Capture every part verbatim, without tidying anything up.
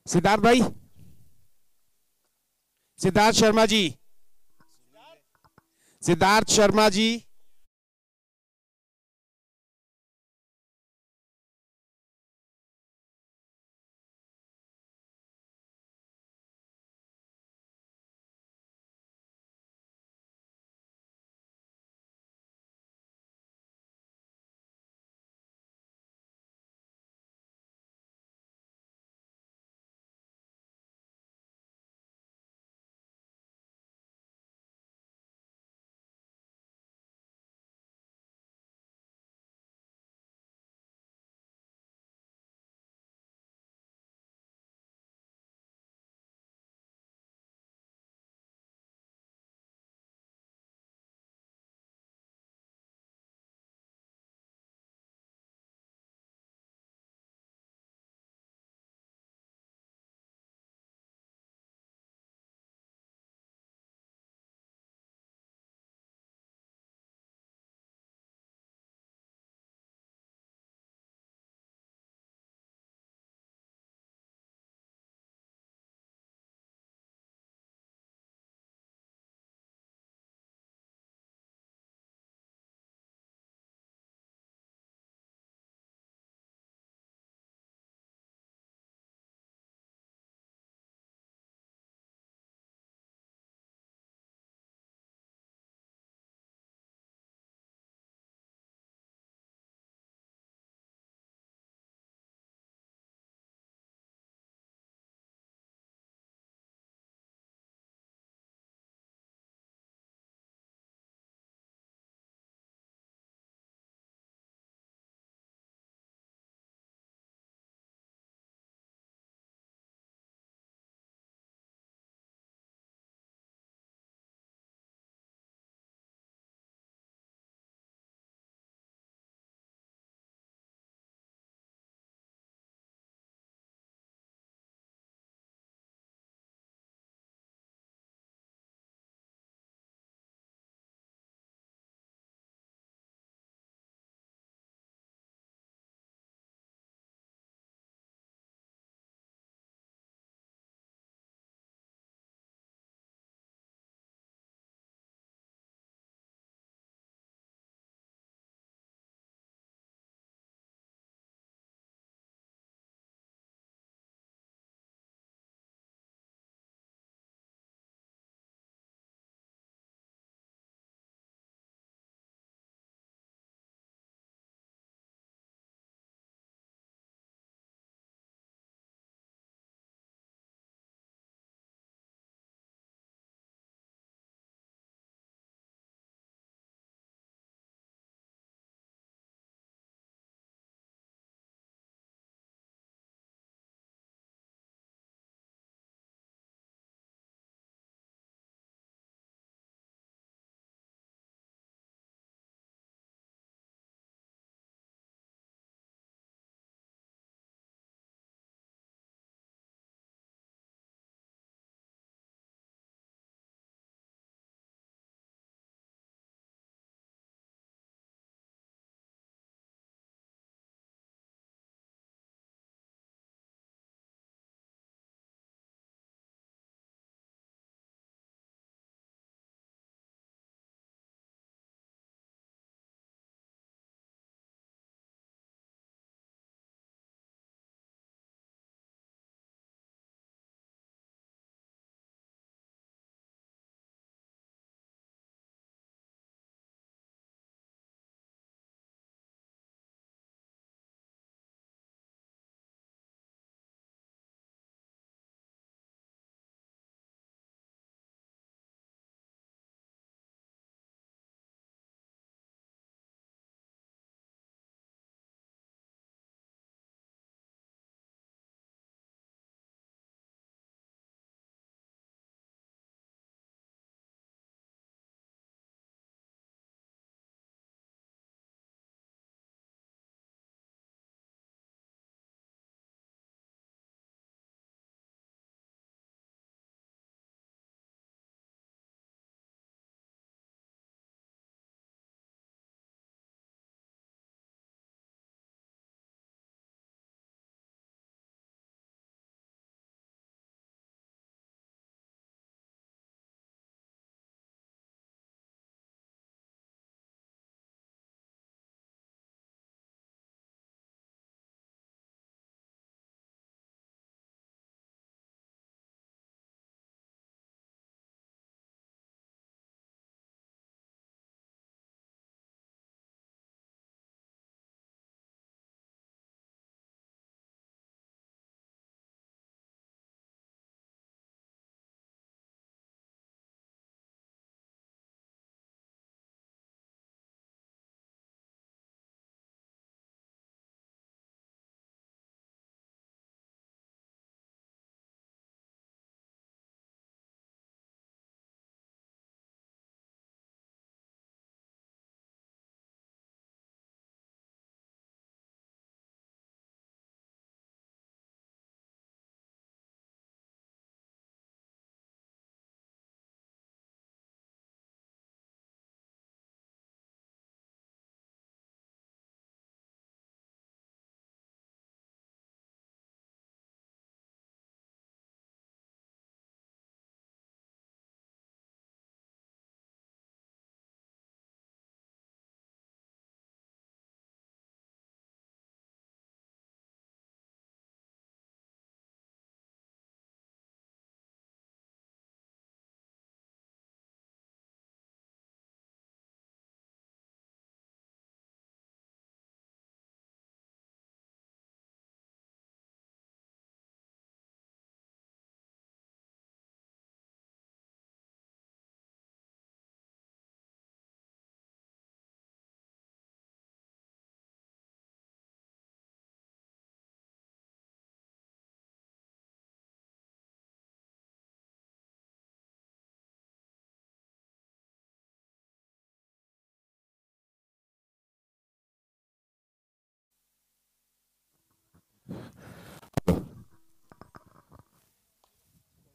सिद्धार्थ भाई, सिद्धार्थ शर्मा जी, सिद्धार्थ शर्मा जी।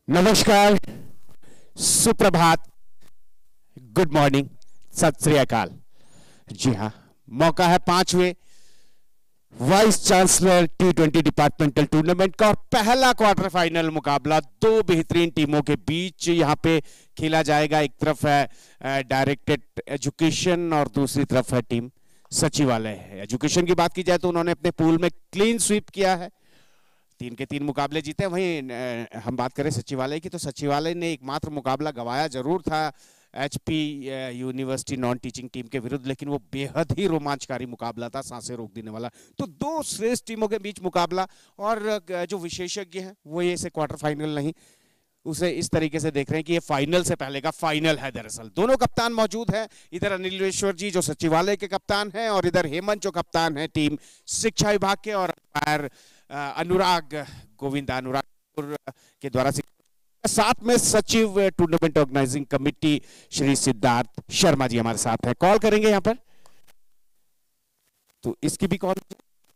नमस्कार, सुप्रभात, गुड मॉर्निंग, सत श्री अकाल। जी हाँ, मौका है पांचवें vice chancellor T twenty departmental tournament का और पहला क्वार्टर फाइनल मुकाबला दो बेहतरीन टीमों के बीच यहां पे खेला जाएगा। एक तरफ है डायरेक्टेड एजुकेशन और दूसरी तरफ है टीम सचिवालय। एजुकेशन की बात की जाए तो उन्होंने अपने पूल में क्लीन स्वीप किया है, तीन के तीन मुकाबले जीते। वहीं हम बात करें सचिवालय की तो सचिवालय ने एकमात्र मुकाबला गंवाया जरूर था HP university non teaching team के विरुद्ध, लेकिन वो बेहद ही रोमांचकारी मुकाबला था, सांसें रोक देने वाला। तो दो श्रेष्ठ टीमों के बीच मुकाबला, और जो विशेषज्ञ हैं वो ये इसे क्वार्टर फाइनल नहीं, उसे इस तरीके से देख रहे हैं कि ये फाइनल से पहले का फाइनल है। दरअसल दोनों कप्तान मौजूद हैं, इधर अनिलेश्वर जी जो सचिवालय के कप्तान हैं और इधर हेमंत जो कप्तान हैं टीम शिक्षा विभाग के, और अंपायर अनुराग गोविंद अनुराग के द्वारा। साथ में सचिव tournament organising committee Shri Siddharth Sharma ji हमारे साथ हैं। कॉल करेंगे यहां पर, तो इसकी भी call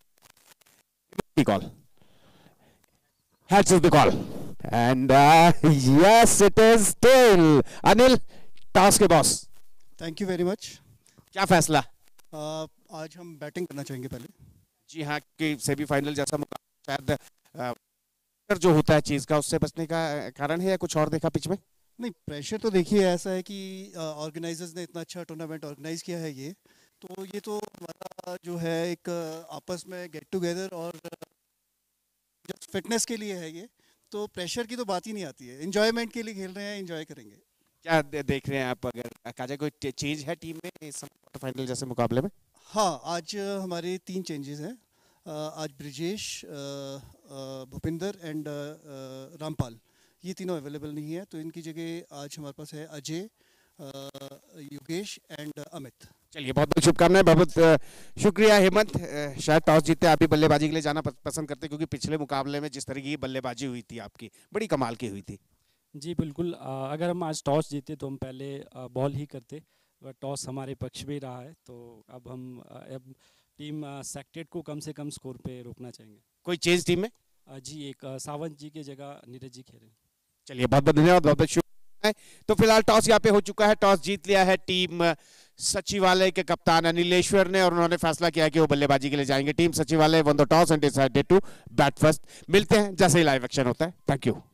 call heads the call and yes it is tail. Anil, toss के boss, thank you very much. क्या फैसला? uh, आज हम बैटिंग करना चाहेंगे पहले। जी हाँ, कि सेमीफाइनल जैसा मुकाबला शायद जो होता है चीज का, उससे बचने का कारण है या कुछ और देखा पिच में? नहीं, प्रेशर तो देखिए ऐसा है कि ऑर्गेनाइजर्स ने इतना अच्छा टूर्नामेंट ऑर्गेनाइज किया है, ये तो ये तो हमारा जो है एक आपस में गेट टुगेदर और जस्ट फिटनेस के लिए है ये, तो प्रेशर की तो बात ही नहीं आती है। एंजॉयमेंट के लिए खेल रहे हैं, एंजॉय करेंगे। क्या दे, देख रहे हैं आप, अगर काजा कोई चेंज है टीम में इस क्वार्टर फाइनल जैसे मुकाबले में? हाँ, आज हमारे तीन चेंजेस हैं। आज ब्रिजेश, भूपिंदर एंड रामपाल, ये तीनों अवेलेबल नहीं है, तो इनकी जगह आज हमारे पास है अजय, योगेश एंड अमित। चलिए, बहुत बहुत शुभकामनाएं, बहुत शुक्रिया हेमंत। शायद टॉस जीतते आप भी बल्लेबाजी के लिए जाना पसंद करते, क्योंकि पिछले मुकाबले में जिस तरह की बल्लेबाजी हुई थी आपकी, बड़ी कमाल की हुई थी। जी बिल्कुल, अगर हम आज टॉस जीते तो हम पहले बॉल ही करते, टॉस हमारे पक्ष में रहा है, तो अब हम अब टीम सेक्टेड को कम से कम स्कोर पे रोकना चाहेंगे। कोई चेंज टीम में? जी, एक सावंत जी की जगह नीरज जी खेले। चलिए, बहुत बहुत धन्यवाद, बहुत बहुत शुक्रिया। तो फिलहाल टॉस यहाँ पे हो चुका है, टॉस जीत लिया है टीम सचिवालय के कप्तान अनिलेश्वर ने, और उन्होंने फैसला किया कि वो बल्लेबाजी के लिए जाएंगे। Team Sachivalaya won the toss and decided to bat first. मिलते हैं जैसे ही लाइव एक्शन होता है। Thank you.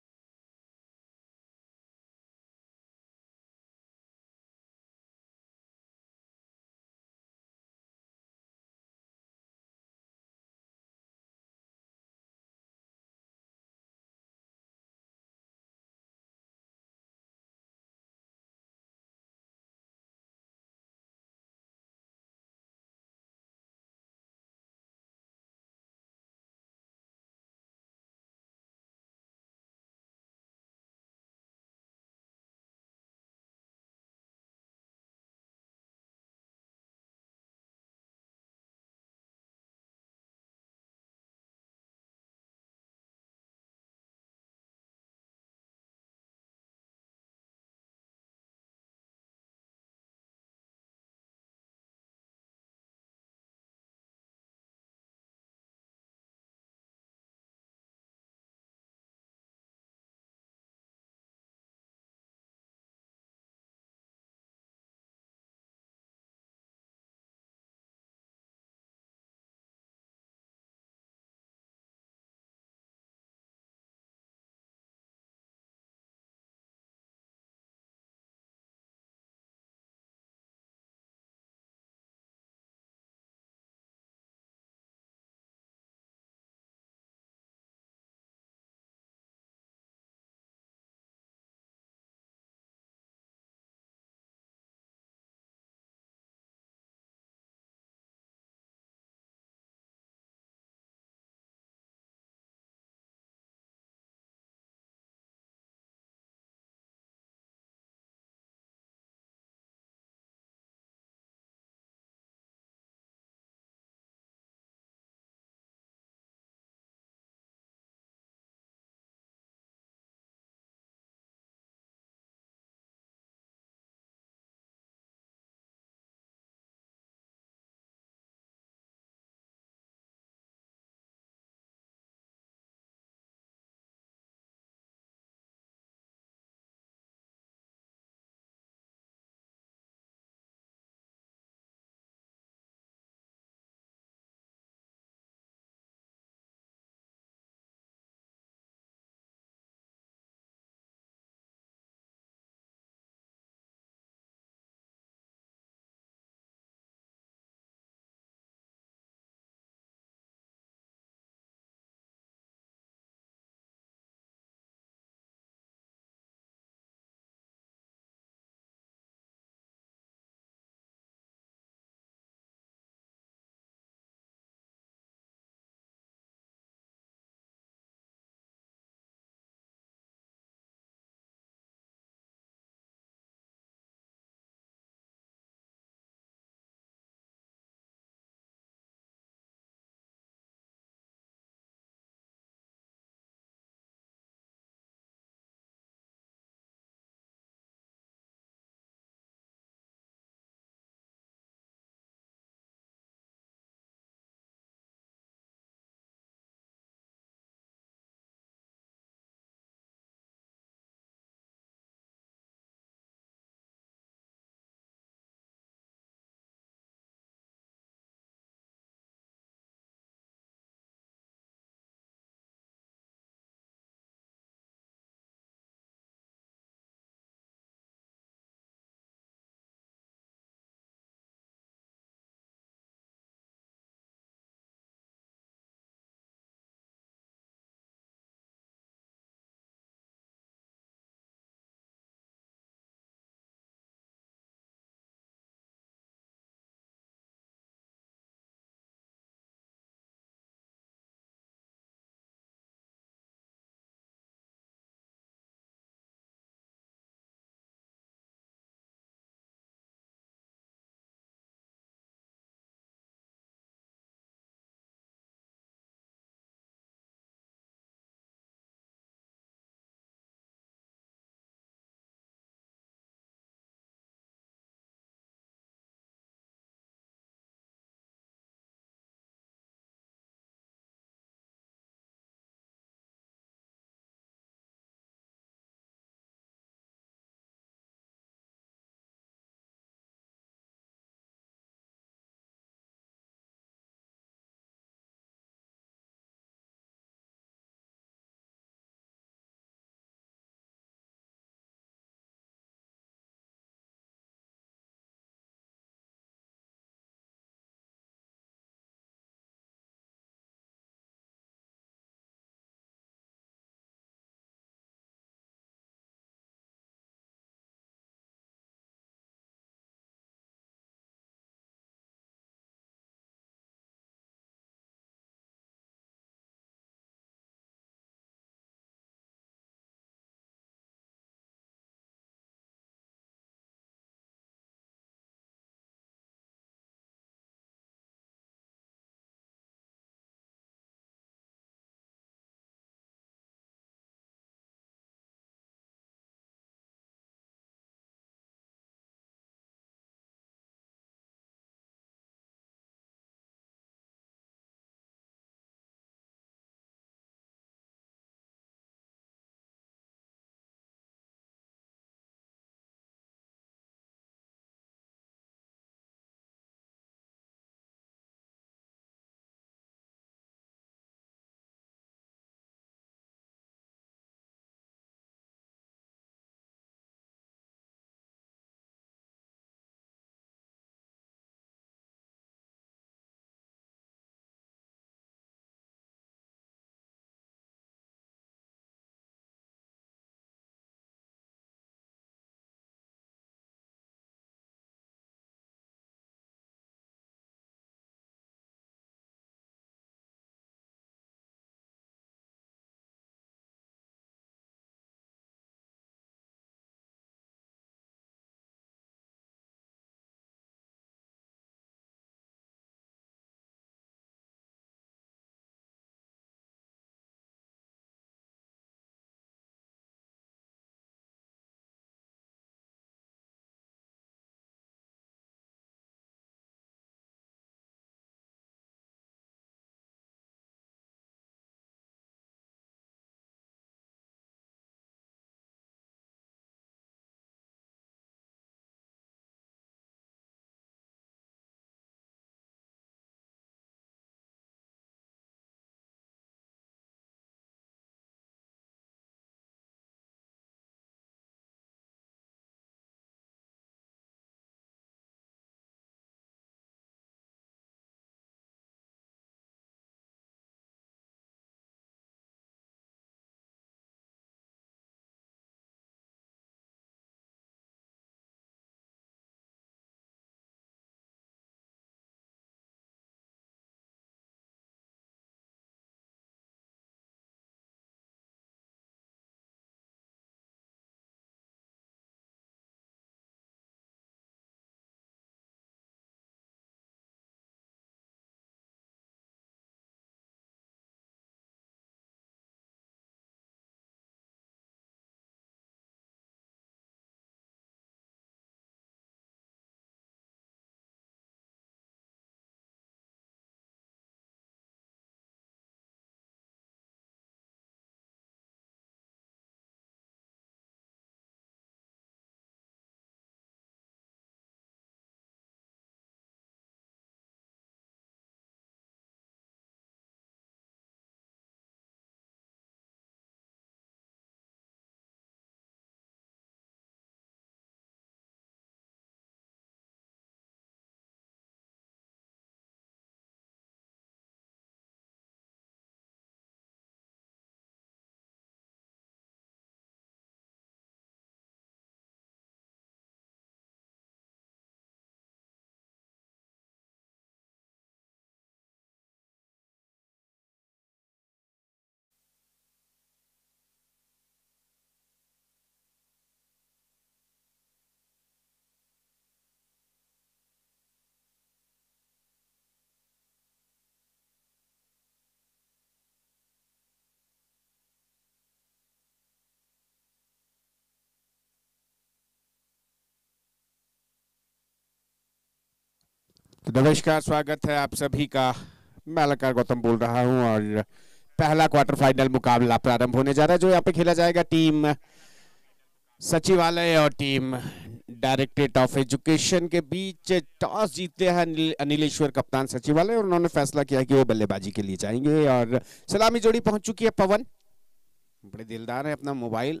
तो नमस्कार, स्वागत है आप सभी का। मैं अलंकार गौतम बोल रहा हूं और पहला क्वार्टर फाइनल मुकाबला प्रारंभ होने जा रहा है, जो यहाँ पे खेला जाएगा टीम सचिवालय और टीम डायरेक्टरेट ऑफ एजुकेशन के बीच। टॉस जीतते हैं अनिलेश्वर कप्तान सचिवालय और उन्होंने फैसला किया कि वो बल्लेबाजी के लिए जाएंगे। और सलामी जोड़ी पहुंच चुकी है। पवन बड़े दिलदार है, अपना मोबाइल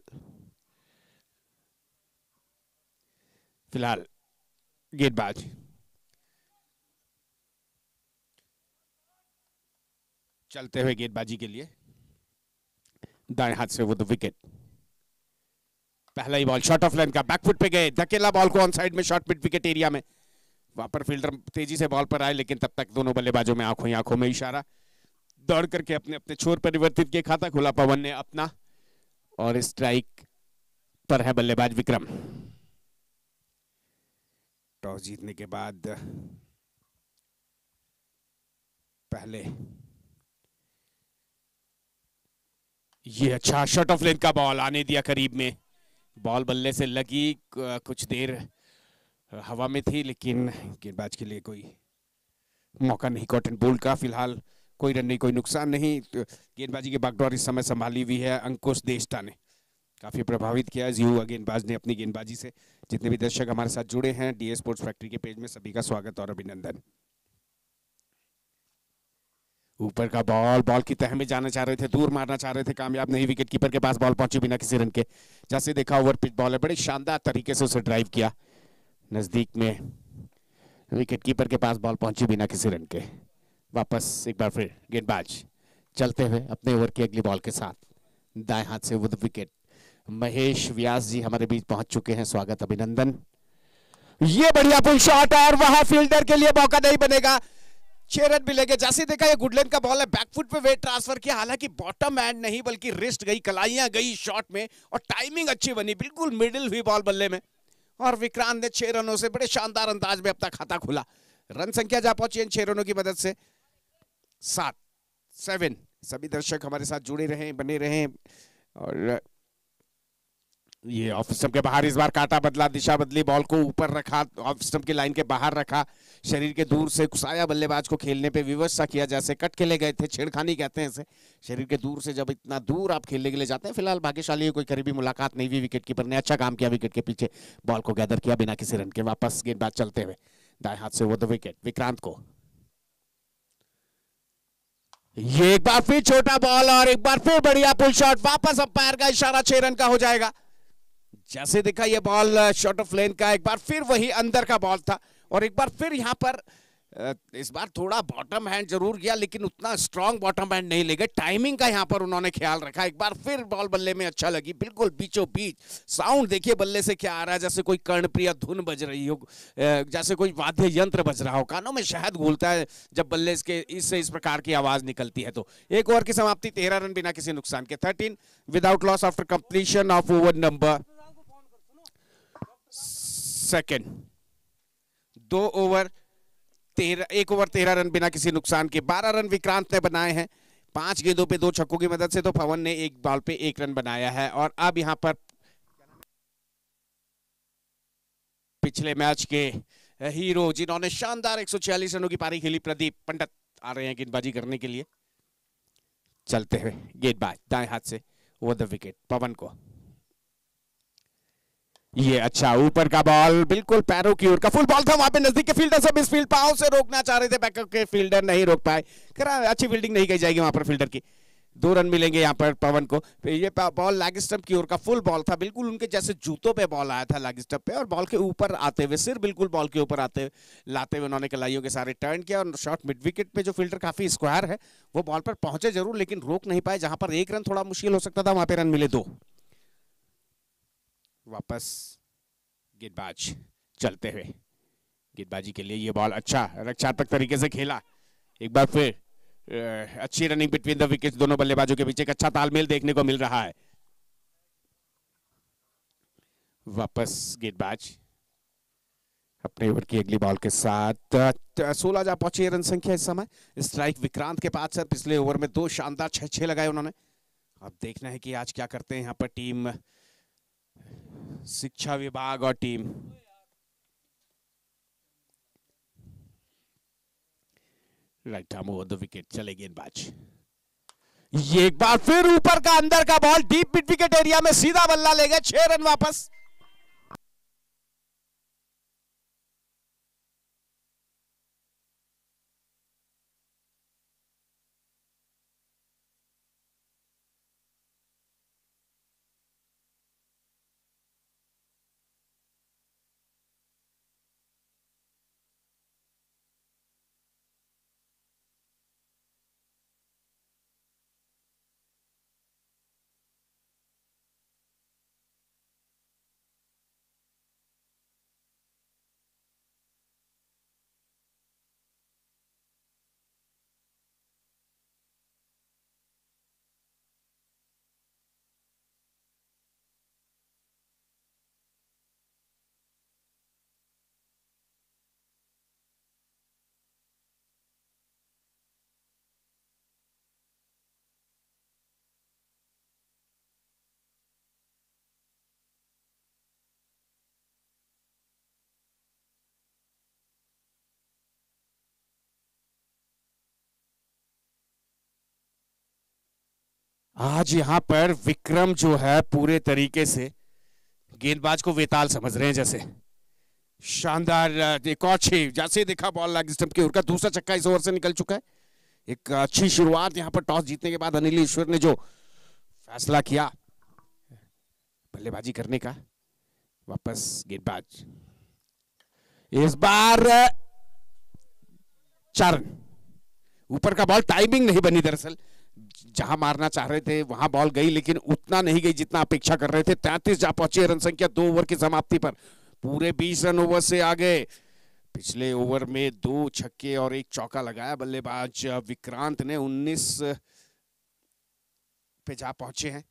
फिलहाल। गेंदबाज चलते हुए गेंदबाजी के लिए दाएं हाथ से वो द विकेट। पहला ही बॉल शॉर्ट ऑफ लेंथ का, बैकफुट पे गए, धकेला बॉल को ऑन साइड में शॉर्ट मिड विकेट एरिया में। वहां पर फील्डर तेजी से बॉल पर आए, लेकिन तब तक दोनों बल्लेबाजों में आंखों ही आंखों में इशारा। दौड़ करके अपने अपने छोर परिवर्तित किए, खाता खुला पवन ने अपना और स्ट्राइक पर है बल्लेबाज विक्रम। टॉस जीतने के बाद पहले ये अच्छा शॉट ऑफ लेंथ का बॉल आने दिया करीब में। बॉल बल्ले से लगी, कुछ देर हवा में थी, लेकिन गेंदबाज के लिए कोई मौका नहीं कॉटन बोल्ड का। फिलहाल कोई रन नहीं, कोई नुकसान नहीं। तो गेंदबाजी की बागडोर इस समय संभाली हुई है अंकुश देष्टा ने। काफी प्रभावित किया इस युवा गेंदबाज ने अपनी गेंदबाजी से। जितने भी दर्शक हमारे साथ जुड़े हैं डीए स्पोर्ट्स फैक्ट्री के पेज में, सभी का स्वागत और अभिनंदन। ऊपर का बॉल, बॉल की तह में जाना चाह रहे थे, दूर मारना चाह रहे थे, कामयाब नहीं। विकेट कीपर के पास बॉल पहुंची बिना किसी रन के। जैसे देखा ओवर पिच बॉल है, बड़े शानदार तरीके से उसे ड्राइव किया नजदीक में। विकेट कीपर के पास बॉल पहुंची बिना किसी रन के। वापस एक बार फिर गेंदबाज चलते हुए अपने ओवर की अगली बॉल के साथ दाएं हाथ से वो विकेट। महेश व्यास जी हमारे बीच पहुंच चुके हैं, स्वागत अभिनंदन। ये बढ़िया पुल शॉट और वहां फील्डर के लिए मौका नहीं बनेगा। छह रन मिलेंगे। जैसे देखा ये गुडलैंड का बॉल है, बैकफुट पे वेट ट्रांसफर किया, हालांकि बॉटम एंड नहीं बल्कि रिस्ट गई, कलाइयां गई शॉट में और टाइमिंग अच्छी बनी, बिल्कुल मिडिल हुई बॉल बल्ले में। और विक्रांत ने छह रनों से बड़े शानदार अंदाज में अपना खाता खुला। रन संख्या जा पहुंची इन छह रनों की मदद से सात सेवन। सभी दर्शक हमारे साथ जुड़े रहे, बने रहे। और ये ऑफ स्टंप के बाहर इस बार काटा बदला, दिशा बदली, बॉल को ऊपर रखा, ऑफ स्टंप की लाइन के बाहर रखा, शरीर के दूर से घुसाया, बल्लेबाज को खेलने पे विवश सा किया, जैसे कट खेले गए थे, छेड़खानी कहते हैं इसे। शरीर के दूर से जब इतना दूर आप खेलने के लिए जाते हैं। फिलहाल भाग्यशाली कोई करीबी मुलाकात नहीं हुई, विकेट कीपर ने अच्छा काम किया, विकेट के पीछे बॉल को गैदर किया बिना किसी रन के। वापस गेंदबाज चलते हुए दाएं हाथ से वो द विकेट विक्रांत को। ये एक बार फिर छोटा बॉल और एक बार फिर बढ़िया पुल शॉट। वापस अंपायर का इशारा, छह रन का हो जाएगा। जैसे देखा ये बॉल शॉट ऑफ लेन का, एक बार फिर वही अंदर का बॉल था और एक बार फिर यहां पर इस बार थोड़ा बॉटम हैंड जरूर गया, लेकिन उतना स्ट्रांग बॉटम हैंड नहीं ले गए। टाइमिंग का यहां पर उन्होंने ख्याल रखा। एक बार फिर बॉल बल्ले में अच्छा लगी, बिल्कुल बीचों बीच। साउंड देखिए बल्ले से क्या आ रहा है, जैसे कोई कर्णप्रिय धुन बज रही हो, जैसे कोई वाद्य यंत्र बज रहा हो। कानों में शहद घूलता है जब बल्ले के इससे इस प्रकार की आवाज निकलती है। तो एक ओवर की समाप्ति, तेरह रन बिना किसी नुकसान के, thirteen without loss after completion of over number second. दो ओवर तेरह, एक ओवर तेरह रन बिना किसी नुकसान के। बारह रन विक्रांत ने बनाए हैं पांच गेंदों पे दो छक्कों की मदद से। तो पवन ने एक बॉल पे एक रन बनाया है। और अब यहां पर पिछले मैच के हीरो, जिन्होंने शानदार एक सौ छियालीस रनों की पारी खेली, प्रदीप पंडित आ रहे हैं गेंदबाजी करने के लिए। चलते हुए गेंदबाज दाएं हाथ से वो द विकेट पवन को। ये अच्छा ऊपर का बॉल, बिल्कुल पैरों की ओर का फुल बॉल था। वहां पे नजदीक के फील्डर सब इस फील्ड पांव से रोकना चाह रहे थे, बैकअप के फील्डर नहीं रोक पाए। करा अच्छी फील्डिंग नहीं की जाएगी वहां पर फील्डर की। दो रन मिलेंगे यहाँ पर पवन को। ये बॉल लैग स्टंप की ओर का फुल बॉल था, बिल्कुल उनके जैसे जूतों पे बॉल आया था लैग स्टंप पे, और बॉल के ऊपर आते हुए, सिर बिल्कुल बॉल के ऊपर आते हुए लाते हुए उन्होंने कलाइयों के सारे टर्न किया। और शॉट मिड विकेट पे जो फील्डर काफी स्क्वायर है, वो बॉल पर पहुंचे जरूर लेकिन रोक नहीं पाए। जहां पर एक रन थोड़ा मुश्किल हो सकता था, वहां पे रन मिले दो। वापस गेंदबाज चलते हुए गेंदबाजी के लिए। ये बॉल अच्छा रक्षात्मक तरीके से खेला। एक बार फिर अच्छी रनिंग बिटवीन द विकेट्स, दोनों बल्लेबाजों के बीच एक अच्छा तालमेल देखने को मिल रहा है। वापस गेंदबाज अपने ओवर की अगली बॉल के साथ। सोलह जा पहुंची रन संख्या इस समय। स्ट्राइक विक्रांत के पास है। पिछले ओवर में दो शानदार छह छह लगाए उन्होंने। अब देखना है कि आज क्या करते हैं यहाँ पर टीम शिक्षा विभाग और team right arm over the wicket, चले गेंदबाज। ये एक बार फिर ऊपर का अंदर का ball deep mid wicket area में सीधा बल्ला ले गए, छह रन वापस। आज यहां पर विक्रम जो है पूरे तरीके से गेंदबाज को वेताल समझ रहे हैं, जैसे शानदार एक और छह, जैसे देखा बॉल लैग स्टंप के ऊपर, दूसरा छक्का इस ओवर से निकल चुका है। एक अच्छी शुरुआत यहां पर टॉस जीतने के बाद अनिल ईश्वर ने जो फैसला किया बल्लेबाजी करने का। वापस गेंदबाज, इस बार चार रन। ऊपर का बॉल टाइमिंग नहीं बनी, दरअसल जहां मारना चाह रहे थे वहां बॉल गई, लेकिन उतना नहीं गई जितना अपेक्षा कर रहे थे। तैंतीस जा पहुंचे, रन संख्या दो ओवर की समाप्ति पर पूरे बीस रन ओवर से आगे। पिछले ओवर में दो छक्के और एक चौका लगाया बल्लेबाज विक्रांत ने, उन्नीस पे जा पहुंचे हैं।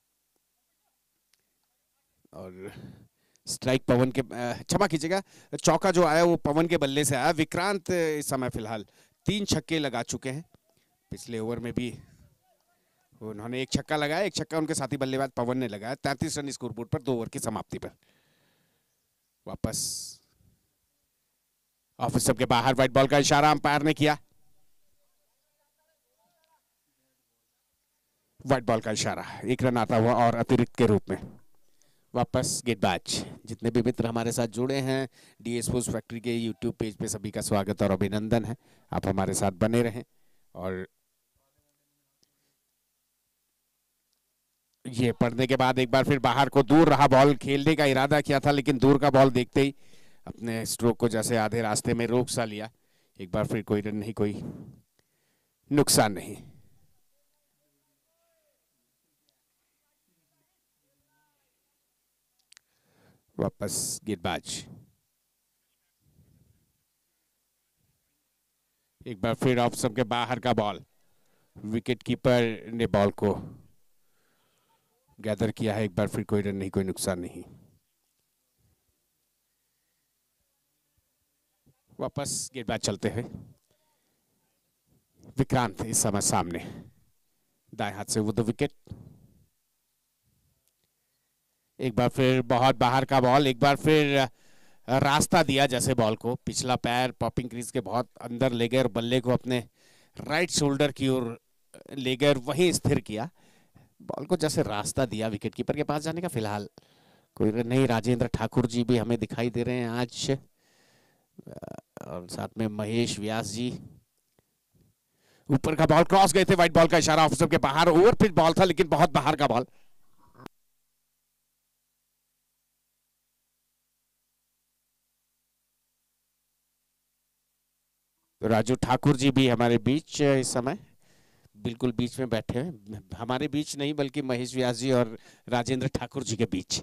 और स्ट्राइक पवन के, क्षमा कीजिएगा, चौका जो आया वो पवन के बल्ले से आया। विक्रांत इस समय फिलहाल तीन छक्के लगा चुके हैं। पिछले ओवर में भी उन्होंने एक छक्का लगाया, एक छक्का उनके साथी बल्लेबाज पवन ने लगाया। तैंतीस रन स्कोरबोर्ड पर दो ओवर की समाप्ति पर। वापस ऑफ स्टंप के बाहर व्हाइट बॉल का इशारा अंपायर ने किया। व्हाइट बॉल का इशारा, एक रन आता हुआ और अतिरिक्त के रूप में। वापस गेंदबाज। जितने भी मित्र हमारे साथ जुड़े हैं डी स्पोर्ट्स फैक्ट्री के यूट्यूब पेज पे, सभी का स्वागत और अभिनंदन है। आप हमारे साथ बने रहें। और ये पढ़ने के बाद एक बार फिर बाहर को दूर रहा बॉल, खेलने का इरादा किया था लेकिन दूर का बॉल देखते ही अपने स्ट्रोक को जैसे आधे रास्ते में रोक सा लिया। एक बार फिर कोई रन नहीं, कोई नुकसान नहीं। वापस गेंदबाज। एक बार फिर ऑफ स्टंप के बाहर का बॉल, विकेट कीपर ने बॉल को गैदर किया है। एक बार फिर कोई रन नहीं, कोई नुकसान नहीं। वापस गेंदबाज चलते हैं। विक्रांत इस समय सामने, दाएं हाथ से वो द विकेट। एक बार फिर बहुत बाहर का बॉल, एक बार फिर रास्ता दिया जैसे बॉल को, पिछला पैर पॉपिंग क्रीज के बहुत अंदर ले गए और बल्ले को अपने राइट शोल्डर की ओर ले गए और वहीं स्थिर किया। बॉल को जैसे रास्ता दिया विकेट कीपर के पास जाने का। फिलहाल कोई रन नहीं। राजेंद्र ठाकुर जी भी हमें दिखाई दे रहे हैं आज, और साथ में महेश व्यास जी। ऊपर का बॉल क्रॉस गए थे, व्हाइट बॉल का इशारा, ऑफ स्टंप के बाहर। ओवर पिच बॉल था लेकिन बहुत बाहर का बॉल। तो राजू ठाकुर जी भी हमारे बीच इस समय बिल्कुल बीच में बैठे हैं। हमारे बीच नहीं बल्कि महेश व्यास जी और राजेंद्र ठाकुर जी के बीच।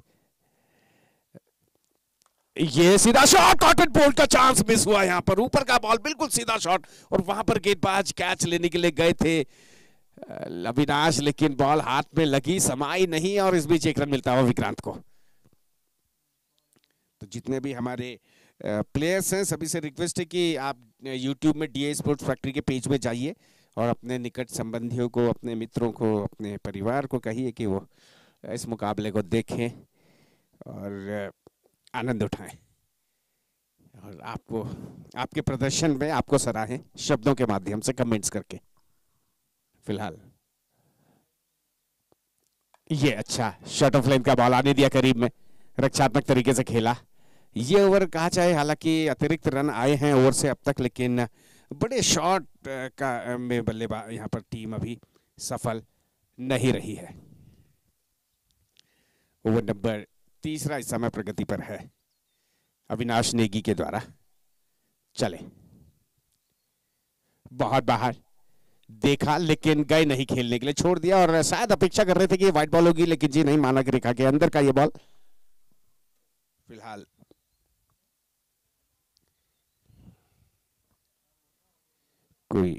ये सीधा शॉट, कॉटन बोल्ट का चांस मिस हुआ यहां पर। ऊपर का बॉल बिल्कुल सीधा शॉट, और वहां पर गेंदबाज कैच लेने के लिए गए थे अविनाश, लेकिन बॉल हाथ में लगी, समाई नहीं, और इस बीच एक रन मिलता हुआ विक्रांत को। तो जितने भी हमारे प्लेयर्स हैं सभी से रिक्वेस्ट है कि आप यूट्यूब में डी स्पोर्ट्स फैक्ट्री के पेज में जाइए और अपने निकट संबंधियों को, अपने मित्रों को, अपने परिवार को कहिए कि वो इस मुकाबले को देखें और आनंद उठाएं। और आपको आपके प्रदर्शन में आपको सराहें शब्दों के माध्यम से कमेंट्स करके। फिलहाल ये अच्छा शॉट ऑफ लेंथ का बॉल आने दिया करीब में, रक्षात्मक तरीके से खेला। ये ओवर कहा चाहे, हालांकि अतिरिक्त रन आए हैं ओवर से अब तक, लेकिन बड़े शॉट का में बल्लेबाज यहाँ पर टीम अभी सफल नहीं रही है। ओवर नंबर तीसरा इस समय प्रगति पर है, अविनाश नेगी के द्वारा चले। बहुत बाहर देखा लेकिन गए नहीं, खेलने के लिए छोड़ दिया, और शायद अपेक्षा कर रहे थे कि ये वाइड बॉल होगी, लेकिन जी नहीं, माना कि रेखा के अंदर का ये बॉल। फिलहाल कोई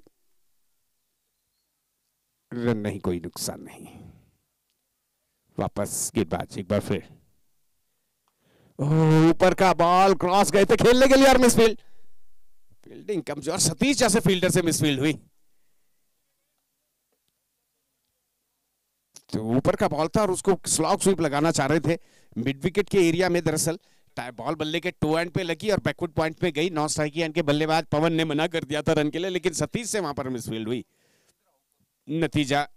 रन नहीं, कोई नुकसान नहीं। वापस गेंदबाज एक बार फिर, ऊपर का बॉल क्रॉस गए थे खेलने के लिए और मिसफील्ड। फील्डिंग कमजोर, सतीश जैसे फील्डर से मिसफील्ड हुई। तो ऊपर का बॉल था और उसको स्लॉग स्वीप लगाना चाह रहे थे मिड विकेट के एरिया में। दरअसल बॉल बल्ले के टू एंड पे लगी और बैकवर्ड पॉइंट पे गई। नॉन स्ट्राइक एंड के बल्लेबाज पवन ने मना कर दिया था रन के लिए, लेकिन सतीश से वहां पर मिसफील्ड हुई। नतीजा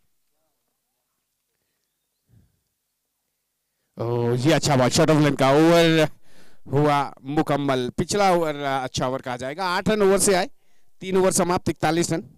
ओ, ये अच्छा बॉल, शॉट ऑफ लेंथ का ओवर हुआ मुकम्मल। पिछला ओवर अच्छा ओवर कहा जाएगा। आठ रन ओवर से आए, तीन ओवर समाप्त, इकतालीस रन।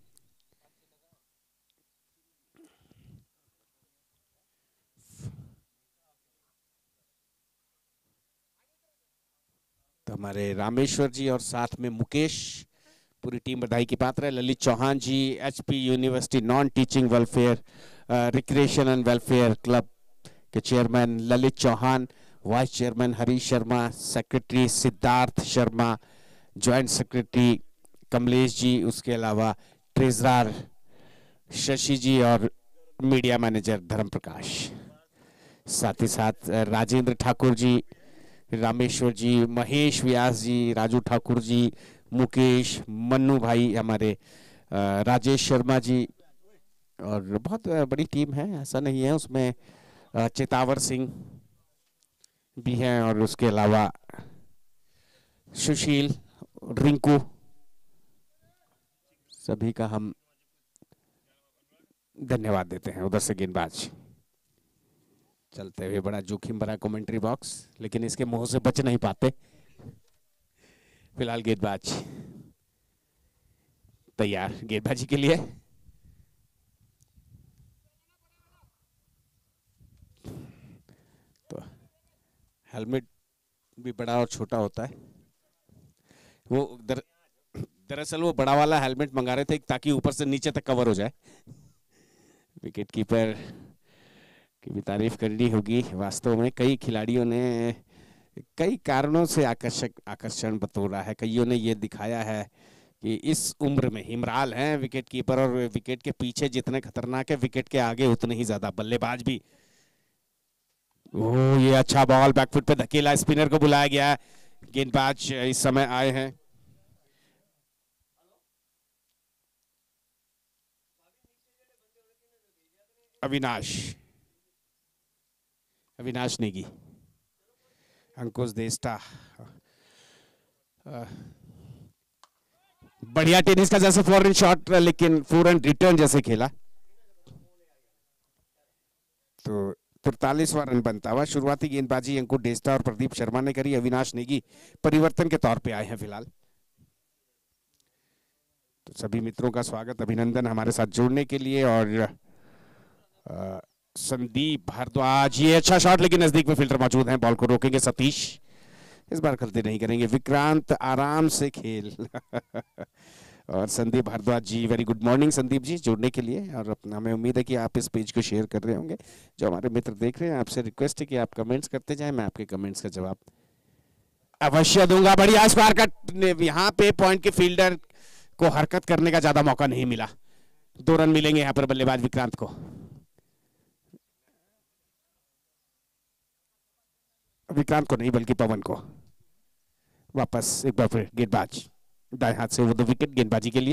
तो हमारे रामेश्वर जी और साथ में मुकेश, पूरी टीम बधाई की पात्र है। Lalit Chauhan ji, HP university non teaching welfare recreation and welfare club के chairman Lalit Chauhan, vice chairman Harish Sharma, secretary Siddharth Sharma, joint secretary Kamlesh ji, उसके अलावा ट्रेजरर शशि जी और मीडिया मैनेजर धर्म प्रकाश, साथ ही साथ राजेंद्र ठाकुर जी, रामेश्वर जी, महेश व्यास जी, राजू ठाकुर जी, मुकेश, मन्नू भाई, हमारे राजेश शर्मा जी, और बहुत बड़ी टीम है, ऐसा नहीं है। उसमें चेतावर सिंह भी हैं और उसके अलावा सुशील, रिंकू, सभी का हम धन्यवाद देते हैं। उधर से गेंदबाज चलते हुए, बड़ा जोखिम भरा कमेंट्री बॉक्स, लेकिन इसके मुंह से बच नहीं पाते। फिलहाल गेंदबाज तैयार गेंदबाजी के लिए। तो हेलमेट भी बड़ा और छोटा होता है। वो दर, दरअसल वो बड़ा वाला हेलमेट मंगा रहे थे ताकि ऊपर से नीचे तक कवर हो जाए। विकेट कीपर की भी तारीफ करनी होगी। वास्तव में कई खिलाड़ियों ने कई कारणों से आकर्षक आकर्षण बतौरा है। कईयों ने ये दिखाया है कि इस उम्र में हिमराल हैं विकेट कीपर, और विकेट के पीछे जितने खतरनाक है, विकेट के आगे उतने ही ज्यादा बल्लेबाज भी। ओह, ये अच्छा बॉल बैकफुट पे धकेला, स्पिनर को बुलाया गया है। गेंदबाज इस समय आए हैं अविनाश अविनाश नेगी, अंकुश देस्टा। बढ़िया टेनिस का जैसे फॉरन शॉट, लेकिन फॉरन रिटर्न जैसे खेला। तो तिरतालीसवां रन बनता हुआ। शुरुआती गेंदबाजी अंकुश देस्टा और प्रदीप शर्मा ने करी। अविनाश नेगी परिवर्तन के तौर पे आए हैं फिलहाल। तो सभी मित्रों का स्वागत, अभिनंदन हमारे साथ जुड़ने के लिए। और आ, संदीप भारद्वाज, ये अच्छा शॉट, लेकिन नजदीक में फील्डर मौजूद हैं, बॉल को रोकेंगे सतीश। इस बार गलती नहीं करेंगे। विक्रांत आराम से खेल और Sandeep Bhardwaj ji, very good morning Sandeep ji, जुड़ने के लिए। और अपना हमें उम्मीद है कि आप इस पेज को शेयर कर रहे होंगे। जो हमारे मित्र देख रहे हैं, आपसे रिक्वेस्ट है कि आप कमेंट्स करते जाएं, मैं आपके कमेंट्स का जवाब अवश्य दूंगा। बढ़िया स्क्वायर कट, यहाँ पे पॉइंट के फील्डर को हरकत करने का ज्यादा मौका नहीं मिला। दो रन मिलेंगे यहाँ पर बल्लेबाज विक्रांत को। विक्रांत को नहीं बल्कि पवन को। वापस एक बार फिर गेंदबाज दाएं हाथ से वो दो विकेट गेंदबाजी के लिए।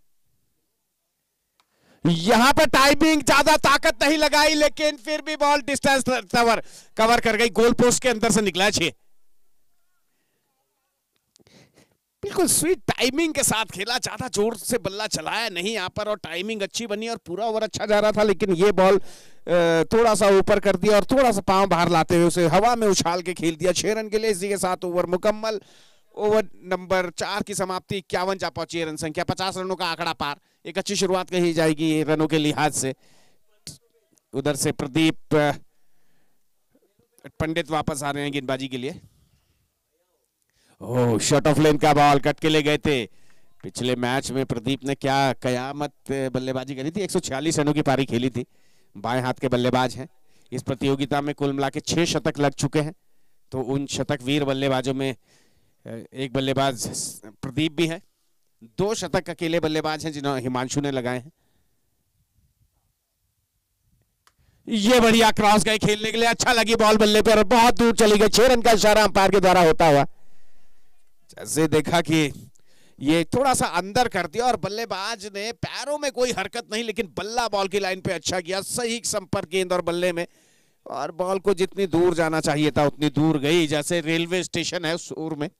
यहां पर टाइमिंग, ज्यादा ताकत नहीं लगाई, लेकिन फिर भी बॉल डिस्टेंस कवर कवर कर गई। गोल पोस्ट के अंदर से निकला छे। बिल्कुल स्वीट टाइमिंग के साथ खेला, ज्यादा जोर से बल्ला चलाया नहीं यहाँ पर और टाइमिंग अच्छी बनी और पूरा ओवर अच्छा जा रहा था, लेकिन ये बॉल थोड़ा सा ऊपर कर दिया और थोड़ा सा पांव बाहर लाते हुए उसे हवा में उछाल के खेल दिया। छह रन के लिए इसी के साथ ओवर मुकम्मल। ओवर नंबर चार की समाप्ति इक्यावन जा पहुंची है रन संख्या, पचास रनों का आंकड़ा पार। एक अच्छी शुरुआत कही जाएगी रनों के लिहाज से। उधर से प्रदीप पंडित वापस आ रहे हैं गेंदबाजी के लिए। ओह, शॉट ऑफ लेन का बॉल कट के ले गए थे। पिछले मैच में प्रदीप ने क्या कयामत बल्लेबाजी करी थी, एक सौ छियालीस रनों की पारी खेली थी। बाएं हाथ के बल्लेबाज हैं। इस प्रतियोगिता में कुल मिला के छह शतक लग चुके हैं, तो उन शतक वीर बल्लेबाजों में एक बल्लेबाज प्रदीप भी है। दो शतक अकेले बल्लेबाज हैं जिन्होंने हिमांशु ने लगाए हैं। ये बढ़िया क्रॉस गए खेलने के लिए, अच्छा लगी बॉल बल्ले पर, बहुत दूर चली गई। छह रन का इशारा अंपायर के द्वारा होता हुआ। जैसे देखा कि ये थोड़ा सा अंदर कर दिया और बल्लेबाज ने पैरों में कोई हरकत नहीं, लेकिन बल्ला बॉल की लाइन पे अच्छा किया। सही संपर्क गेंद और बल्ले में, और बॉल को जितनी दूर जाना चाहिए था उतनी दूर गई। जैसे रेलवे स्टेशन है सूर में,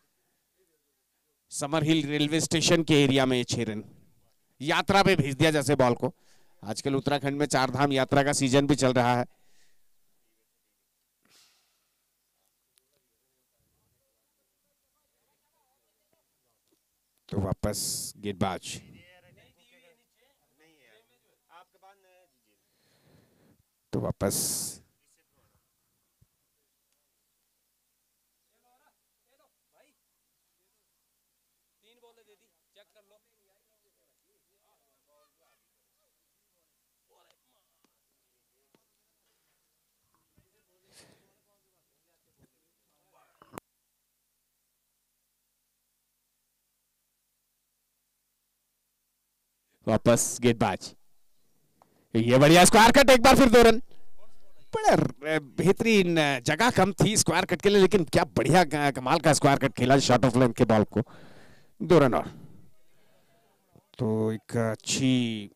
समर हिल रेलवे स्टेशन के एरिया में छह रन यात्रा पे भेज दिया जैसे बॉल को। आजकल उत्तराखंड में चार धाम यात्रा का सीजन भी चल रहा है। तो वापस गेंदबाज, तो वापस वापस गेंदबाज। ये बढ़िया स्क्वायर कट, एक बार फिर दो रन। बड़ा बेहतरीन जगह कम थी स्क्वायर कट के लिए, लेकिन क्या बढ़िया कमाल का स्क्वायर कट खेला शॉट ऑफ लेन के बॉल को। दो रन और, तो एक अच्छी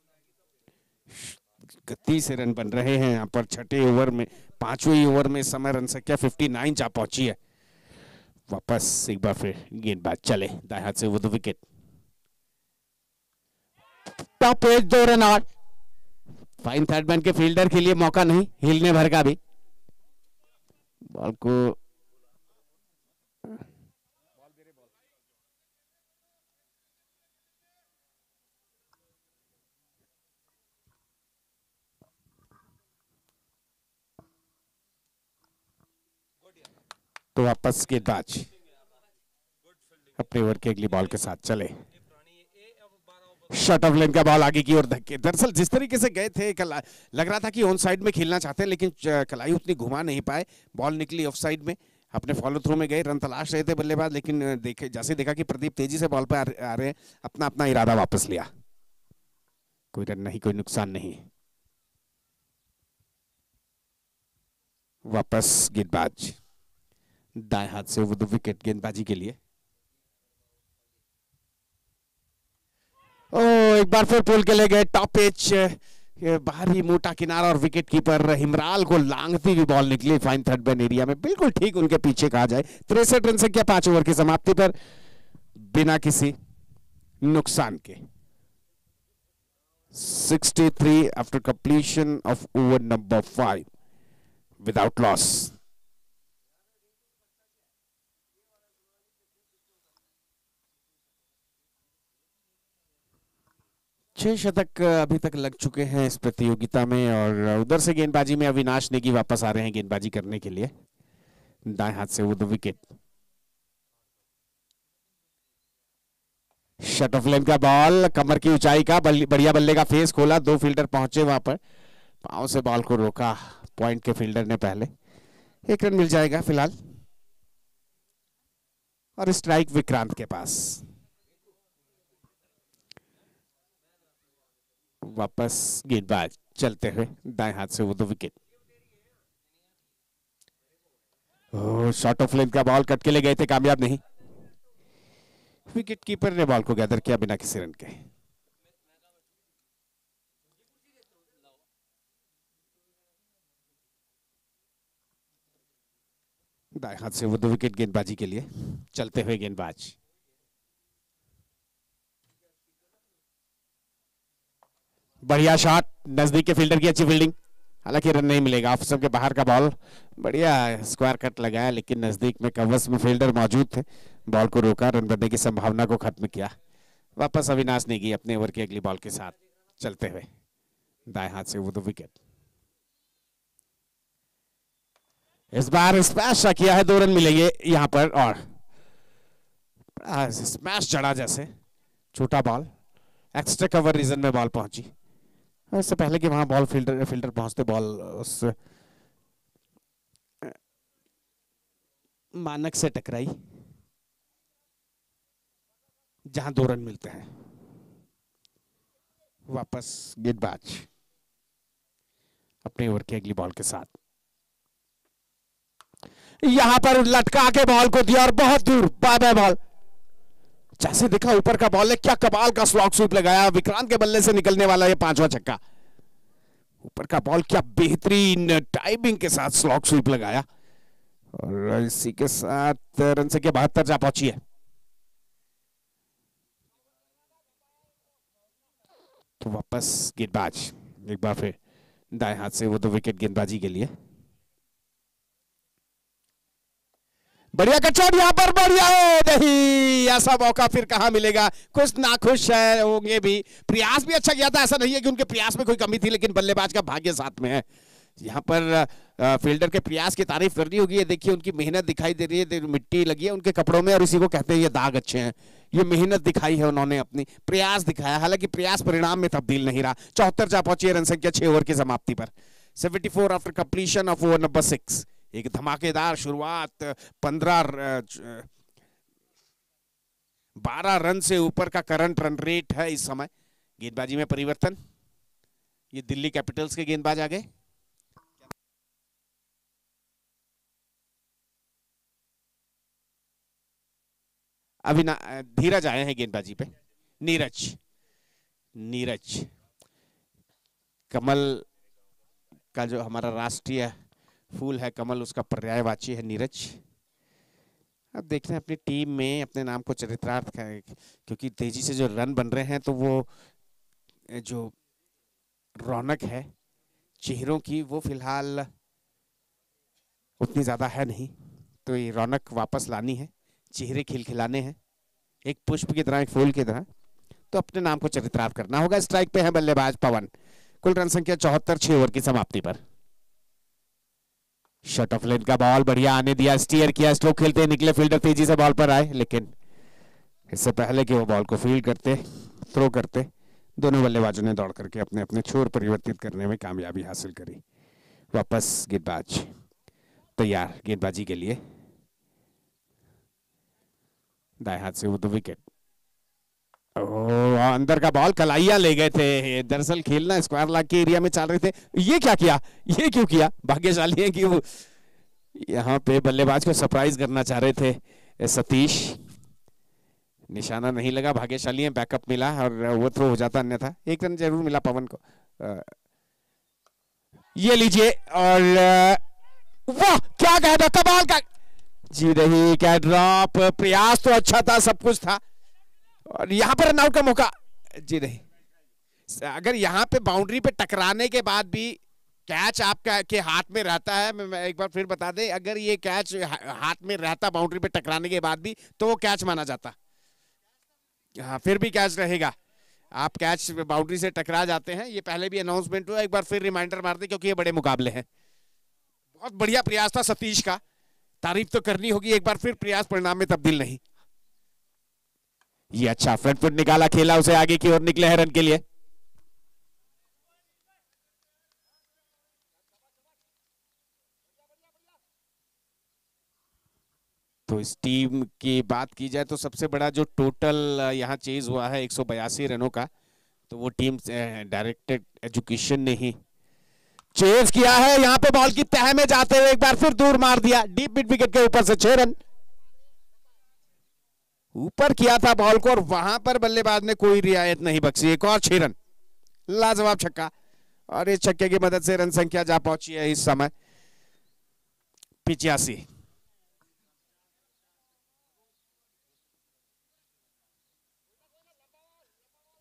गति से रन बन रहे हैं यहाँ पर। छठे ओवर में, पांचवें ओवर में समय रन संख्या उनसठ जा पहुंची है। वापस एक बार फिर गेंदबाज चले दाएं हाथ से वो दो विकेट। टॉप एज, दो रन और। फाइन थर्ड मैन के फील्डर के लिए मौका नहीं हिलने भर का भी। बॉल को तो वापस गेंदबाज अपने ओवर के अगली बॉल के साथ चले। शॉट ऑफ लेन का बॉल आगे की ओर धक्के। दरअसल जिस तरीके से गए थे कल, लग रहा था कि ऑन साइड में खेलना चाहते हैं, लेकिन कलाई उतनी घुमा नहीं पाए। बॉल निकली ऑफ साइड में, अपने फॉलो थ्रू में गए, रन तलाश रहे थे बल्लेबाज, लेकिन देखे जैसे देखा कि प्रदीप तेजी से बॉल पर आ रहे हैं, अपना अपना इरादा वापस लिया। कोई रन नहीं, कोई नुकसान नहीं। वापस गेंदबाज दाएं हाथ से वो दो विकेट गेंदबाजी के लिए। ओ, एक बार फिर पुल के ले गए। टॉप पिच, बाहरी मोटा किनारा और विकेट कीपर हिमराल को लांघती हुई बॉल निकली फाइन थर्ड मैन एरिया में, बिल्कुल ठीक उनके पीछे कहा जाए। तिरसठ रन संख्या पांच ओवर की समाप्ति पर बिना किसी नुकसान के। तिरसठ after completion of over number five without loss. छह शतक अभी तक लग चुके हैं इस प्रतियोगिता में, और उधर से गेंदबाजी में अविनाश नेगी वापस आ रहे हैं गेंदबाजी करने के लिए। दाएं हाथ से वो दो विकेट। शॉट ऑफ लेन का बॉल, कमर की ऊंचाई का, बढ़िया बल्ले का फेस खोला, दो फील्डर पहुंचे वहां पर, पांव से बॉल को रोका पॉइंट के फील्डर ने पहले। एक रन मिल जाएगा फिलहाल, और स्ट्राइक विक्रांत के पास। वापस गेंदबाज चलते हुए दाएं हाथ से वो दो विकेट। शॉट ऑफ लेन का बॉल कट के ले गए थे, कामयाब नहीं। विकेट कीपर ने बॉल को गैदर किया बिना किसी रन के। दाएं हाथ से वो दो विकेट गेंदबाजी के लिए चलते हुए गेंदबाज। बढ़िया शॉट, नजदीक के फील्डर की अच्छी फील्डिंग, हालांकि रन नहीं मिलेगा। ऑफ के बाहर का बॉल, बढ़िया स्क्वायर कट लगाया, लेकिन नजदीक में कवर्स में फील्डर मौजूद थे, बॉल को रोका, रन बनने की संभावना को खत्म किया। वापस अविनाश नेगी अपने ओवर की अगली बॉल के साथ चलते हुए दाएं हाथ से वो दो विकेट। इस बार स्मैश किया है, दो रन मिलेंगे यहां पर, और स्मैश जड़ा जैसे छोटा बॉल, एक्स्ट्रा कवर रीजन में बॉल पहुंची। इससे पहले कि वहां बॉल फील्डर फील्डर पहुंचते बॉल उस मानक से टकराई जहां दो रन मिलते हैं। वापस गेंदबाज अपने ओवर की अगली बॉल के साथ यहां पर लटका के बॉल को दिया और बहुत दूर बाय बाय बॉल। जैसे देखा ऊपर का बॉल है, क्या कमाल का स्लॉग स्वीप लगाया, विक्रांत के बल्ले से निकलने वाला ये पांचवा छक्का। ऊपर का बॉल क्या बेहतरीन टाइमिंग के साथ स्लॉग स्वीप लगाया, और इसी के साथ रन संख्या बहत्तर जा पहुंची है। तो वापस गेंदबाज एक बार फिर दाएं हाथ से वो दो विकेट गेंदबाजी के लिए। बढ़िया कचौड़ यहां पर, बढ़िया है, नहीं ऐसा मौका फिर कहां मिलेगा। कुछ नाखुश है होंगे भी, प्रयास भी अच्छा किया था, ऐसा नहीं है कि उनके प्रयास में कोई कमी थी, लेकिन बल्लेबाज का भाग्य साथ में है। यहां पर फील्डर के प्रयास की तारीफ करनी होगी। ये देखिए उनकी मेहनत दिखाई दे रही है, मिट्टी लगी है उनके कपड़ों में, और इसी को कहते हैं ये दाग अच्छे हैं। ये मेहनत दिखाई है उन्होंने, अपनी प्रयास दिखाया, हालांकि प्रयास परिणाम में तब्दील नहीं रहा। चौहत्तर जा पहुंची है रन संख्या छह ओवर की समाप्ति पर। Seventy four after completion of over number six. एक धमाकेदार शुरुआत, पंद्रह बारह रन से ऊपर का करंट रन रेट है इस समय। गेंदबाजी में परिवर्तन, ये दिल्ली कैपिटल्स के गेंदबाज आ गए। अभी ना धीरज आए हैं गेंदबाजी पे। नीरज नीरज कमल का जो हमारा राष्ट्रीय फूल है कमल, उसका पर्यायवाची है नीरज। अब देखते हैं अपनी टीम में अपने नाम को चरितार्थ, क्योंकि तेजी से जो रन बन रहे हैं तो वो जो रौनक है चेहरों की वो फिलहाल उतनी ज्यादा है नहीं, तो ये रौनक वापस लानी है, चेहरे खिलखिलाने हैं, एक पुष्प की तरह, एक फूल की तरह, तो अपने नाम को चरितार्थ करना होगा। स्ट्राइक पे है बल्लेबाज पवन। कुल रन संख्या चौहत्तर, छह ओवर की समाप्ति पर। शॉट ऑफ लेन का बॉल बढ़िया आने दिया, स्टीयर किया, स्ट्रोक खेलते निकले फील्डर, तेजी से बॉल पर आए, लेकिन इससे पहले कि वो बॉल को फील्ड करते, थ्रो करते, दोनों बल्लेबाजों ने दौड़ करके अपने अपने छोर परिवर्तित करने में कामयाबी हासिल करी। वापस गेंदबाज तैयार गेंदबाजी के लिए। दाएं हाथ से वो दो विकेट। ओह, अंदर का बॉल कलाइया ले गए थे। दरअसल खेलना स्क्वायर लाग के एरिया में चल रहे थे। ये क्या किया, ये क्यों किया? भाग्यशाली है कि वो यहाँ पे बल्लेबाज को सरप्राइज करना चाह रहे थे सतीश, निशाना नहीं लगा, भाग्यशाली है, बैकअप मिला और वो थ्रो हो जाता, अन्यथा एक रन जरूर मिला पवन को। ये लीजिए, और वाह क्या कहना, कमाल का जी रही, क्या ड्रॉप, प्रयास तो अच्छा था, सब कुछ था, और यहां पर रनआउट का मौका जी नहीं। अगर यहां पे बाउंड्री पे टकराने के बाद भी कैच आपका के हाथ में रहता है, मैं एक बार फिर बता दें, अगर ये कैच हाथ में रहता बाउंड्री पे टकराने के बाद भी तो वो कैच माना जाता। हाँ, फिर भी कैच रहेगा। आप कैच बाउंड्री से टकरा जाते हैं, ये पहले भी अनाउंसमेंट हुआ, एक बार फिर रिमाइंडर मार दे, क्योंकि ये बड़े मुकाबले हैं। बहुत बढ़िया प्रयास था सतीश का, तारीफ तो करनी होगी, एक बार फिर प्रयास परिणाम में तब्दील नहीं। ये अच्छा फ्रंट फुट निकाला, खेला उसे आगे की ओर, निकले हैं रन के लिए। तो इस टीम की बात की जाए तो सबसे बड़ा जो टोटल यहां चेज हुआ है एक सौ बयासी रनों का, तो वो टीम डायरेक्टेड एजुकेशन ने ही चेज किया है। यहां पे बॉल की तह में जाते हुए एक बार फिर दूर मार दिया, डीप मिड विकेट के ऊपर से छह रन। ऊपर किया था बॉल को और वहां पर बल्लेबाज ने कोई रियायत नहीं बख्शी, एक और छह रन, लाजवाब छक्का, और इस छक्के की मदद से रन संख्या जा पहुंची है इस समय पिचासी।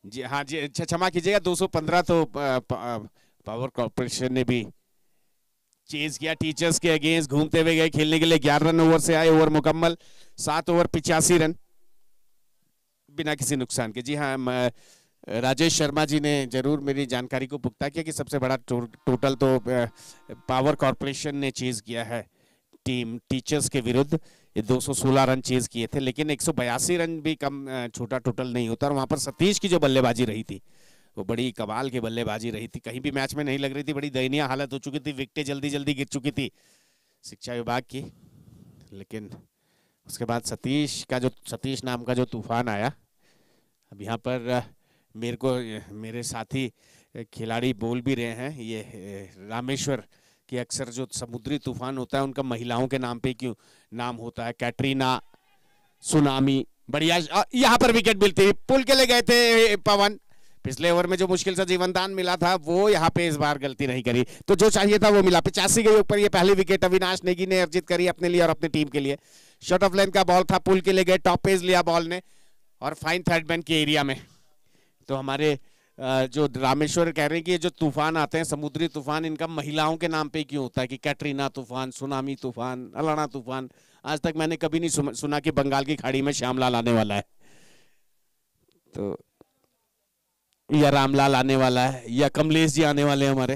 जी हाँ जी, अच्छा क्षमा कीजिएगा, दो सौ पंद्रह तो पावर कॉर्पोरेशन ने भी चेज किया टीचर्स के अगेंस्ट, घूमते हुए गए खेलने के लिए, ग्यारह रन ओवर से आए, ओवर मुकम्मल, सात ओवर पिचासी रन बिना किसी नुकसान के। जी हाँ, राजेश शर्मा जी ने जरूर मेरी जानकारी को पुख्ता किया कि सबसे बड़ा टो, टोटल तो पावर कॉर्पोरेशन ने चेज किया है टीम टीचर्स के विरुद्ध। ये दो सौ सोलह रन चेज किए थे, लेकिन एक सौ बयासी रन भी कम छोटा टोटल नहीं होता। और वहां पर सतीश की जो बल्लेबाजी रही थी वो बड़ी कमाल की बल्लेबाजी रही थी, कहीं भी मैच में नहीं लग रही थी, बड़ी दयनीय हालत हो चुकी थी, विकेटें जल्दी जल्दी गिर चुकी थी शिक्षा विभाग की। लेकिन उसके बाद सतीश का जो सतीश नाम का जो तूफान आया, अब यहाँ पर मेरे को मेरे साथी खिलाड़ी बोल भी रहे हैं, ये रामेश्वर कि अक्सर जो समुद्री तूफान होता है उनका महिलाओं के नाम पे क्यों नाम होता है, कैटरीना, सुनामी। बढ़िया, यहाँ पर विकेट मिलती, पुल के लिए गए थे पवन, पिछले ओवर में जो मुश्किल से जीवन दान मिला था वो यहाँ पे इस बार गलती नहीं करी, तो जो चाहिए था वो मिला। पिचासी के ऊपर ये पहली विकेट अविनाश नेगी ने अर्जित करी अपने लिए और अपनी टीम के लिए। शॉर्ट ऑफ लेंथ का बॉल था, पुल के लिए गए, टॉप पेज लिया बॉल ने और फाइन थर्ड मैन के एरिया में। तो हमारे जो रामेश्वर कह रहे हैं कि ये जो तूफान आते हैं समुद्री तूफान, इनका महिलाओं के नाम पे क्यों होता है, कि कैटरीना तूफान, सुनामी तूफान, अलाना तूफान। आज तक मैंने कभी नहीं सुना कि बंगाल की खाड़ी में श्यामलाल आने वाला है, तो या रामलाल आने वाला है, या कमलेश जी आने वाले हैं हमारे।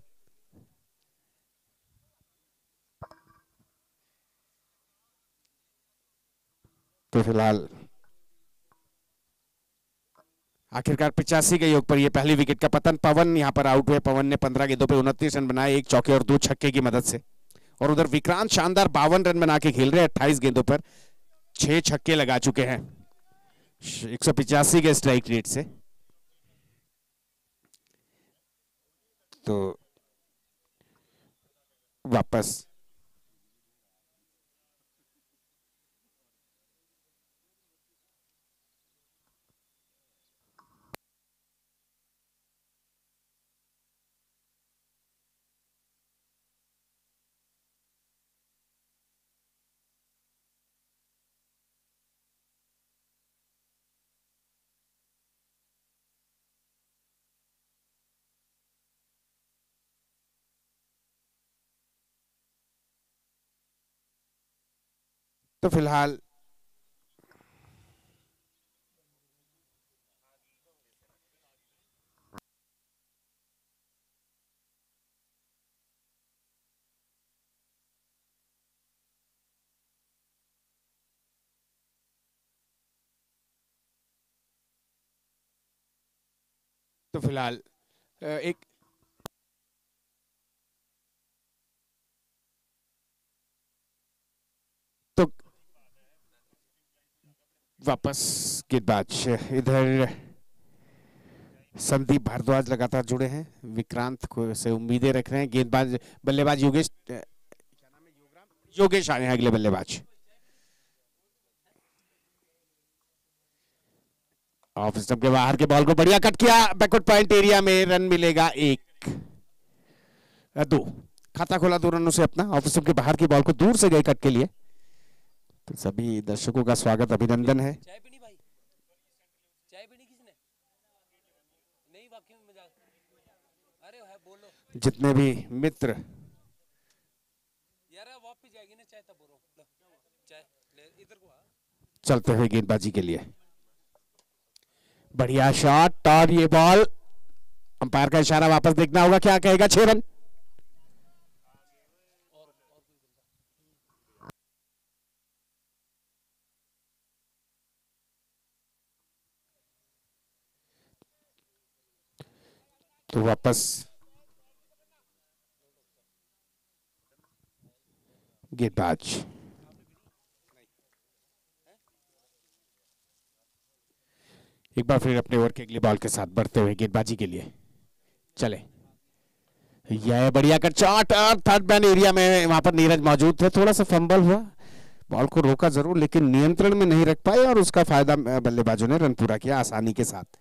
तो फिलहाल आखिरकार पिचासी के योग पर ये पहली विकेट का पतन। पवन यहां पर आउट हुए, पवन ने पंद्रह गेंदों पे उनतीस रन बनाए, एक चौके और दो छक्के की मदद से। और उधर विक्रांत शानदार बावन रन बना के खेल रहे हैं, अट्ठाईस गेंदों पर छह छक्के लगा चुके हैं एक सौ पिचासी के स्ट्राइक रेट से। तो वापस तो फिलहाल तो फिलहाल एक तो वापस गेंदबाज इधर संदीप भारद्वाज लगातार जुड़े हैं, विक्रांत को से उम्मीदें रख रहे हैं। गेंदबाज बल्लेबाज योगेश, क्या नाम है, योगेश आए हैं अगले बल्लेबाज। ऑफ स्टंप के बाहर के बॉल को बढ़िया कट किया, बैकवर्ड पॉइंट एरिया में रन मिलेगा एक, दो, खाता खोला दो रनों से अपना। ऑफ स्टंप के बाहर की बॉल को दूर से गए कट के लिए। तो सभी दर्शकों का स्वागत, अभिनंदन है। चाय पीनी भाई, चाय पीनी किसने? नहीं वाकई में मजाक, अरे है बोलो। जितने भी मित्र यार वापस जाएगी ना चाय, तब बोलो चाय ले इधर को आ। चलते हुए गेंदबाजी के लिए बढ़िया शॉट, और ये बॉल अंपायर का इशारा वापस देखना होगा, क्या कहेगा, छह रन। तो वापस गेंदबाज एक बार फिर अपने ओवर के अगली बॉल के साथ बढ़ते हुए गेंदबाजी के लिए चले। यह बढ़िया कट शॉट और थर्ड मैन एरिया में वहां पर नीरज मौजूद थे, थोड़ा सा फंबल हुआ, बॉल को रोका जरूर लेकिन नियंत्रण में नहीं रख पाए और उसका फायदा बल्लेबाजों ने रन पूरा किया आसानी के साथ।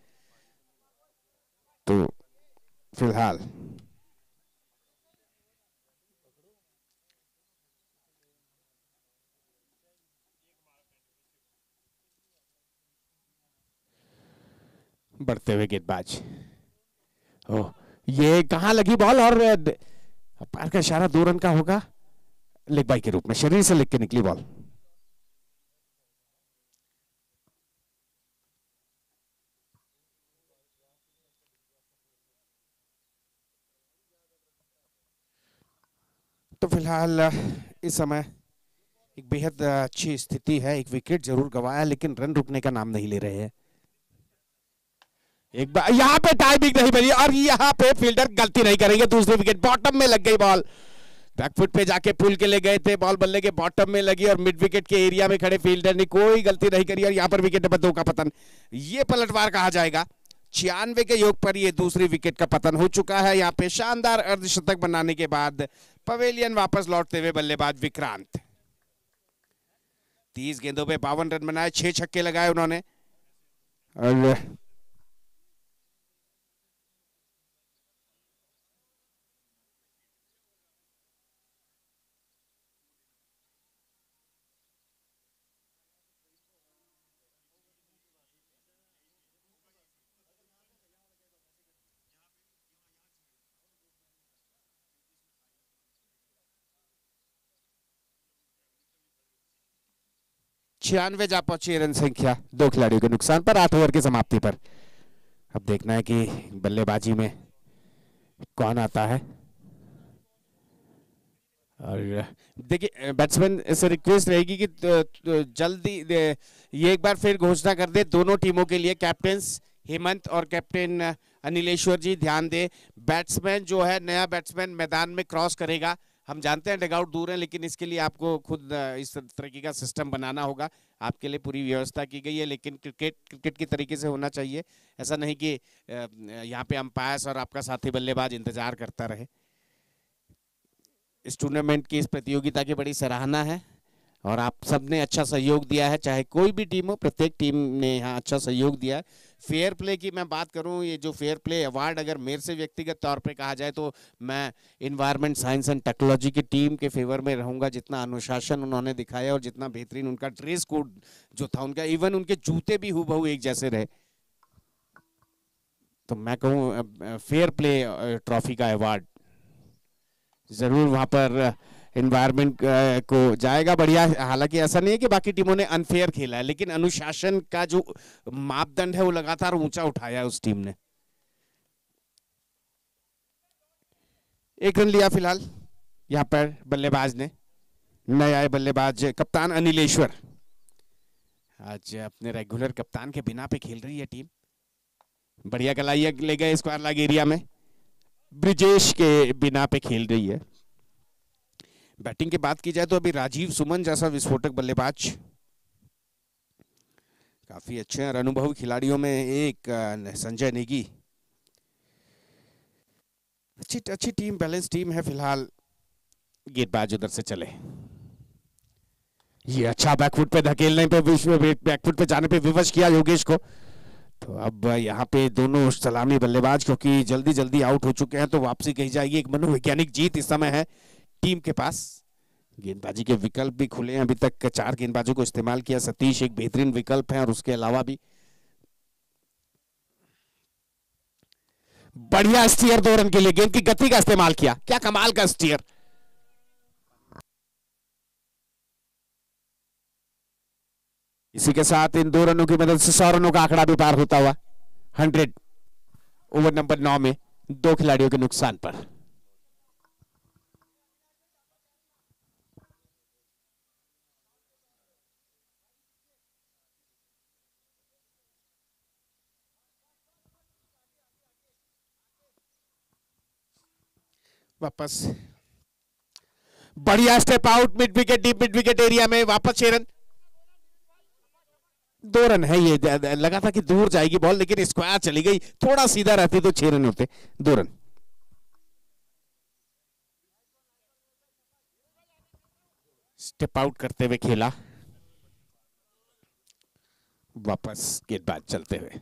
तो फिलहाल बढ़ते हुए गेंदबाज। ओह, ये कहां लगी बॉल और पैर का इशारा दो रन का होगा लेग बाई के रूप में, शरीर से लेग के निकली बॉल। तो फिलहाल इस समय एक बेहद अच्छी स्थिति है, एक विकेट जरूर गंवाया लेकिन रन रुकने का नाम नहीं ले रहे हैं। एक बार यहां पे टाइमिंग नहीं बनी और यहां पे फील्डर गलती नहीं करेंगे, दूसरी विकेट बॉटम में लग गई बॉल। बैकफुट पे जाके पुल के ले गए थे, बॉल बल्ले के बॉटम में लगी और मिड विकेट के एरिया में खड़े फील्डर ने कोई गलती नहीं करी और यहां पर विकेट नंबर दो का पतन, ये पलटवार कहा जाएगा। छियानवे के योग पर ये दूसरी विकेट का पतन हो चुका है। यहाँ पे शानदार अर्धशतक बनाने के बाद पवेलियन वापस लौटते हुए बल्लेबाज विक्रांत। तीस गेंदों पे बावन रन बनाए, छह छक्के लगाए उन्होंने और छियानवे जा पहुंची रन संख्या दो खिलाड़ियों के नुकसान पर आठ ओवर की समाप्ति पर। अब देखना है कि बल्लेबाजी में कौन आता है। और देखिए बैट्समैन से रिक्वेस्ट रहेगी कि जल्दी ये एक बार फिर घोषणा कर दे दोनों टीमों के लिए, कैप्टन हेमंत और कैप्टन अनिलेश्वर जी ध्यान दे। बैट्समैन जो है नया बैट्समैन मैदान में क्रॉस करेगा, हम जानते हैं डगआउट दूर है लेकिन इसके लिए आपको खुद इस तरीके का सिस्टम बनाना होगा। आपके लिए पूरी व्यवस्था की गई है लेकिन क्रिकेट क्रिकेट की तरीके से होना चाहिए, ऐसा नहीं कि यहाँ पे अंपायर्स और आपका साथी बल्लेबाज इंतजार करता रहे। इस टूर्नामेंट की इस प्रतियोगिता की बड़ी सराहना है और आप सबने अच्छा सहयोग दिया है, चाहे कोई भी टीम हो, प्रत्येक टीम ने यहाँ अच्छा सहयोग दिया है। फेयर प्ले की मैं बात करूँ, ये जो फेयर प्ले अवार्ड अगर मेरे से व्यक्तिगत तौर पे कहा जाए तो मैं इन्वायरमेंट साइंस एंड टेक्नोलॉजी की टीम के फेवर में रहूँगा। जितना अनुशासन उन्होंने दिखाया और जितना बेहतरीन उनका ड्रेस कोड जो था उनका, इवन उनके जूते भी हूबहू एक जैसे रहे, तो मैं कहूँ फेयर प्ले ट्रॉफी का अवार्ड जरूर वहाँ पर एनवायरनमेंट को जाएगा। बढ़िया, हालांकि ऐसा नहीं है कि बाकी टीमों ने अनफेयर खेला है लेकिन अनुशासन का जो मापदंड है वो लगातार ऊंचा उठाया है उस टीम ने। एक रन लिया फिलहाल यहाँ पर बल्लेबाज ने, नए आए बल्लेबाज कप्तान अनिलेश्वर। आज अपने रेगुलर कप्तान के बिना पे खेल रही है टीम। बढ़िया कलाइया ले गए स्क्वायर लैग एरिया में, ब्रिजेश के बिना पे खेल रही है। बैटिंग की बात की जाए तो अभी राजीव सुमन जैसा विस्फोटक बल्लेबाज काफी अच्छे हैं। अनुभवी खिलाड़ियों में एक संजय नेगी, अच्छी अच्छी टीम, बैलेंस टीम है फिलहाल। गेंदबाज उधर से चले, ये अच्छा बैकफुट पे धकेलने पे, बैकफुट पे जाने पे विवश किया योगेश को। तो अब यहाँ पे दोनों सलामी बल्लेबाज क्योंकि जल्दी जल्दी आउट हो चुके हैं तो वापसी कही जाएगी। एक मनोवैज्ञानिक जीत इस समय है टीम के पास। गेंदबाजी के विकल्प भी खुले हैं, अभी तक चार गेंदबाजों को इस्तेमाल किया। सतीश एक बेहतरीन विकल्प है और उसके अलावा भी बढ़िया स्टीयर दो रन के लिए, गेंद की गति का इस्तेमाल किया, क्या कमाल का स्टीयर। इसी के साथ इन दो रनों की मदद से सौ रनों का आंकड़ा भी पार होता हुआ हंड्रेड ओवर नंबर नौ में दो खिलाड़ियों के नुकसान पर। वापस बढ़िया step out mid wicket, deep mid wicket area में वापस छह रन, दो रन है। ये लगा था कि दूर जाएगी बॉल लेकिन स्क्वायर चली गई, थोड़ा सीधा रहती तो छह रन होते, दो रन। स्टेप आउट करते हुए खेला, वापस गेंदबाज चलते हुए,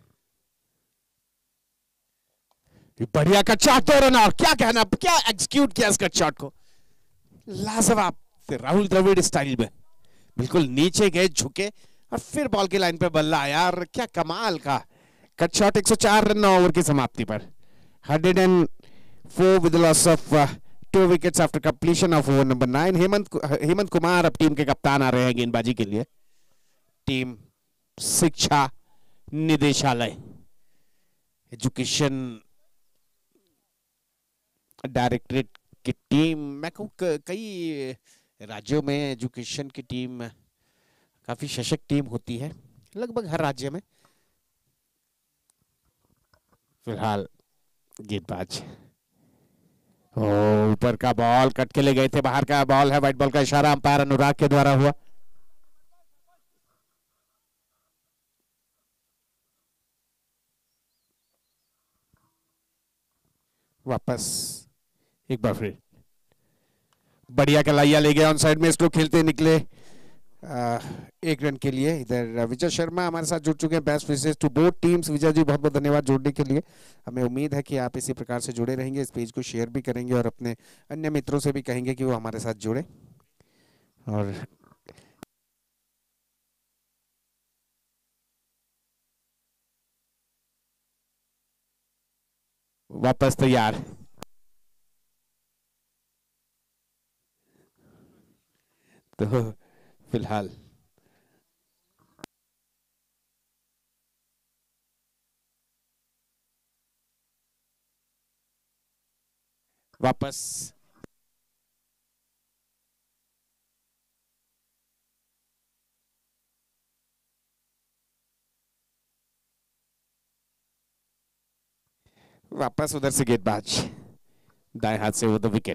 बढ़िया कट शॉट, दो रन। और क्या कहना, क्या एग्जीक्यूट किया इस कट शॉट को, लाजवाब राहुल द्रविड़ स्टाइल में, बिल्कुल नीचे गए, झुके और फिर बॉल की लाइन पे बल्ला आया और क्या कमाल का कट शॉट एक सौ चार रन नौ ओवर की समाप्ति पर hundred and four with loss of two wickets after completion of over number nine. Hemant Hemant Kumar अब टीम के कप्तान आ रहे हैं गेंदबाजी के लिए। टीम शिक्षा निदेशालय एजुकेशन डायरेक्टरेट की टीम, मैं कहूँ कई राज्यों में एजुकेशन की टीम काफी सशक्त टीम होती है, लगभग हर राज्य में। फिलहाल गेंदबाज ऊपर का बॉल कट के ले गए थे, बाहर का बॉल है, व्हाइट बॉल का इशारा अंपायर अनुराग के द्वारा हुआ। वापस एक बार फिर बढ़िया कलाइया ले गया ऑन साइड में, इसको खेलते निकले आ, एक रन के लिए। इधर विजय शर्मा हमारे साथ जुड़ चुके हैं। Best wishes to both teams. Vijay ji बहुत बहुत धन्यवाद जुड़ने के लिए। हमें उम्मीद है कि आप इसी प्रकार से जुड़े रहेंगे, इस पेज को शेयर भी करेंगे और अपने अन्य मित्रों से भी कहेंगे कि वो हमारे साथ जुड़े। और वापस तैयार, तो फिलहाल वापस वापस उधर से गेंदबाज दाएं हाथ से वो तो विकेट।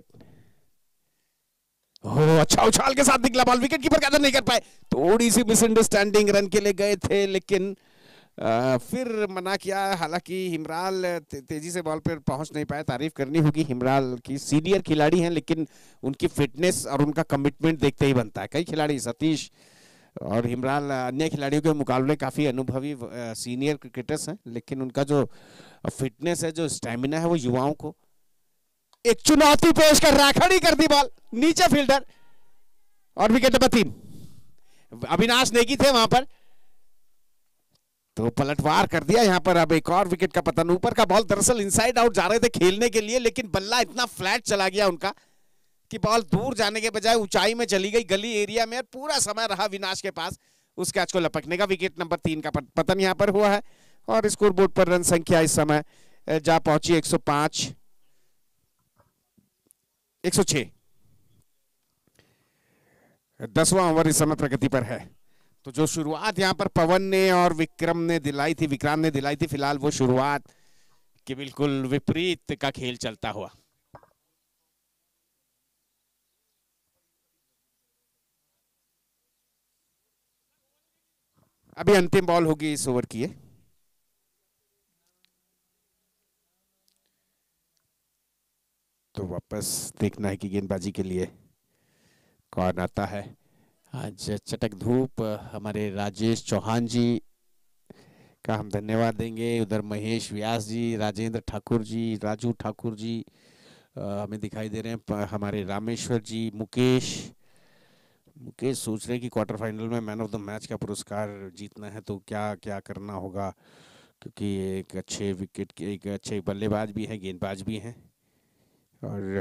ओह अच्छा उछाल के साथ निकला बॉल, विकेट कीपर कदर नहीं कर पाए। थोड़ी सी मिसअंडरस्टैंडिंग, रन के लिए गए थे लेकिन आ, फिर मना किया। हालांकि हिमराल ते, तेजी से बॉल पर पहुंच नहीं पाए। तारीफ करनी होगी हिमराल की, सीनियर खिलाड़ी हैं लेकिन उनकी फिटनेस और उनका कमिटमेंट देखते ही बनता है। कई खिलाड़ी सतीश और हिमराल अन्य खिलाड़ियों के मुकाबले काफी अनुभवी सीनियर क्रिकेटर्स हैं, लेकिन उनका जो फिटनेस है, जो स्टेमिना है, वो युवाओं को एक चुनौती पेश कर रहा है। खड़ी कर दी बॉल, नीचे फील्डर और विकेट नंबर तीन। अविनाश नेगी थे वहां पर, तो पलटवार कर दिया यहां पर। अब एक और विकेट का पतन। ऊपर का बॉल दरअसल इनसाइड आउट जा रहे थे खेलने के लिए, लेकिन बल्ला इतना फ्लैट चला गया उनका कि बॉल दूर जाने के बजाय ऊंचाई में चली गई, गली एरिया में। पूरा समय रहा विनाश के पास उस कैच को लपकने का। विकेट नंबर तीन का पतन यहां पर हुआ है और स्कोर बोर्ड पर रन संख्या इस समय जा पहुंची एक सौ पांच एक सौ छह। दसवां ओवर इस समय प्रगति पर है। तो जो शुरुआत यहां पर पवन ने और विक्रम ने दिलाई थी, विक्रांत ने दिलाई थी, फिलहाल वो शुरुआत के बिल्कुल विपरीत का खेल चलता हुआ। अभी अंतिम बॉल होगी इस ओवर की। तो वापस देखना है कि गेंदबाजी के लिए कौन आता है। आज चटक धूप हमारे राजेश चौहान जी का हम धन्यवाद देंगे। उधर महेश व्यास जी, राजेंद्र ठाकुर जी, राजू ठाकुर जी आ, हमें दिखाई दे रहे हैं। हमारे रामेश्वर जी, मुकेश मुकेश सोच रहे हैं कि क्वार्टर फाइनल में मैन ऑफ द मैच का पुरस्कार जीतना है तो क्या क्या करना होगा, क्योंकि एक अच्छे विकेट के एक अच्छे बल्लेबाज भी हैं, गेंदबाज भी हैं। और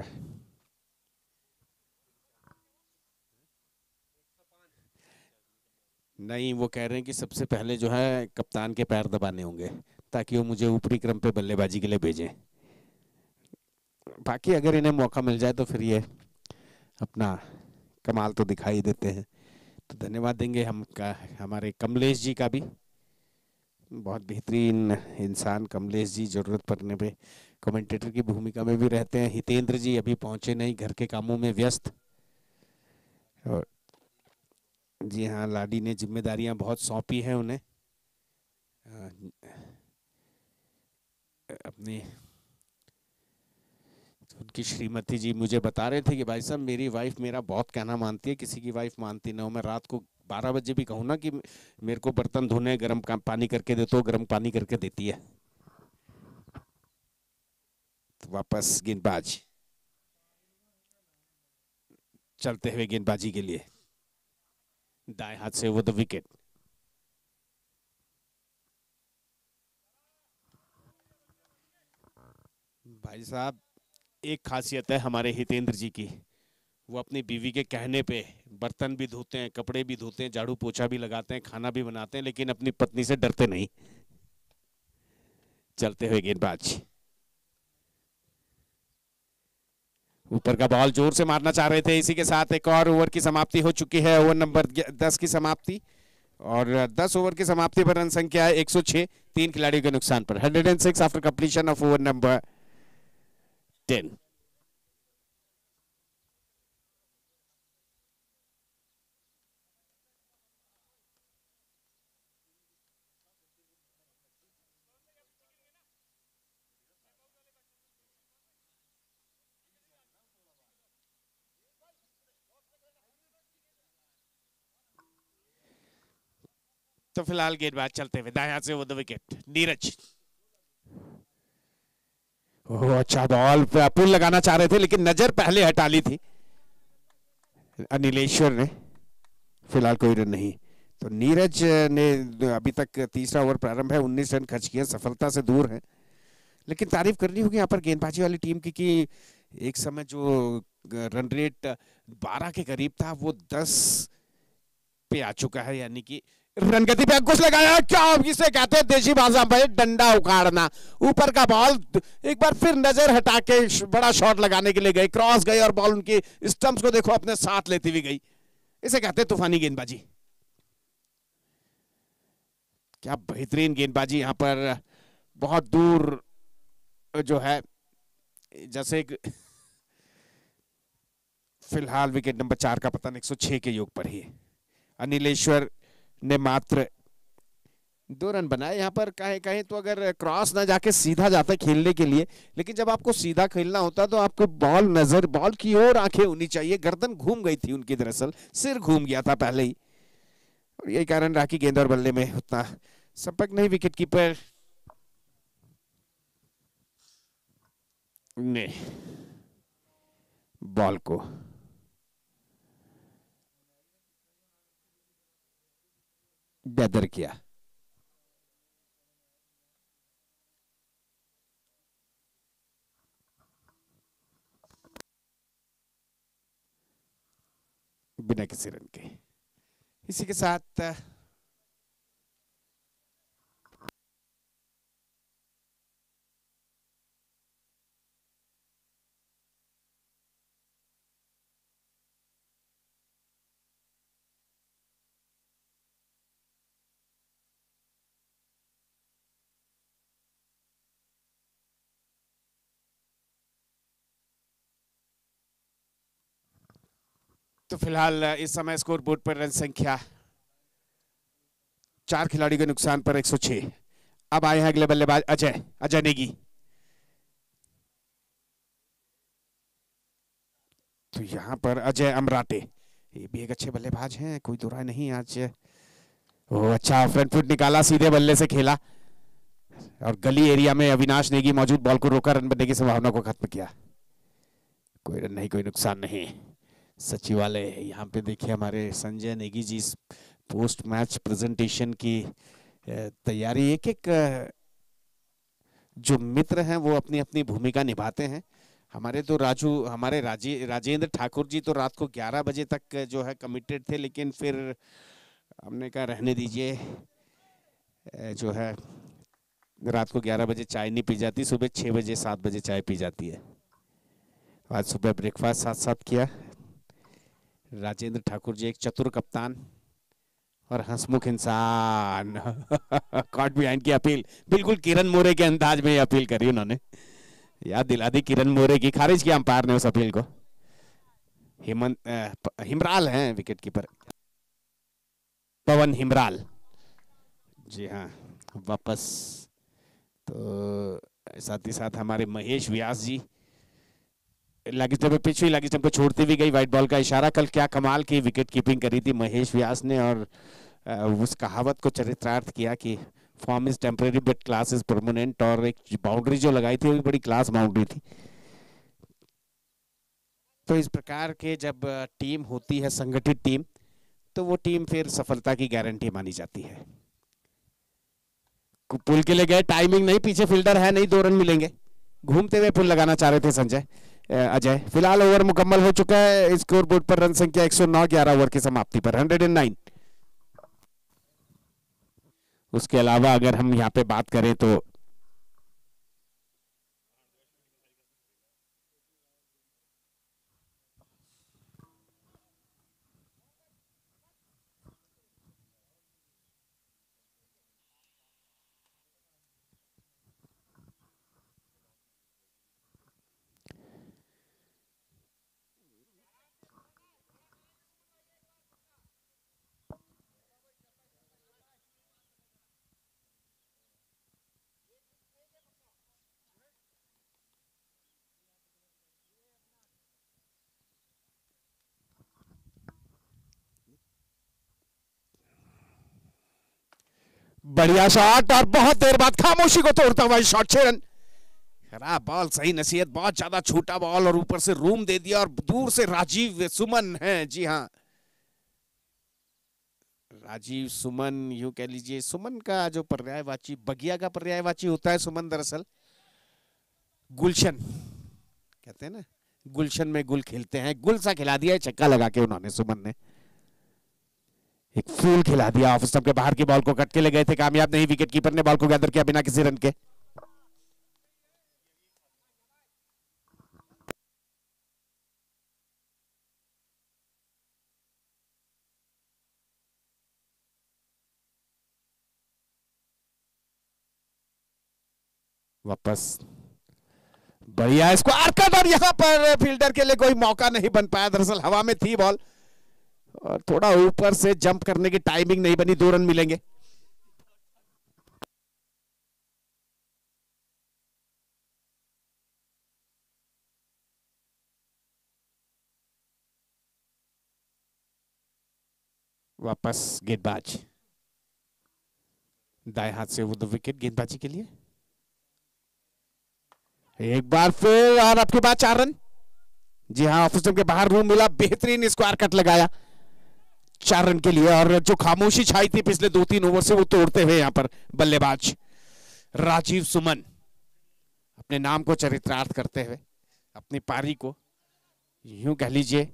नहीं, वो कह रहे हैं कि सबसे पहले जो है कप्तान के पैर दबाने होंगे ताकि वो मुझे ऊपरी क्रम पे बल्लेबाजी के लिए भेजें। बाकी अगर इन्हें मौका मिल जाए तो फिर ये अपना कमाल तो दिखाई देते हैं। तो धन्यवाद देंगे हम का हमारे कमलेश जी का भी, बहुत बेहतरीन इंसान कमलेश जी, जरूरत पड़ने पे कमेंटेटर की भूमिका में भी रहते हैं। हितेंद्र जी अभी पहुंचे नहीं, घर के कामों में व्यस्त। और जी हाँ, लाडी ने जिम्मेदारियां बहुत सौंपी हैं उन्हें अपनी। उनकी श्रीमती जी मुझे बता रहे थे कि भाई साहब मेरी वाइफ मेरा बहुत कहना मानती है, किसी की वाइफ मानती ना हो। मैं रात को बारह बजे भी कहूँ ना कि मेरे को बर्तन धोने गर्म पानी करके दे तो गर्म पानी करके देती है। तो वापस गेंदबाज चलते हुए गेंदबाजी के लिए दाएं हाथ से वो द विकेट। भाई साहब, एक खासियत है हमारे हितेंद्र जी की, वो अपनी बीवी के कहने पे बर्तन भी धोते हैं, कपड़े भी धोते हैं, झाड़ू पोछा भी लगाते हैं, खाना भी बनाते हैं, लेकिन अपनी पत्नी से डरते नहीं। चलते हुए गेंदबाज ऊपर का बॉल जोर से मारना चाह रहे थे। इसी के साथ एक और ओवर की समाप्ति हो चुकी है, ओवर नंबर दस की समाप्ति, और दस ओवर की समाप्ति पर रन संख्या है एक सौ छह, तीन खिलाड़ियों के नुकसान पर। एक सौ छह after completion of over number दस। तो फिलहाल गेंदबाज चलते हुए दाएं हाथ से वो द विकेट नीरज। ओह अच्छा बॉल, पुल लगाना चाह रहे थे लेकिन नजर पहले हटा ली थी अनिलेश्वर ने। फिलहाल कोई रन नहीं। तो नीरज ने अभी तक तीसरा ओवर प्रारंभ है, उन्नीस रन खर्च किए, सफलता से दूर है। लेकिन तारीफ करनी होगी यहाँ पर गेंदबाजी वाली टीम की कि एक समय जो रन रेट बारह के करीब था वो दस पे आ चुका है, यानी कि रन गति पे अंकुश लगाया। क्या इसे कहते हैं देशी भाषा में डंडा उखाड़ना। ऊपर का बॉल एक बार फिर नजर हटा के बड़ा शॉट लगाने के लिए गए, क्रॉस गए और बॉल उनकी स्टंप्स को देखो अपने साथ लेती हुई गई। इसे कहते हैं तूफानी गेंदबाजी। क्या बेहतरीन गेंदबाजी यहाँ पर, बहुत दूर जो है, जैसे फिलहाल विकेट नंबर चार का पतन एक सौ छह के योग पर ही। अनिलेश्वर ने मात्र दो रन बनाए। यहाँ पर कहें कहें तो अगर क्रॉस ना जाके सीधा जाता है खेलने के लिए, लेकिन जब आपको सीधा खेलना होता तो आपको बॉल नजर बॉल की ओर आंखें होनी चाहिए। गर्दन घूम गई थी उनकी, दरअसल सिर घूम गया था पहले ही, और यही कारण रहा कि गेंद और बल्ले में उतना संपर्क नहीं। विकेट कीपर ने बॉल को बेदर किया। बिना किसी रन के। इसी के साथ तो फिलहाल इस समय स्कोर बोर्ड पर रन संख्या चार खिलाड़ियों के नुकसान पर एक सौ छह। अब आए हैं अगले बल्लेबाज अजय अजय नेगी। तो यहां पर अजय अमराटे, ये भी एक अच्छे बल्लेबाज हैं, कोई दो राय नहीं। आज ओ अच्छा फ्रंट फुट निकाला, सीधे बल्ले से खेला और गली एरिया में अविनाश नेगी मौजूद बॉल को रोका, रन बनने की संभावना को खत्म किया। कोई रन नहीं, कोई नुकसान नहीं। सचिवालय यहाँ पे देखिए हमारे Sanjay Negi ji post match presentation की तैयारी, एक एक जो मित्र हैं वो अपनी अपनी भूमिका निभाते हैं। हमारे तो राजू हमारे राजे राजेंद्र ठाकुर जी तो रात को ग्यारह बजे तक जो है कमिटेड थे, लेकिन फिर हमने कहा रहने दीजिए, जो है रात को ग्यारह बजे चाय नहीं पी जाती, सुबह छः बजे सात बजे चाय पी जाती है। आज सुबह ब्रेकफास्ट साथ साथ किया। राजेंद्र ठाकुर जी एक चतुर कप्तान और हंसमुख इंसान। कॉट बिहाइंड की अपील, बिल्कुल किरण मोरे के अंदाज में अपील करी उन्होंने, याद दिला दी किरण मोरे की। खारिज किया अंपायर ने उस अपील को। हेमंत हिमराल हैं विकेट कीपर, पवन हिमराल जी हाँ वापस। तो साथ ही साथ हमारे महेश व्यास जी लेग स्टंप पे पिच हुई, लेग स्टंप को छोड़ती भी गई, व्हाइट बॉल का इशारा। कल क्या कमाल की विकेट कीपिंग करी थी महेश व्यास ने, और उस कहावत को चरितार्थ किया कि form is temporary but class is permanent, और एक बाउंड्री जो लगाई थी वो बड़ी क्लास बाउंड्री थी। तो इस प्रकार के जब टीम होती है संगठित टीम, तो वो टीम फिर सफलता की गारंटी मानी जाती है। पुल के लिए गए, टाइमिंग नहीं, पीछे फील्डर है नहीं, दो रन मिलेंगे। घूमते हुए पुल लगाना चाह रहे थे संजय अजय। फिलहाल ओवर मुकम्मल हो चुका है, स्कोर बोर्ड पर रन संख्या एक सौ नौ, ग्यारह ओवर की समाप्ति पर एक सौ नौ। उसके अलावा अगर हम यहाँ पे बात करें तो बढ़िया शॉट और बहुत देर बाद खामोशी को तोड़ता हुआ शॉट, छह रन। खराब बॉल, सही नसीहत, बहुत ज्यादा छोटा बॉल और ऊपर से रूम दे दिया और दूर से राजीव सुमन है। जी हाँ, राजीव सुमन, यूं कह लीजिए सुमन का जो पर्यायवाची बगिया का पर्यायवाची होता है सुमन, दरअसल गुलशन कहते हैं ना, गुलशन में गुल खिलते हैं, गुल सा खिला दिया है छक्का लगा के उन्होंने, सुमन ने एक फूल खिला दिया। ऑफ स्टंप के बाहर की बॉल को कट के ले गए थे, कामयाब नहीं, विकेट कीपर ने बॉल को गैदर किया बिना किसी रन के। वापस बढ़िया स्क्वायर कट और यहां पर फील्डर के लिए कोई मौका नहीं बन पाया, दरअसल हवा में थी बॉल और थोड़ा ऊपर से जंप करने की टाइमिंग नहीं बनी, दो रन मिलेंगे। वापस गेंदबाज दाएं हाथ से वो विकेट गेंदबाजी के लिए, एक बार फिर और आपके बाद चार रन। जी हाँ, ऑफ स्टंप के बाहर रूम मिला, बेहतरीन स्क्वायर कट लगाया चार रन के लिए। और जो खामोशी छाई थी पिछले दो तीन ओवर से वो तोड़ते हुए यहां पर बल्लेबाज राजीव सुमन अपने नाम को चरितार्थ करते हुए अपनी पारी को यूं कह लीजिए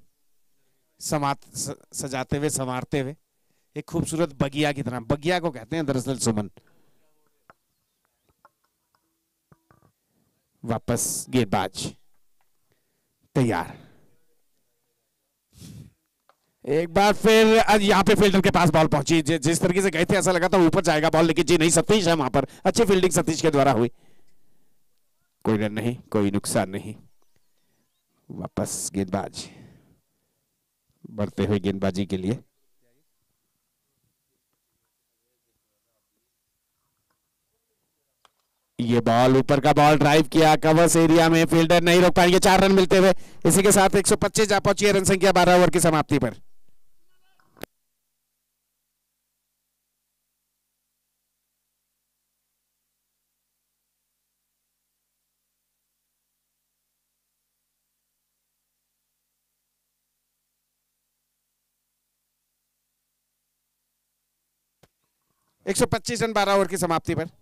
सजाते हुए संवारते हुए एक खूबसूरत बगिया की तरह, बगिया को कहते हैं दरअसल सुमन। वापस गेंदबाज तैयार, एक बार फिर आज यहाँ पे फील्डर के पास बॉल पहुंची, जिस तरीके से गए थे ऐसा लगा था ऊपर जाएगा बॉल, लेकिन जी नहीं, सतीश है वहां पर, अच्छी फील्डिंग सतीश के द्वारा हुई, कोई रन नहीं, कोई नुकसान नहीं। वापस गेंदबाज बढ़ते हुए गेंदबाजी के लिए, ये बॉल ऊपर का बॉल ड्राइव किया कवर्स एरिया में, फील्डर नहीं रोक पाएंगे, चार रन मिलते हुए इसी के साथ एक सौ पच्चीस जा पहुंची है रन संख्या बारह ओवर की समाप्ति पर। एक सौ पच्चीस रन बारह ओवर की समाप्ति पर।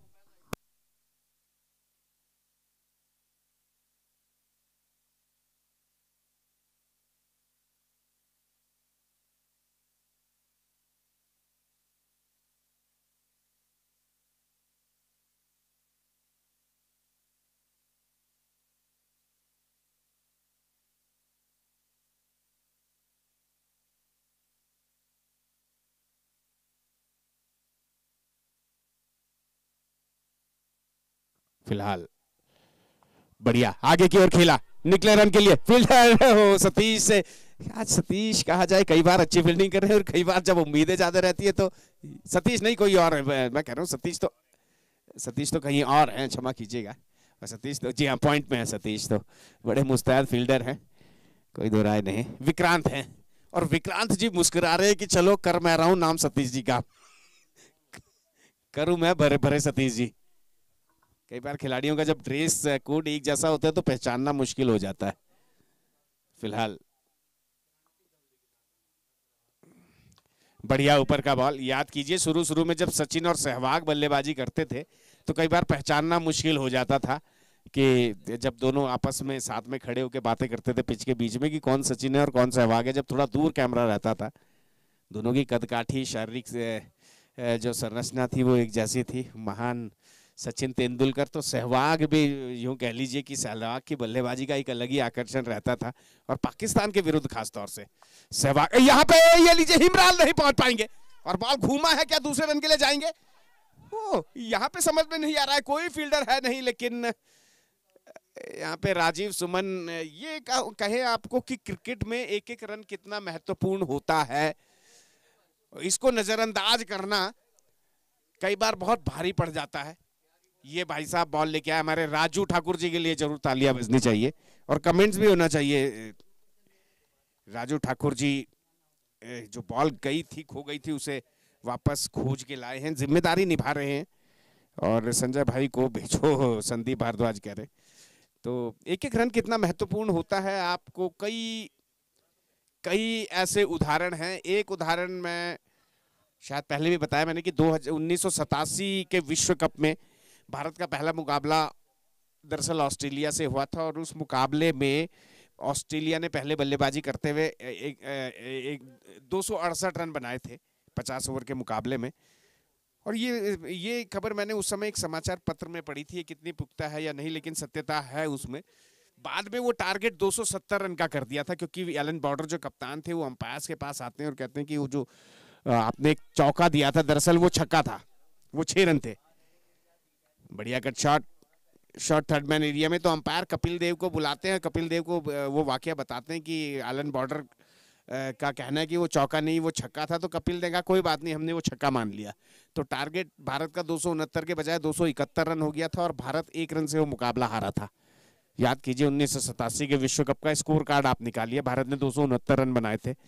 फिलहाल बढ़िया आगे की ओर खेला, निकले रन के लिए, फील्डर हो सतीश से, आज सतीश कहा जाए कई बार अच्छी फील्डिंग कर रहे हैं और कई बार जब उम्मीदें ज्यादा रहती है तो सतीश नहीं कोई और है, मैं कह रहा हूँ सतीश तो सतीश तो कहीं और है, क्षमा कीजिएगा, सतीश तो जी हाँ पॉइंट में है, सतीश तो बड़े मुस्तैद फील्डर हैं, कोई दो राय नहीं। विक्रांत हैं और विक्रांत जी मुस्कुरा रहे हैं कि चलो कर मैं रहा हूं नाम सतीश जी का, करूं मैं भरे भरे सतीश जी। कई बार खिलाड़ियों का जब ड्रेस कोड एक जैसा होता है तो पहचानना मुश्किल हो जाता है। फिलहाल बढ़िया ऊपर का बॉल, याद कीजिए शुरू शुरू में जब सचिन और सहवाग बल्लेबाजी करते थे तो कई बार पहचानना मुश्किल हो जाता था कि जब दोनों आपस में साथ में खड़े होकर बातें करते थे पिच के बीच में कि कौन सचिन है और कौन सहवाग है, जब थोड़ा दूर कैमरा रहता था दोनों की कदकाठी शारीरिक जो संरचना थी वो एक जैसी थी। महान सचिन तेंदुलकर, तो सहवाग भी यूं कह लीजिए कि सहवाग की बल्लेबाजी का एक अलग ही आकर्षण रहता था, और पाकिस्तान के विरुद्ध खासतौर से सहवाग। यहाँ पे ये लीजिए हिमराल नहीं पहुंच पाएंगे और बॉल घूमा है, क्या दूसरे रन के लिए जाएंगे? ओ, यहाँ पे समझ में नहीं आ रहा है, कोई फील्डर है नहीं, लेकिन यहाँ पे राजीव सुमन ये कहे आपको कि क्रिकेट में एक एक रन कितना महत्वपूर्ण होता है, इसको नजरअंदाज करना कई बार बहुत भारी पड़ जाता है। ये भाई साहब बॉल लेके आए, हमारे राजू ठाकुर जी के लिए जरूर तालियां बजनी चाहिए और कमेंट्स भी होना चाहिए। राजू ठाकुर जी जो बॉल गई थी, खो गई थी, उसे वापस खोज के लाए हैं, जिम्मेदारी निभा रहे हैं। और संजय भाई को भेजो, संदीप भारद्वाज कह रहे। तो एक एक रन कितना महत्वपूर्ण होता है, आपको कई कई ऐसे उदाहरण हैं। एक उदाहरण मैं शायद पहले भी बताया मैंने कि दो हजार उन्नीस सौ सतासी के विश्व कप में भारत का पहला मुकाबला दरअसल ऑस्ट्रेलिया से हुआ था, और उस मुकाबले में ऑस्ट्रेलिया ने पहले बल्लेबाजी करते हुए एक, एक दो सौ अड़सठ रन बनाए थे पचास ओवर के मुकाबले में। और ये ये खबर मैंने उस समय एक समाचार पत्र में पढ़ी थी, कितनी पुख्ता है या नहीं, लेकिन सत्यता है उसमें। बाद में वो टारगेट दो सौ सत्तर रन का कर दिया था, क्योंकि एलन बॉर्डर जो कप्तान थे वो अंपायर्स के पास आते हैं और कहते हैं कि वो जो आपने एक चौका दिया था दरअसल वो छक्का था, वो छह रन थे। बढ़िया cut shot, shot third man area में, तो अंपायर कपिल देव को बुलाते हैं, कपिल देव को वो वाकया बताते हैं कि एलन बॉर्डर का कहना है कि वो चौका नहीं वो छक्का था, तो कपिल देव का कोई बात नहीं, हमने वो छक्का मान लिया। तो टारगेट भारत का दो सौ उनहत्तर के बजाय दो सौ इकहत्तर रन हो गया था, और भारत एक रन से वो मुकाबला हारा था। याद कीजिए उन्नीस सौ सतासी के विश्व कप का स्कोर कार्ड आप निकालिए, भारत ने दो सौ उनहत्तर रन बनाए थे।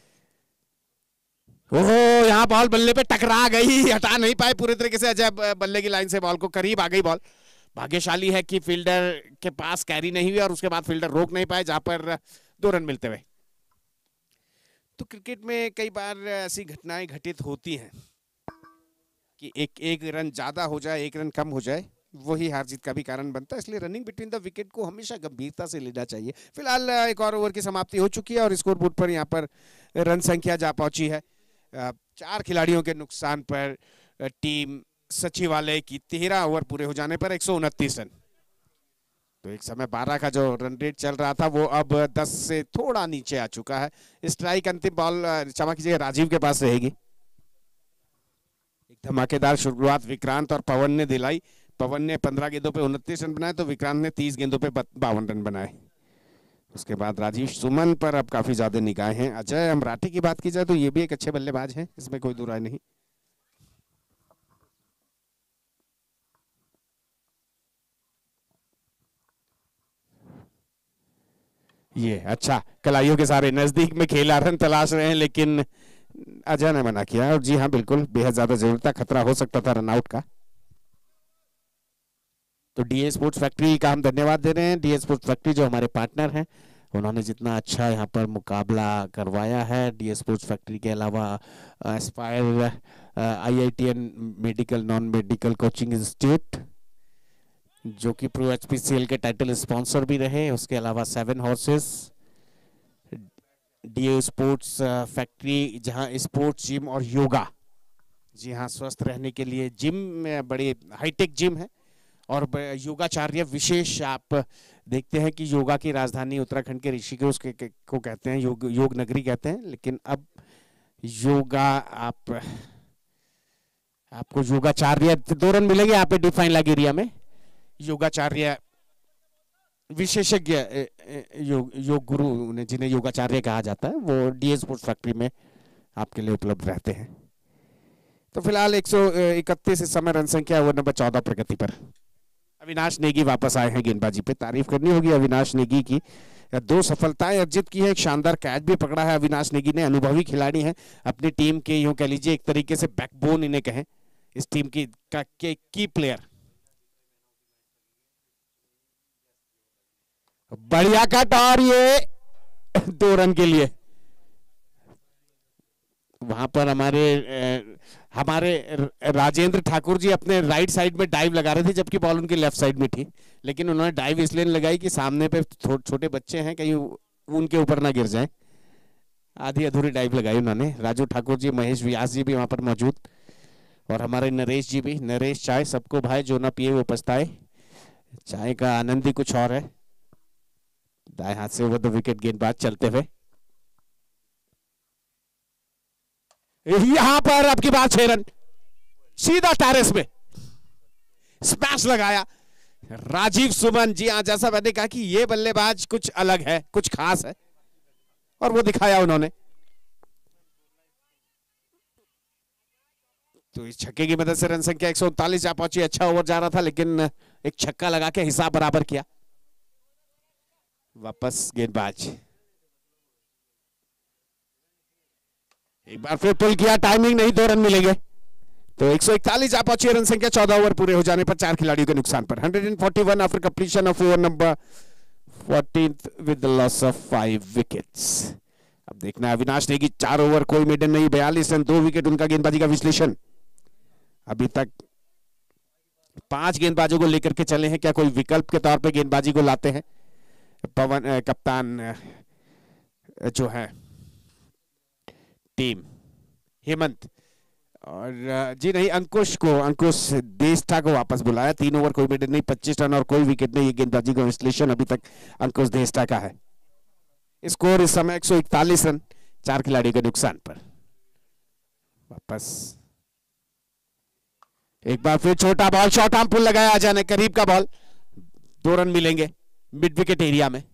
ओहो, यहाँ बॉल बल्ले पे टकरा गई, हटा नहीं पाए पूरे तरीके से अजय बल्ले की लाइन से, बॉल को करीब आ गई बॉल। भाग्यशाली है कि फील्डर के पास कैरी नहीं हुई और उसके बाद फील्डर रोक नहीं पाए, जहां पर दो रन मिलते हुए। तो क्रिकेट में कई बार ऐसी घटनाएं घटित होती हैं कि एक एक रन ज्यादा हो जाए, एक रन कम हो जाए, वही हार जीत का भी कारण बनता है। इसलिए रनिंग बिटवीन द विकेट को हमेशा गंभीरता से लेना चाहिए। फिलहाल एक और ओवर की समाप्ति हो चुकी है और स्कोर बोर्ड पर यहाँ पर रन संख्या जा पहुंची है। चार खिलाड़ियों के नुकसान पर टीम सचिवालय की तेरह ओवर पूरे हो जाने पर एक सौ उनतीस रन। तो एक समय बारह का जो रन रेट चल रहा था वो अब दस से थोड़ा नीचे आ चुका है। स्ट्राइक अंतिम बॉल क्षमा कीजिए राजीव के पास रहेगी। एक धमाकेदार शुरुआत विक्रांत और पवन ने दिलाई। पवन ने पंद्रह गेंदों पे उनतीस रन बनाए, तो विक्रांत ने तीस गेंदों पे बावन रन बनाए। उसके बाद राजीव सुमन पर अब काफी ज्यादा निगाहें हैं। अजय अमराठी की बात की जाए तो ये भी एक अच्छे बल्लेबाज हैं, इसमें कोई दो राय नहीं। ये अच्छा, कलाइयों के सारे नजदीक में खेला, रन तलाश रहे हैं, लेकिन अजय ने मना किया। और जी हाँ बिल्कुल, बेहद ज्यादा जरूरत था, खतरा हो सकता था रनआउट का। तो डीए स्पोर्ट्स फैक्ट्री का हम धन्यवाद दे रहे हैं। डीए स्पोर्ट्स फैक्ट्री जो हमारे पार्टनर हैं, उन्होंने जितना अच्छा यहाँ पर मुकाबला करवाया है। डीए स्पोर्ट्स फैक्ट्री के अलावा Aspire IITian medical non medical coaching institute जो कि प्रो एचपीसीएल के टाइटल स्पॉन्सर भी रहे, उसके अलावा Seven Horses, DA sports Factory जहाँ स्पोर्ट्स जिम और योगा, जी हाँ स्वस्थ रहने के लिए जिम में बड़े हाईटेक जिम है, और योगाचार्य विशेष आप देखते हैं कि योगा की राजधानी उत्तराखंड के ऋषिकेश के, के को कहते हैं योग योग नगरी कहते हैं, लेकिन अब योगा आप आपको योगाचार्य दो रन मिलेंगे आप डिफाइन लाग एरिया में। योगाचार्य विशेषज्ञ योग योग गुरु उन्हें जिन्हें योगाचार्य कहा जाता है, वो डीए स्पोर्ट्स फैक्ट्री में आपके लिए उपलब्ध रहते हैं। तो फिलहाल एक सौ इकतीस इस समय रन संख्या ओवर नंबर चौदह प्रगति पर। अविनाश नेगी वापस आए हैं गेंदबाजी पे, तारीफ करनी होगी अविनाश नेगी की। दो सफलताएं अर्जित की है, एक शानदार कैच भी पकड़ा है अविनाश नेगी ने। अनुभवी खिलाड़ी हैं, अपनी टीम के यूं कह लीजिए एक तरीके से बैकबोन इन्हें कहें, इस टीम की का के की प्लेयर। बढ़िया कट और ये दो रन के लिए वहां पर हमारे अ, हमारे राजेंद्र ठाकुर जी अपने राइट साइड में डाइव लगा रहे थे, जबकि बॉल उनके लेफ्ट साइड में थी। लेकिन उन्होंने डाइव इसलिए लगाई कि सामने पे छोटे बच्चे हैं, कहीं उनके ऊपर ना गिर जाए। आधी अधूरी डाइव लगाई उन्होंने। राजू ठाकुर जी, महेश व्यास जी भी वहां पर मौजूद, और हमारे नरेश जी भी। नरेश चाय सबको भाई, जो ना पिए वो पछताए। चाय का आनंद ही कुछ और है। दाएं हाथ से ओवर द विकेट गेंदबाज चलते हुए, यहां पर अब की बात छह रन सीधा टेरेस में स्मैश लगाया राजीव सुमन। जी हाँ, जैसा मैंने कहा कि ये बल्लेबाज कुछ अलग है, कुछ खास है, और वो दिखाया उन्होंने। तो इस छक्के की मदद से रन संख्या एक सौ उनतालीस जा पहुंची। अच्छा ओवर जा रहा था, लेकिन एक छक्का लगा के हिसाब बराबर किया। वापस गेंदबाज, एक बार फिर पुल किया, टाइमिंग नहीं, दो रन मिलेंगे। तो एक सौ इकतालीस जा पहुंची रन संख्या। चौदह ओवर पूरे हो जाने पर चार खिलाड़ियों के नुकसान पर। एक सौ इकतालीस after completion of over number fourteenth with the loss of five wickets. अब देखना है अविनाश नेगी, चार ओवर कोई मेडन नहीं, बयालीस रन, दो विकेट। उनका गेंदबाजी का विश्लेषण, अभी तक पांच गेंदबाजों को लेकर के चले हैं, क्या कोई विकल्प के तौर पे गेंदबाजी को लाते हैं? पवन कप्तान जो है टीम, हेमंत, और जी नहीं, अंकुश को, अंकुश देस्टा को वापस बुलाया। तीन ओवर कोई विकेट नहीं, पच्चीस रन और कोई विकेट नहीं। ये गेंदबाजी का विश्लेषण अभी तक अंकुश देस्टा का है। स्कोर इस समय एक सौ इकतालीस रन, चार खिलाड़ियों के नुकसान पर। वापस एक बार फिर छोटा बॉल, शॉर्ट आर्म पुल लगाया आ जाने, करीब का बॉल, दो रन मिलेंगे मिड विकेट एरिया में।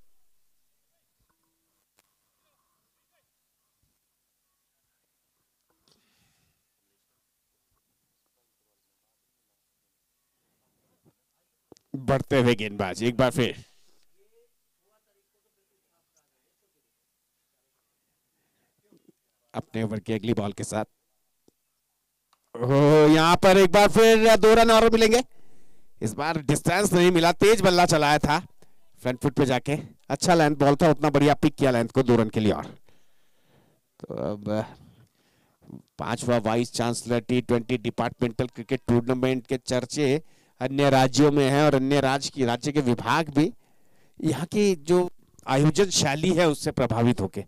बढ़ते हुए गेंदबाज एक बार फिर, अपने ओवर की अगली बॉल के साथ। यहां पर एक बार फिर दो रन और मिलेंगे। इस बार डिस्टेंस नहीं मिला, तेज बल्ला चलाया था फ्रंट फुट पे जाके, अच्छा लेंथ बॉल था, उतना बढ़िया पिक किया लेंथ को, दो रन के लिए। और तो अब पांचवा vice chancellor T twenty departmental cricket tournament के चर्चे अन्य राज्यों में है, और अन्य राज्य की राज्य के विभाग भी यहाँ की जो आयोजन शैली है उससे प्रभावित होके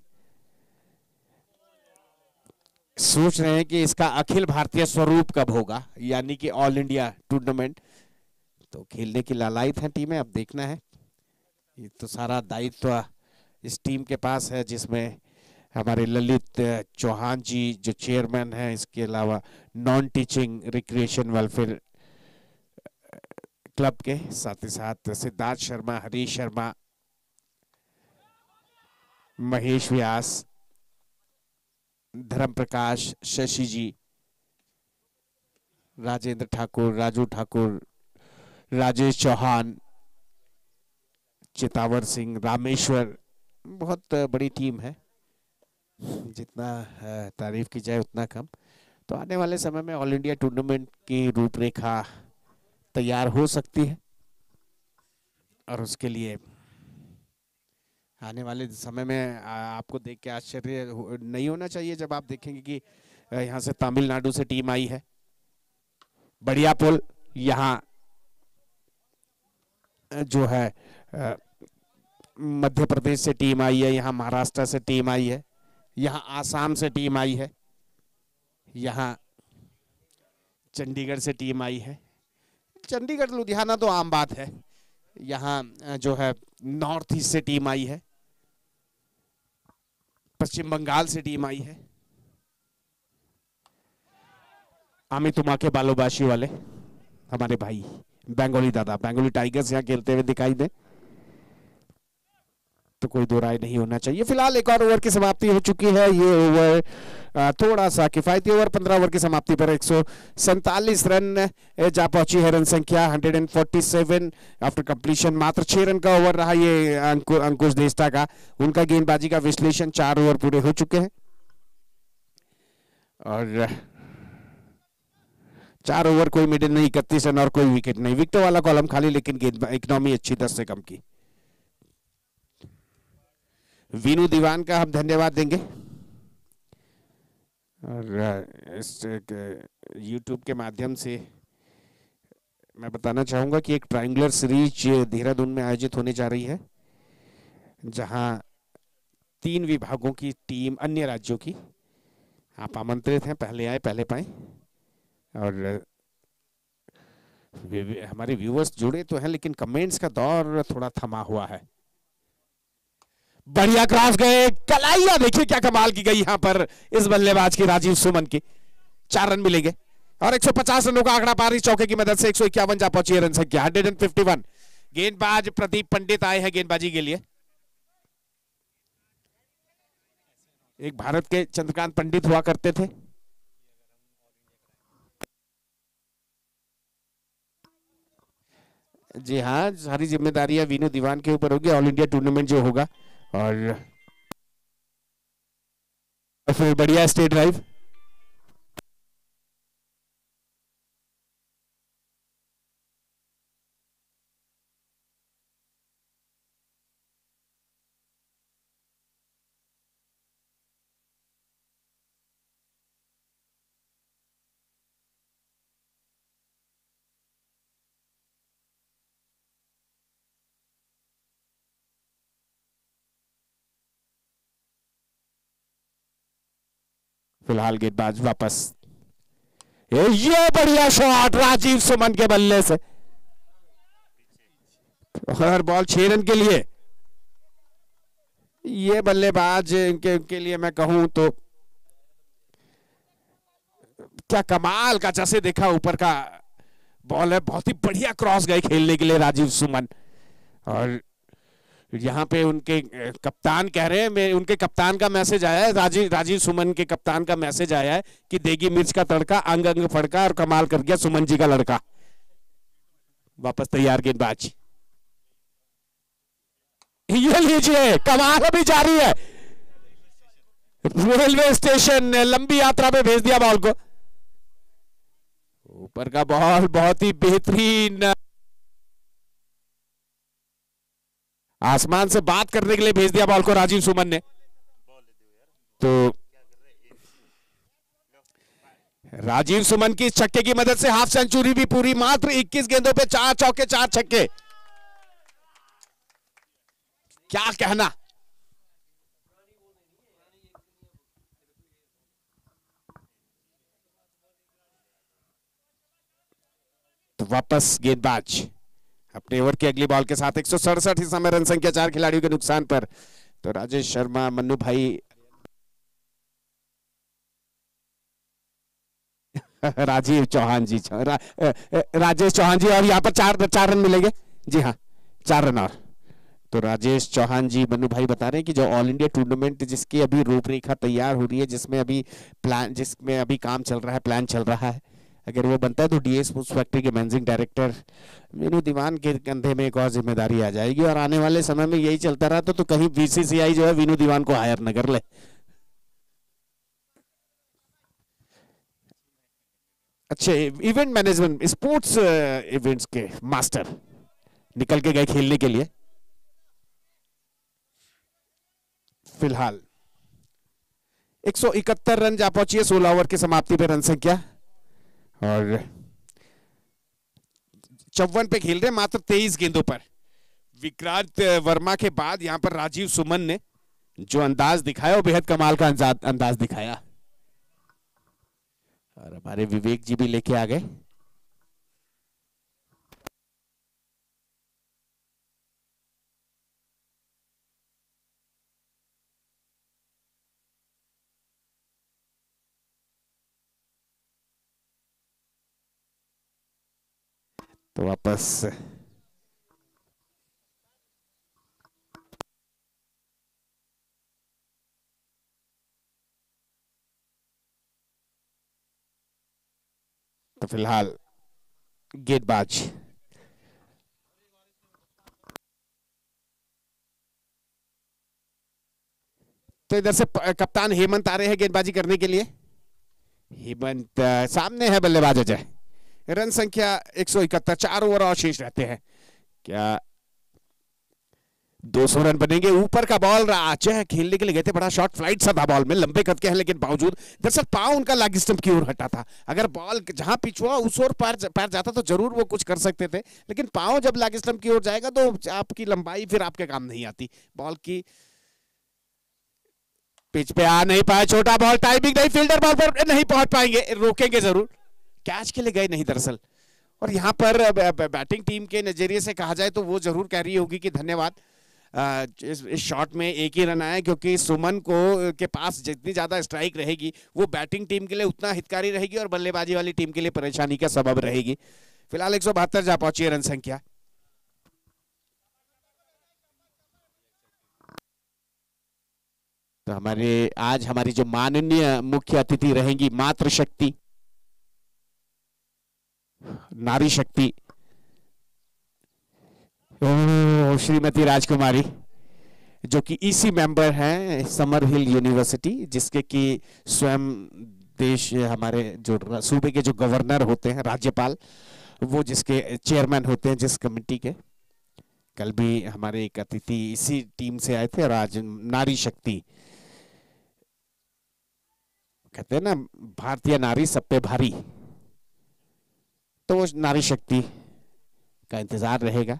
सोच रहे हैं कि इसका अखिल भारतीय स्वरूप कब होगा, यानी कि ऑल इंडिया टूर्नामेंट। तो खेलने की लालायित है टीमें, अब देखना है। ये तो सारा दायित्व इस टीम के पास है, जिसमें हमारे ललित चौहान जी जो चेयरमैन हैं, इसके अलावा non teaching recreation welfare club के, साथ ही साथ सिद्धार्थ शर्मा, हरीश शर्मा, महेश व्यास, धर्म प्रकाश, शशि जी, राजेंद्र ठाकुर, राजू ठाकुर, राजेश चौहान, चितावर सिंह, रामेश्वर। बहुत बड़ी टीम है, जितना तारीफ की जाए उतना कम। तो आने वाले समय में ऑल इंडिया टूर्नामेंट की रूपरेखा तैयार हो सकती है, और उसके लिए आने वाले समय में आपको देख के आश्चर्य नहीं होना चाहिए जब आप देखेंगे कि यहाँ से तमिलनाडु से टीम आई है, बढ़िया पुल। यहाँ जो है मध्य प्रदेश से टीम आई है, यहाँ महाराष्ट्र से टीम आई है, यहाँ आसाम से टीम आई है, यहाँ चंडीगढ़ से टीम आई है। चंडीगढ़ लुधियाना तो आम बात है। यहाँ जो है नॉर्थ ईस्ट से टीम आई है, पश्चिम बंगाल से टीम आई है, आमितुमा के बालोबाशी वाले हमारे भाई बंगाली दादा, बंगाली टाइगर्स यहाँ खेलते हुए दिखाई दे तो कोई दो राय नहीं होना चाहिए। फिलहाल एक और ओवर की समाप्ति हो चुकी है। ये ओवर थोड़ा सा किफायती ओवर, पंद्रह ओवर की समाप्ति पर एक सौ सैंतालीस रन जा पहुंची है रन संख्या एक सौ सैंतालीस आफ्टर कंप्लीशन। मात्र छह रन का ओवर रहा ये अंकु, अंकुश देस्ता का। उनका गेंदबाजी का विश्लेषण, चार ओवर पूरे हो चुके हैं और चार ओवर कोई मिडिल नहीं, इकतीस रन और कोई विकेट नहीं। विकेट वाला कॉलम खाली, लेकिन गेंद इकोनॉमी अच्छी, दस से कम की। वीनू दीवान का हम धन्यवाद देंगे। और इस यूट्यूब के माध्यम से मैं बताना चाहूँगा कि एक ट्रायंगुलर सीरीज देहरादून में आयोजित होने जा रही है, जहां तीन विभागों की टीम अन्य राज्यों की, आप आमंत्रित हैं, पहले आए पहले पाए। और हमारे व्यूअर्स जुड़े तो हैं, लेकिन कमेंट्स का दौर थोड़ा थमा हुआ है। बढ़िया क्रॉस गए, कलाइया देखिए क्या कमाल की गई यहां पर इस बल्लेबाज की, राजीव सुमन की। चार रन मिलेंगे और एक सौ पचास रनों का आंकड़ा पार इस चौके की मदद से एक सौ इक्यावन जा पहुंची है रन संख्या एक सौ इक्यावन। गेंदबाज प्रदीप पंडित आए हैं गेंदबाजी के लिए। एक भारत के चंद्रकांत पंडित हुआ करते थे। जी हाँ, सारी जिम्मेदारियां वीनू दीवान के ऊपर होगी। ऑल इंडिया टूर्नामेंट जो होगा, और फिर बढ़िया स्टेट ड्राइव। फिलहाल गेंदबाज वापस, ये बढ़िया शॉट राजीव सुमन के बल्ले से, और बॉल छह रन के लिए। ये बल्लेबाज इनके इनके लिए मैं कहूं तो क्या कमाल का, जैसे देखा ऊपर का बॉल है, बहुत ही बढ़िया क्रॉस गए खेलने के लिए राजीव सुमन। और यहाँ पे उनके कप्तान कह रहे हैं, मैं उनके कप्तान का मैसेज आया है, राजीव राजीव सुमन के कप्तान का मैसेज आया है कि देगी मिर्च का तड़का, अंग अंग फड़का और कमाल कर गया सुमन जी का लड़का। वापस तैयार गेंदबाज, ये लीजिए कमाल अभी जारी है। रेलवे स्टेशन लंबी यात्रा में भेज दिया बॉल को। ऊपर का बॉल बहुत ही बेहतरीन, आसमान से बात करने के लिए भेज दिया बॉल को राजीव सुमन ने। तो राजीव सुमन की छक्के की मदद से हाफ सेंचुरी भी पूरी, मात्र इक्कीस गेंदों पे चार चौके चार छक्के, क्या कहना। तो वापस गेंदबाज अपने ओवर की अगली बॉल के साथ एक सौ सड़सठ इस समय रन संख्या चार खिलाड़ियों के नुकसान पर। तो राजेश शर्मा, मन्नू भाई राजीव चौहान जी, रा, राजेश चौहान जी, और यहाँ पर चार चार रन मिलेंगे। जी हाँ, चार रन और। तो राजेश चौहान जी, मन्नू भाई बता रहे हैं कि जो ऑल इंडिया टूर्नामेंट जिसकी अभी रूपरेखा तैयार हो रही है, जिसमें अभी प्लान जिसमें अभी काम चल रहा है, प्लान चल रहा है, अगर वो बनता है तो डीएस स्पोर्ट्स फैक्ट्री के मैनेजिंग डायरेक्टर वीनू दीवान के कंधे में एक और जिम्मेदारी आ जाएगी। और आने वाले समय में यही चलता रहा तो, तो कहीं बीसीसीआई जो है वीनू दीवान को हायर न कर ले। अच्छे इवेंट मैनेजमेंट, स्पोर्ट्स इवेंट्स के मास्टर निकल के गए खेलने के लिए। फिलहाल एक सौ इकहत्तर रन जा पहुंची है सोलह ओवर की समाप्ति पे रन संख्या, और चौवन पे खेल रहे मात्र तेईस गेंदों पर। विक्रांत वर्मा के बाद यहां पर राजीव सुमन ने जो अंदाज दिखाया वो बेहद कमाल का अंदाज दिखाया, और हमारे विवेक जी भी लेके आ गए। तो वापस तो फिलहाल गेंदबाज तो इधर से कप्तान हेमंत आ रहे हैं गेंदबाजी करने के लिए। हेमंत सामने है बल्लेबाज अजय। रन संख्या एक सौ इकहत्तर, चार ओवर और शेष रहते हैं। क्या दो सौ रन बनेंगे। ऊपर का बॉल अजय खेलने के लिए गए थे, बड़ा शॉट फ्लाइट सा था बॉल में, लंबे कद के हैं लेकिन बावजूद दरअसल पांव उनका लेग स्टंप की ओर हटा था। अगर बॉल जहां पिच हुआ उस ओर पैर पैर जाता तो जरूर वो कुछ कर सकते थे, लेकिन पांव जब लेग स्टंप की ओर जाएगा तो आपकी लंबाई फिर आपके काम नहीं आती। बॉल की पिच पे आ नहीं पाया, छोटा बॉल, टाइमिंग नहीं, फील्डर बॉल पर नहीं पहुंच पाएंगे, रोकेंगे जरूर, कैच के लिए गए नहीं दरअसल। और यहां पर बैटिंग टीम के नजरिए से कहा जाए तो वो जरूर कह रही होगी कि धन्यवाद, इस, इस शॉट में एक ही रन आया, क्योंकि सुमन को के पास जितनी ज्यादा स्ट्राइक रहेगी वो बैटिंग टीम के लिए उतना हितकारी रहेगी और बल्लेबाजी वाली टीम के लिए परेशानी का सबब रहेगी। फिलहाल एक सौ बहत्तर जा पहुंची है रन संख्या। तो हमारे आज हमारी जो माननीय मुख्य अतिथि रहेंगी मातृशक्ति, नारी शक्ति, श्रीमती राजकुमारी, जो कि ईसी मेंबर हैं समर हिल यूनिवर्सिटी, जिसके कि स्वयं देश हमारे जो सूबे के जो गवर्नर होते हैं, राज्यपाल, वो जिसके चेयरमैन होते हैं जिस कमेटी के। कल भी हमारे एक अतिथि इसी टीम से आए थे और आज नारी शक्ति, कहते हैं ना भारतीय नारी सब पे भारी, तो वो नारी शक्ति का इंतजार रहेगा।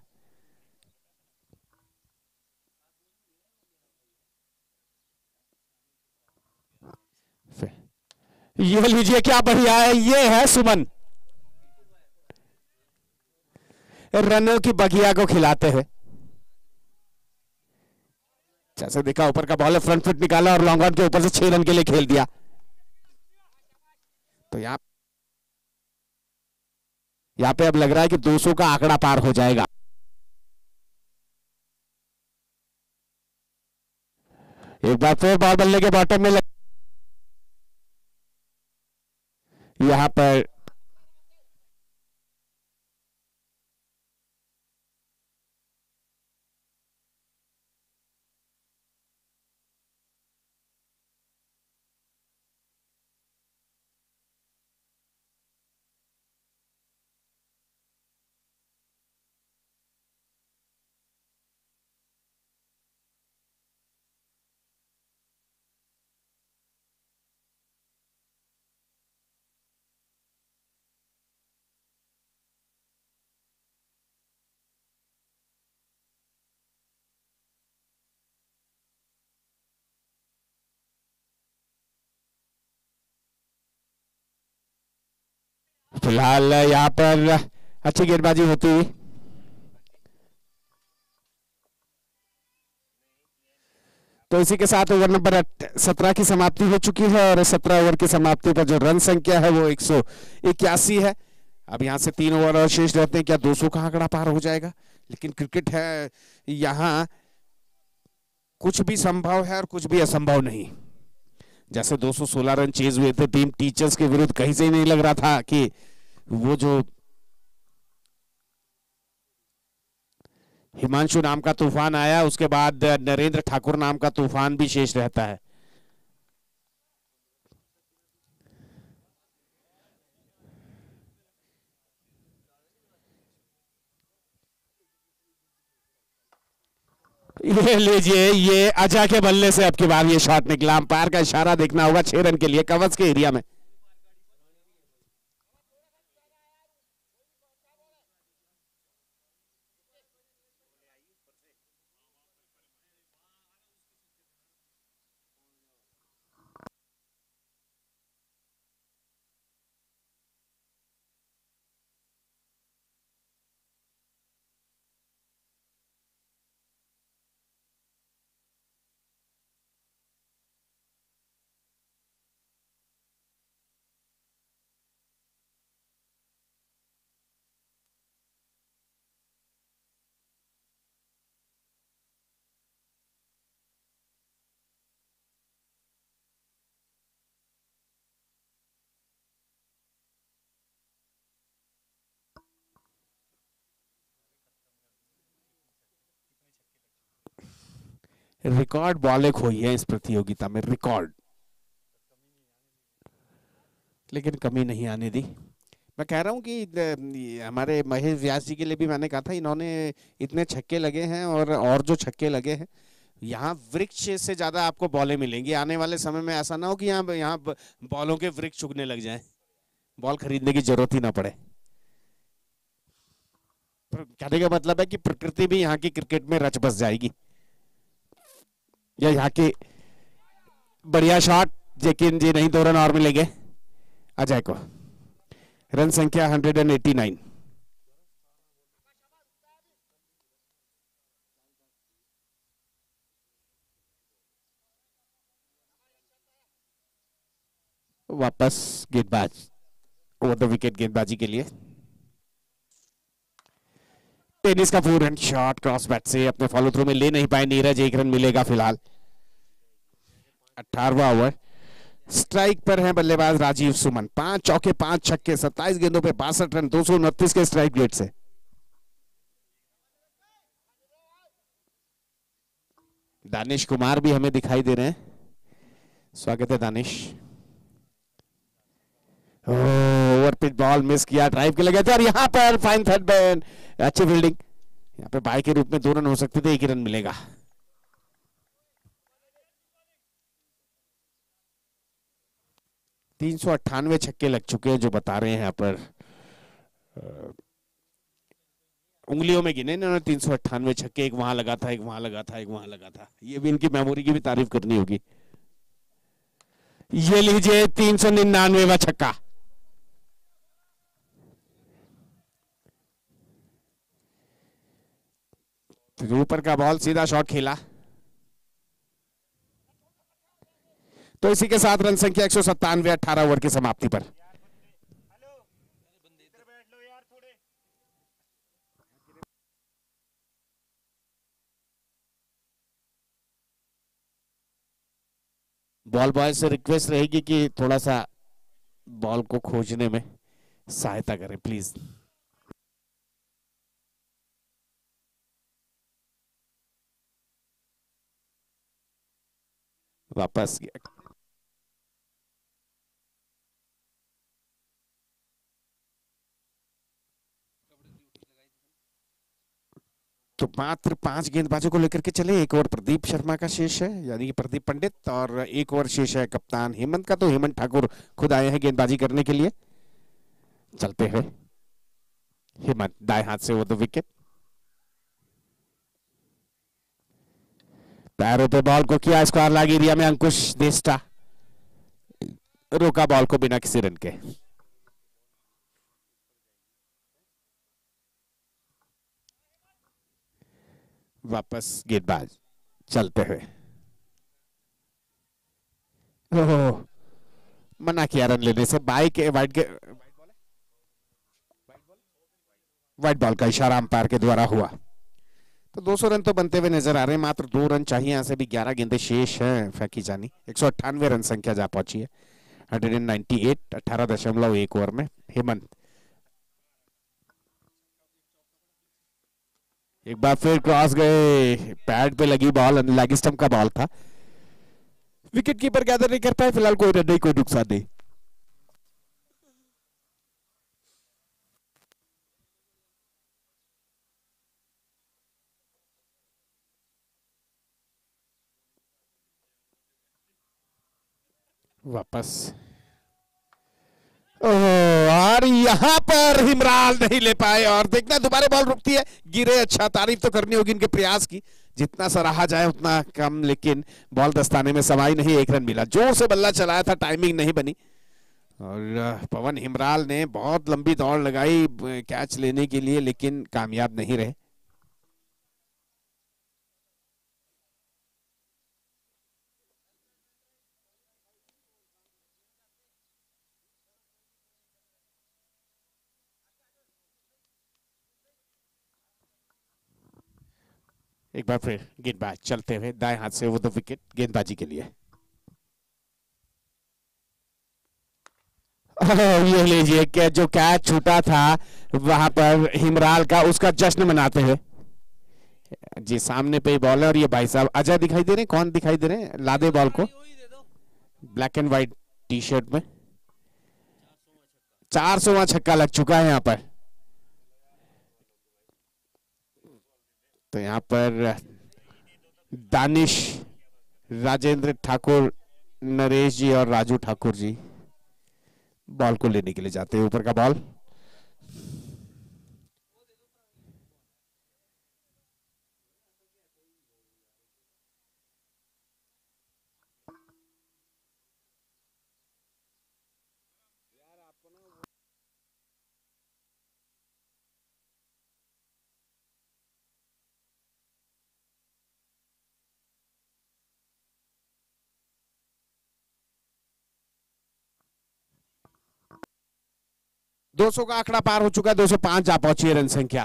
ये लीजिए क्या बढ़िया है, ये है सुमन, रनों की बगिया को खिलाते हैं। जैसे देखा ऊपर का बॉल, फ्रंट फुट निकाला और लॉन्ग ऑन के ऊपर से छह रन के लिए खेल दिया। तो यहां यहां पे अब लग रहा है कि दो सौ का आंकड़ा पार हो जाएगा। एक बार फिर बॉल बल्ले के बॉटम में लग... यहां पर फिलहाल यहां पर अच्छी गेंदबाजी होती हुई। तो इसी के साथ ओवर नंबर सत्रह की समाप्ति हो चुकी है और सत्रह ओवर की समाप्ति पर जो रन संख्या है वो एक सौ इक्यासी है। अब यहां से तीन ओवर और शेष रहते हैं, क्या दो सौ का आंकड़ा पार हो जाएगा? लेकिन क्रिकेट है, यहां कुछ भी संभव है और कुछ भी असंभव नहीं। जैसे दो सौ सोलह रन चेज हुए थे टीम टीचर्स के विरुद्ध, कहीं से ही नहीं लग रहा था कि वो जो हिमांशु नाम का तूफान आया उसके बाद नरेंद्र ठाकुर नाम का तूफान भी शेष रहता है। ये लीजिए, ये अजय के बल्ले से अब की बार ये शॉट निकला। अंपायर का इशारा देखना होगा छह रन के लिए कवच के एरिया में। रिकॉर्ड बॉलें खोई है इस प्रतियोगिता में, रिकॉर्ड, लेकिन कमी नहीं आने दी। मैं कह रहा हूँ कि द- हमारे महेश व्यास जी के लिए भी मैंने कहा था, इन्होंने इतने छक्के लगे हैं और और जो छक्के लगे हैं, यहाँ वृक्ष से ज्यादा आपको बॉलें मिलेंगी आने वाले समय में। ऐसा ना हो कि यहाँ यहाँ ब- बॉलों के वृक्ष उगने लग जाएं, बॉल खरीदने की जरूरत ही ना पड़े। पर कहने का मतलब है कि प्रकृति भी यहाँ की क्रिकेट में रच बस जाएगी। या यहाँ की बढ़िया शॉट, लेकिन जी नहीं, दो रन और मिलेंगे अजय को। रन संख्या एक सौ नवासी। वापस गेंदबाज ओवर द विकेट गेंदबाजी के लिए। टेनिस का four run shot cross bat से अपने फॉलो थ्रू में ले नहीं पाए नीरज, एक रन मिलेगा फिलहाल। अठारहवां ओवर, स्ट्राइक पर है बल्लेबाज राजीव सुमन। पांच चौके पांच छक्के, सत्ताईस गेंदों पे बासठ रन, दो सौ उनतीस के स्ट्राइक रेट से। दानिश कुमार भी हमें दिखाई दे रहे हैं, स्वागत है Danish. Over pitch ball miss किया, ड्राइव के लगे थे और यहां पर फाइन थर्ड बैन, अच्छी फील्डिंग। यहां पे बाय के रूप में दो रन हो सकते थे, एक ही रन मिलेगा। तीन सौ अट्ठानवे छक्के लग चुके हैं जो बता रहे हैं यहाँ पर, उंगलियों में गिने इन्होंने तीन सौ अट्ठानवे छक्के। एक वहां लगा था, एक वहां लगा था, एक वहां लगा था। ये भी इनकी मेमोरी की भी तारीफ करनी होगी। ये लीजिए तीन सौ निन्यानवेवा छक्का। ऊपर का बॉल सीधा शॉट खेला, तो इसी के साथ रन संख्या एक सौ सत्तानवे अठारह ओवर की समाप्ति पर। बॉल बॉय से रिक्वेस्ट रहेगी कि थोड़ा सा बॉल को खोजने में सहायता करें प्लीज। वापस तो मात्र पांच गेंदबाजों को लेकर के चले। एक ओवर प्रदीप शर्मा का शेष है, यानी कि प्रदीप पंडित, और एक ओवर शेष है कप्तान हेमंत का। तो हेमंत ठाकुर खुद आए हैं गेंदबाजी करने के लिए। चलते हुए हेमंत दाएं हाथ से वो दो विकेट, पैरों पे बॉल को किया स्क्वायर लैग एरिया में अंकुश देस्टा, रोका बॉल को बिना किसी रन के। वापस गेंदबाज चलते हुए, ओह मना किया रन लेने से। बाई के वाइट के वाइट बॉल का इशारा अंपायर के द्वारा हुआ। तो दो सौ रन तो बनते हुए नजर आ रहे हैं, मात्र दो रन चाहिए। यहां से भी ग्यारह गेंदे शेष हैं फेंकी जानी। एक सौ अट्ठानवे रन संख्या जा पहुंची है। एक सौ अट्ठानवे, अठारह दशमलव एक ओवर में। हेमंत एक बार फिर क्रॉस गए, पैड पे लगी बॉल, लेग स्टंप का बॉल था। विकेट कीपर गैदर नहीं कर पाए, फिलहाल कोई रन नहीं, कोई नुकसान नहीं। वापस और यहां पर हिमराल नहीं ले पाए, और देखना दोबारा बॉल रुकती है, गिरे। अच्छा, तारीफ तो करनी होगी इनके प्रयास की, जितना सराहा जाए उतना कम, लेकिन बॉल दस्ताने में समाई नहीं। एक रन मिला, जोर से बल्ला चलाया था, टाइमिंग नहीं बनी। और पवन हिमराल ने बहुत लंबी दौड़ लगाई कैच लेने के लिए, लेकिन कामयाब नहीं रहे। एक बार फिर गेंदबाज चलते हुए दाएं हाथ से वो दो विकेट गेंदबाजी के लिए। ये लीजिए कि जो कैच छूटा था वहां पर हिमराल का, उसका जश्न मनाते हुए। जी सामने पे बॉल है, और ये भाई साहब अजय दिखाई दे रहे हैं। कौन दिखाई दे रहे हैं? लादे बॉल को, black and white T shirt में। चार सौवां छक्का लग चुका है यहां पर। तो यहां पर दानिश, राजेंद्र ठाकुर, नरेश जी और राजू ठाकुर जी बॉल को लेने के लिए जाते हैं। ऊपर का बॉल दो सौ का आंकड़ा पार हो चुका है, दो सौ पांच जा पहुंची है रन संख्या।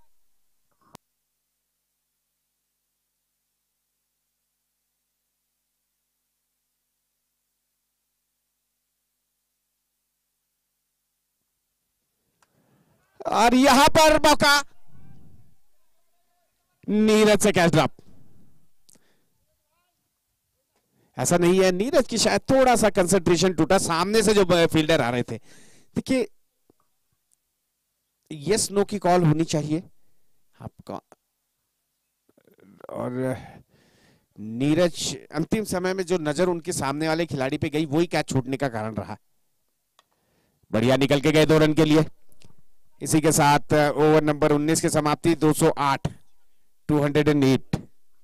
और यहां पर मौका नीरज से कैच ड्रॉप। ऐसा नहीं है, नीरज की शायद थोड़ा सा कंसंट्रेशन टूटा, सामने से जो फील्डर आ रहे थे। देखिए यस नो की कॉल होनी चाहिए आपका। और नीरज अंतिम समय में जो नजर उनके सामने वाले खिलाड़ी पे गई वही कैच छूटने का कारण रहा। बढ़िया निकल के गए दो रन के लिए। इसी के साथ ओवर नंबर उन्नीस की समाप्ति दो सौ आठ, दो सौ आठ।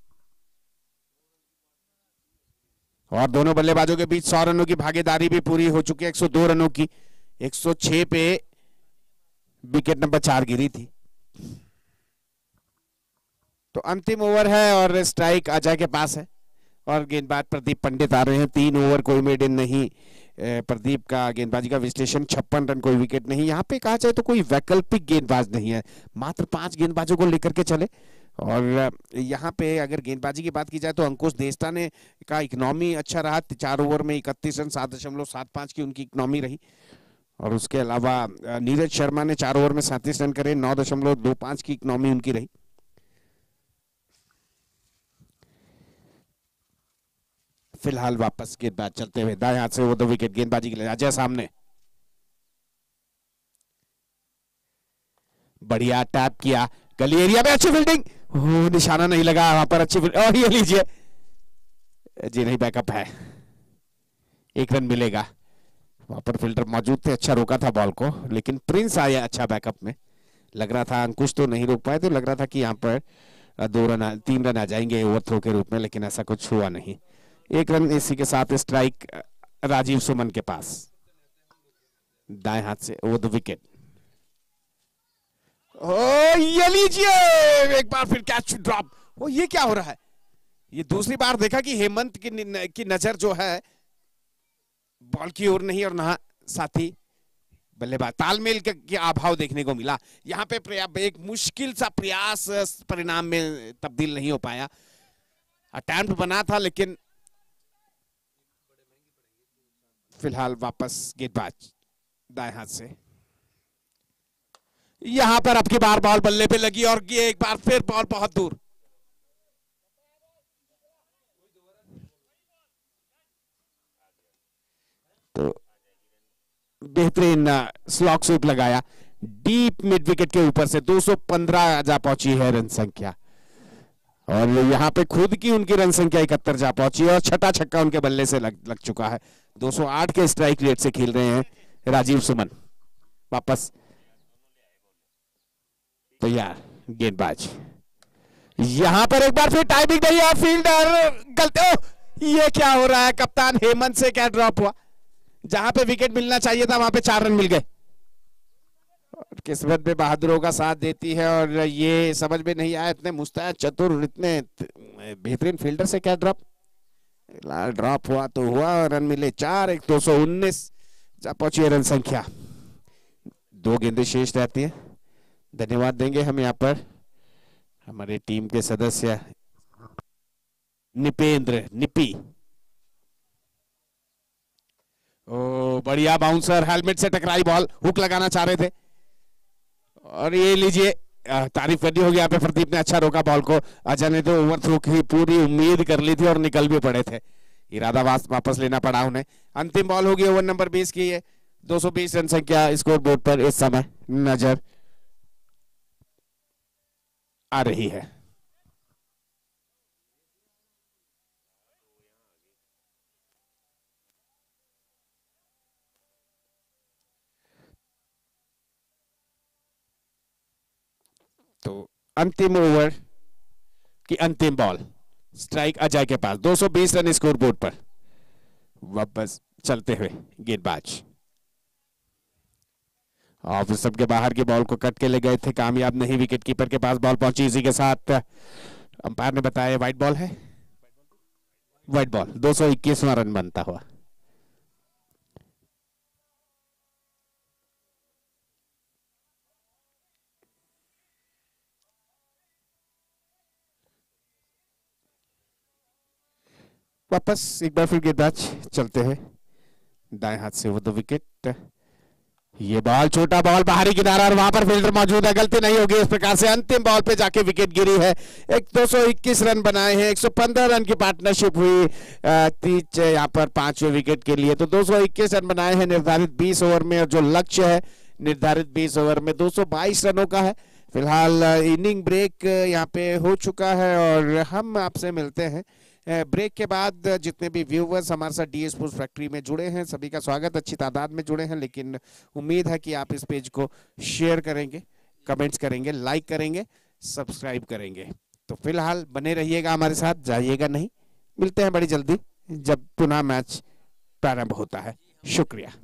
और दोनों बल्लेबाजों के बीच सौ रनों की भागीदारी भी पूरी हो चुकी है। एक सौ दो रनों की, एक सौ छह पे विकेट नंबर चार गिरी थी। तो अंतिम ओवर है और स्ट्राइक अजय के पास है और गेंदबाज प्रदीप पंडित आ रहे हैं। तीन ओवर कोई मेडन नहीं। प्रदीप का गेंदबाजी का विश्लेषण, छप्पन रन, कोई विकेट नहीं। यहाँ पे कहा जाए तो कोई वैकल्पिक गेंदबाज नहीं है, मात्र पांच गेंदबाजों को लेकर के चले। और यहाँ पे अगर गेंदबाजी की बात की जाए तो अंकुश देस्ता ने का इकोनॉमी अच्छा रहा। चार ओवर में इकतीस रन, सात दशमलव सात पांच की उनकी इकोनॉमी रही। और उसके अलावा नीरज शर्मा ने चार ओवर में सैंतीस रन करे, नौ दशमलव दो पांच की इकोनॉमी उनकी रही। फिलहाल वापस गेंदबाज चलते हुए दाएं हाथ से वो दो विकेट गेंदबाजी के लिए अजय सामने। बढ़िया टैप किया, गली एरिया में अच्छी फील्डिंग। ओह, निशाना नहीं लगा वहां पर, अच्छी फील्डिंग। और ये लीजिए जी, नहीं बैकअप है, एक रन मिलेगा। वहां पर फील्डर मौजूद थे, अच्छा रोका था बॉल को, लेकिन प्रिंस आया अच्छा बैकअप में। लग रहा था अंकुश तो नहीं रोक पाए, तो लग रहा था कि यहाँ पर दो रन तीन रन आ जाएंगे ओवर थ्रो के रूप में, लेकिन ऐसा कुछ हुआ नहीं। एक रन इसी के साथ स्ट्राइक राजीव सुमन के पास दाएं हाथ से वो दो विकेट। ओ ये लीजिए एक बार फिर कैच ड्रॉप। ओ ये क्या हो रहा है? ये दूसरी बार देखा कि हेमंत की, की नजर जो है बॉल की ओर नहीं और ना साथी बल्लेबाज, तालमेल के अभाव देखने को मिला। यहाँ पे एक मुश्किल सा प्रयास परिणाम में तब्दील नहीं हो पाया। अटेम्प्ट बना था लेकिन फिलहाल वापस गेंदबाज दाएं हाथ से। यहां पर अब की बार बॉल बल्ले पे लगी और ये एक बार फिर बॉल बहुत दूर। तो बेहतरीन स्लॉग स्वीप लगाया डीप मिड विकेट के ऊपर से। दो सौ पंद्रह जा पहुंची है रन संख्या और यहां पे खुद की उनकी रन संख्या इकहत्तर जा पहुंची है और छठा छक्का उनके बल्ले से लग, लग चुका है। दो सौ आठ के स्ट्राइक रेट से खेल रहे हैं राजीव सुमन। वापस तैयार गेंदबाज, यहां पर एक बार फिर टाइमिंग नहीं है, फील्डर गलती। ये क्या हो रहा है? कप्तान हेमंत से क्या ड्रॉप हुआ? जहां पे विकेट मिलना चाहिए था वहां पे चार रन मिल गए। किस्मत में बहादुरों का साथ देती है और ये समझ में नहीं आया, इतने मुस्तैद, चतुर, इतने बेहतरीन फील्डर से क्या ड्रॉप। ड्रॉप हुआ तो हुआ, रन मिले चार, एक दो सौ उन्नीस जा पहुंची रन संख्या। दो गेंदें शेष रहती हैं। धन्यवाद देंगे हम यहाँ पर हमारे टीम के सदस्य निपेंद्र निपी। ओ बढ़िया बाउंसर, हेलमेट से टकराई बॉल, हुक लगाना चाह रहे थे और ये लीजिए तारीफ करनी होगी यहाँ पे। प्रदीप ने अच्छा रोका बॉल को। अजय ने तो ओवर थ्रो की पूरी उम्मीद कर ली थी और निकल भी पड़े थे। इरादा वापस लेना पड़ा उन्हें। अंतिम बॉल होगी ओवर नंबर बीस की, दो सौ बीस रन संख्या स्कोर बोर्ड पर इस समय नजर आ रही है। तो अंतिम ओवर की अंतिम बॉल, स्ट्राइक अजय के पास, दो सौ बीस रन स्कोर बोर्ड पर। वापस चलते हुए गेंदबाज ऑफ स्टंप के बाहर की बॉल को कट के ले गए थे, कामयाब नहीं। विकेट कीपर के पास बॉल पहुंची, इसी के साथ अंपायर ने बताया वाइट बॉल है, वाइट बॉल। दो सौ इक्कीसवां रन बनता हुआ। वापस एक बार फिर गेंदबाज चलते हैं दाएं हाथ से वो दो विकेट। ये बॉल छोटा बॉल बाहरी किनारा और वहां पर फील्डर मौजूद है, गलती नहीं होगी। इस प्रकार से अंतिम बॉल पे जाके विकेट गिरी है। एक दो सौ इक्कीस रन बनाए हैं, एक सौ पंद्रह रन की पार्टनरशिप हुई तीज यहाँ पर पांचवें विकेट के लिए। तो दो सौ इक्कीस रन बनाए हैं निर्धारित बीस ओवर में, और जो लक्ष्य है निर्धारित बीस ओवर में दो सौ बाईस रनों का है। फिलहाल इनिंग ब्रेक यहाँ पे हो चुका है और हम आपसे मिलते हैं ब्रेक के बाद। जितने भी व्यूवर्स हमारे साथ डी स्पोर्ट्स फैक्ट्री में जुड़े हैं सभी का स्वागत, अच्छी तादाद में जुड़े हैं, लेकिन उम्मीद है कि आप इस पेज को शेयर करेंगे, कमेंट्स करेंगे, लाइक करेंगे, सब्सक्राइब करेंगे। तो फिलहाल बने रहिएगा हमारे साथ, जाइएगा नहीं। मिलते हैं बड़ी जल्दी जब पुनः मैच प्रारंभ होता है। शुक्रिया।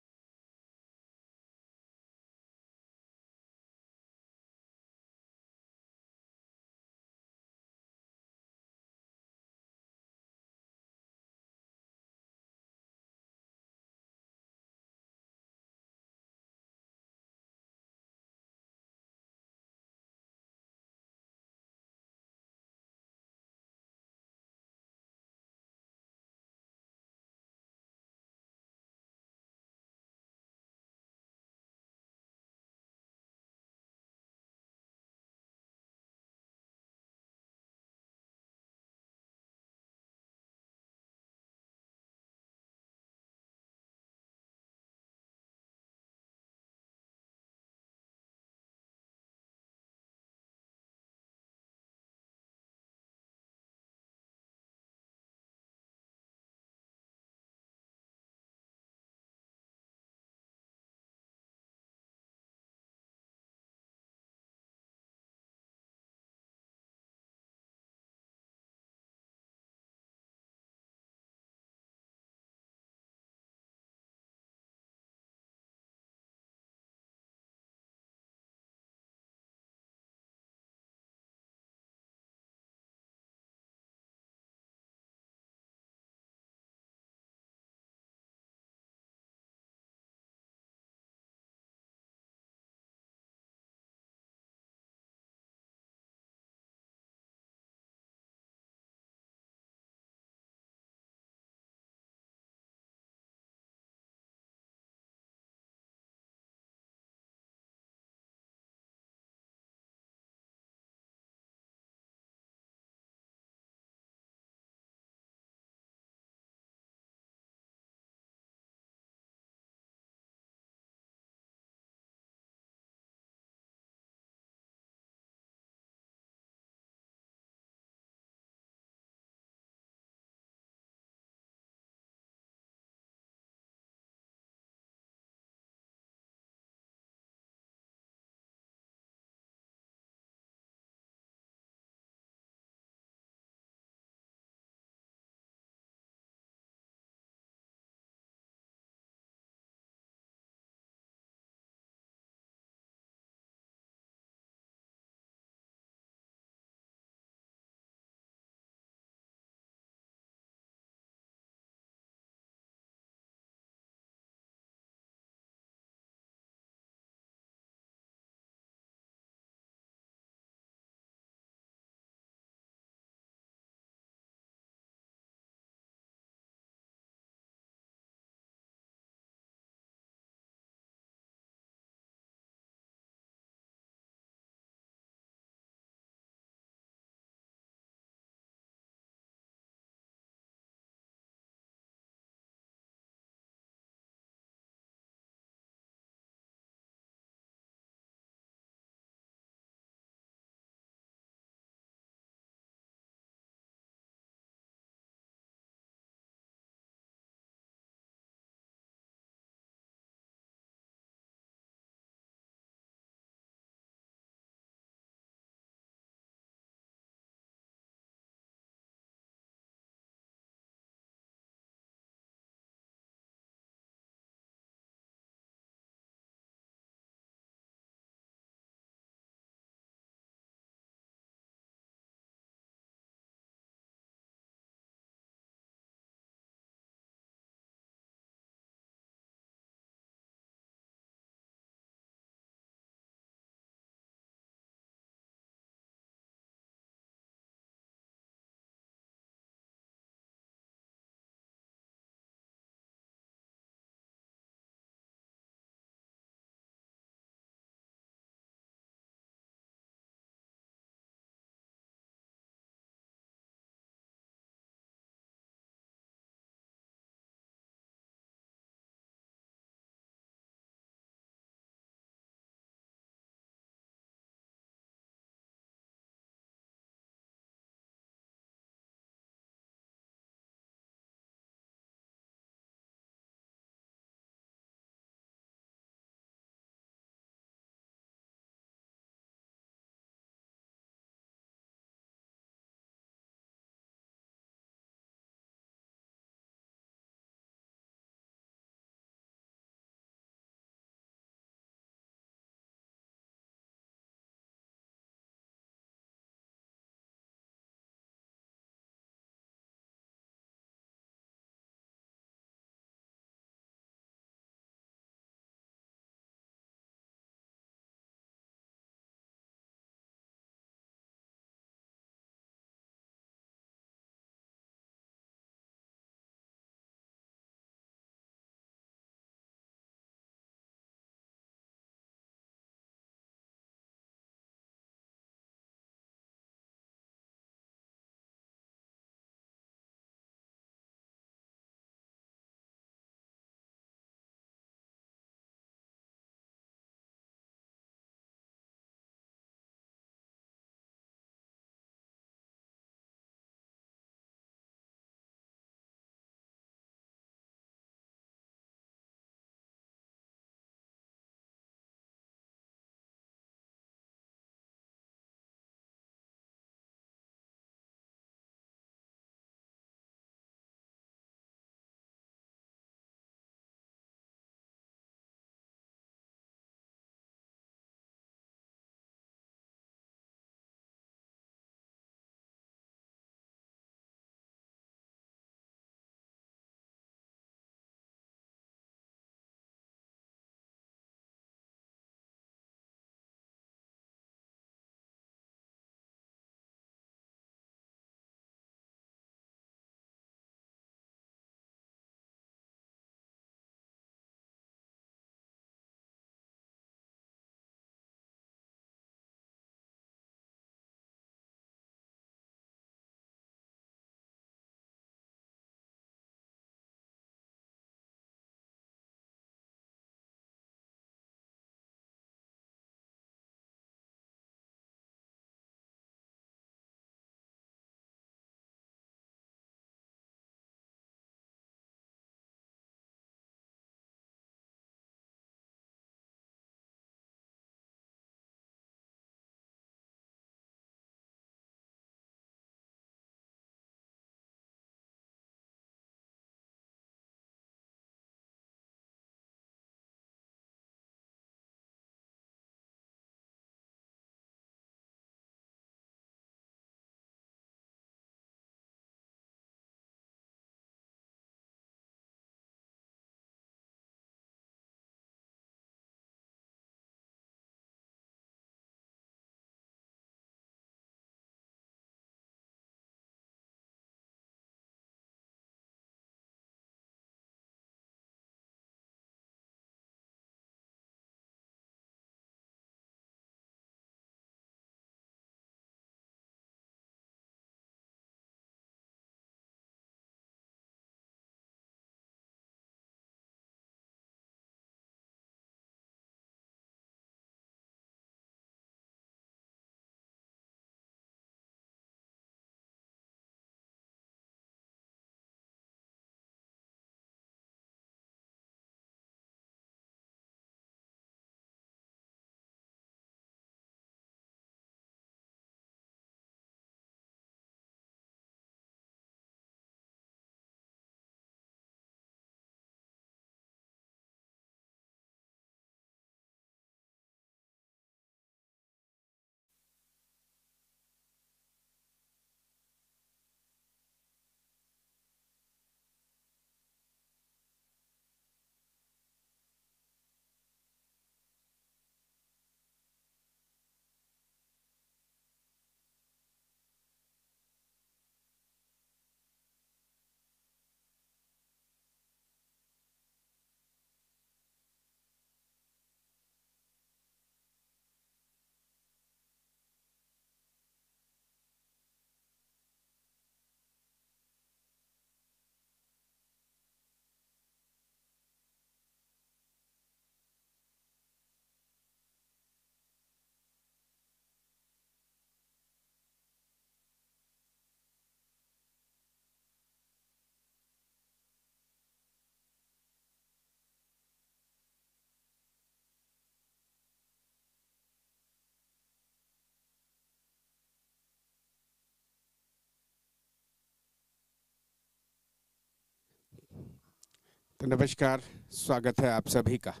तो नमस्कार, स्वागत है आप सभी का।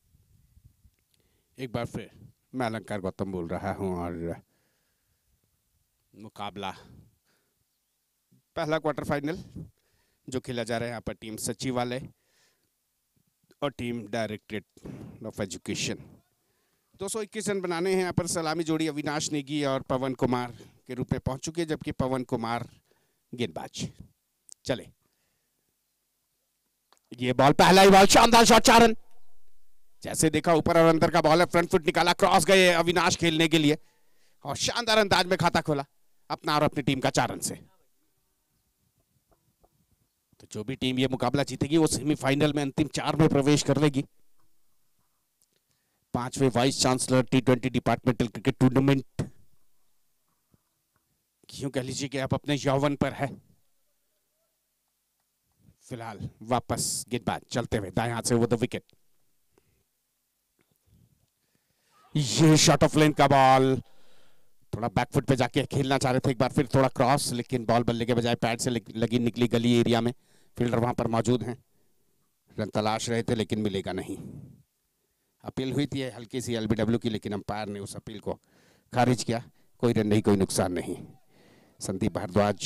एक बार फिर मैं अलंकार गौतम बोल रहा हूं और मुकाबला पहला क्वार्टर फाइनल जो खेला जा रहा है यहाँ पर टीम सचिवालय और टीम डायरेक्टरेट ऑफ एजुकेशन। दो सौ इक्कीस रन बनाने हैं यहाँ पर। सलामी जोड़ी अविनाश नेगी और पवन कुमार के रूप में पहुंच चुके हैं, जबकि पवन कुमार गेंदबाज। चले, ये बॉल पहला ही बॉल, शानदार शॉट, चार रन। जैसे देखा ऊपर और अंदर का बॉल है, फ्रंट फुट निकाला, क्रॉस गए अविनाश खेलने के लिए और शानदार अंदाज में खाता खोला अपना और अपनी टीम का चार रन से। तो जो भी टीम ये मुकाबला जीतेगी वो सेमीफाइनल में अंतिम चार में प्रवेश कर लेगी। पांचवें vice chancellor T twenty departmental cricket tournament, क्यों कह लीजिए कि आप अपने यौवन पर है। फिलहाल वापस गेंदबाज चलते हुए दाएं हाथ से वो द विकेट। ये शॉट ऑफ लेंथ का बॉल, थोड़ा बैकफुट पे जाके खेलना चाह रहे थे एक बार फिर, थोड़ा क्रॉस, लेकिन बॉल बल्ले के बजाय पैड से लगी निकली गली एरिया में। फील्डर वहां पर मौजूद हैं, रन तलाश रहे थे लेकिन मिलेगा नहीं। अपील हुई थी हल्की सी एलबीडब्ल्यू की, लेकिन अंपायर ने उस अपील को खारिज किया। कोई रन नहीं, कोई नुकसान नहीं। संदीप भारद्वाज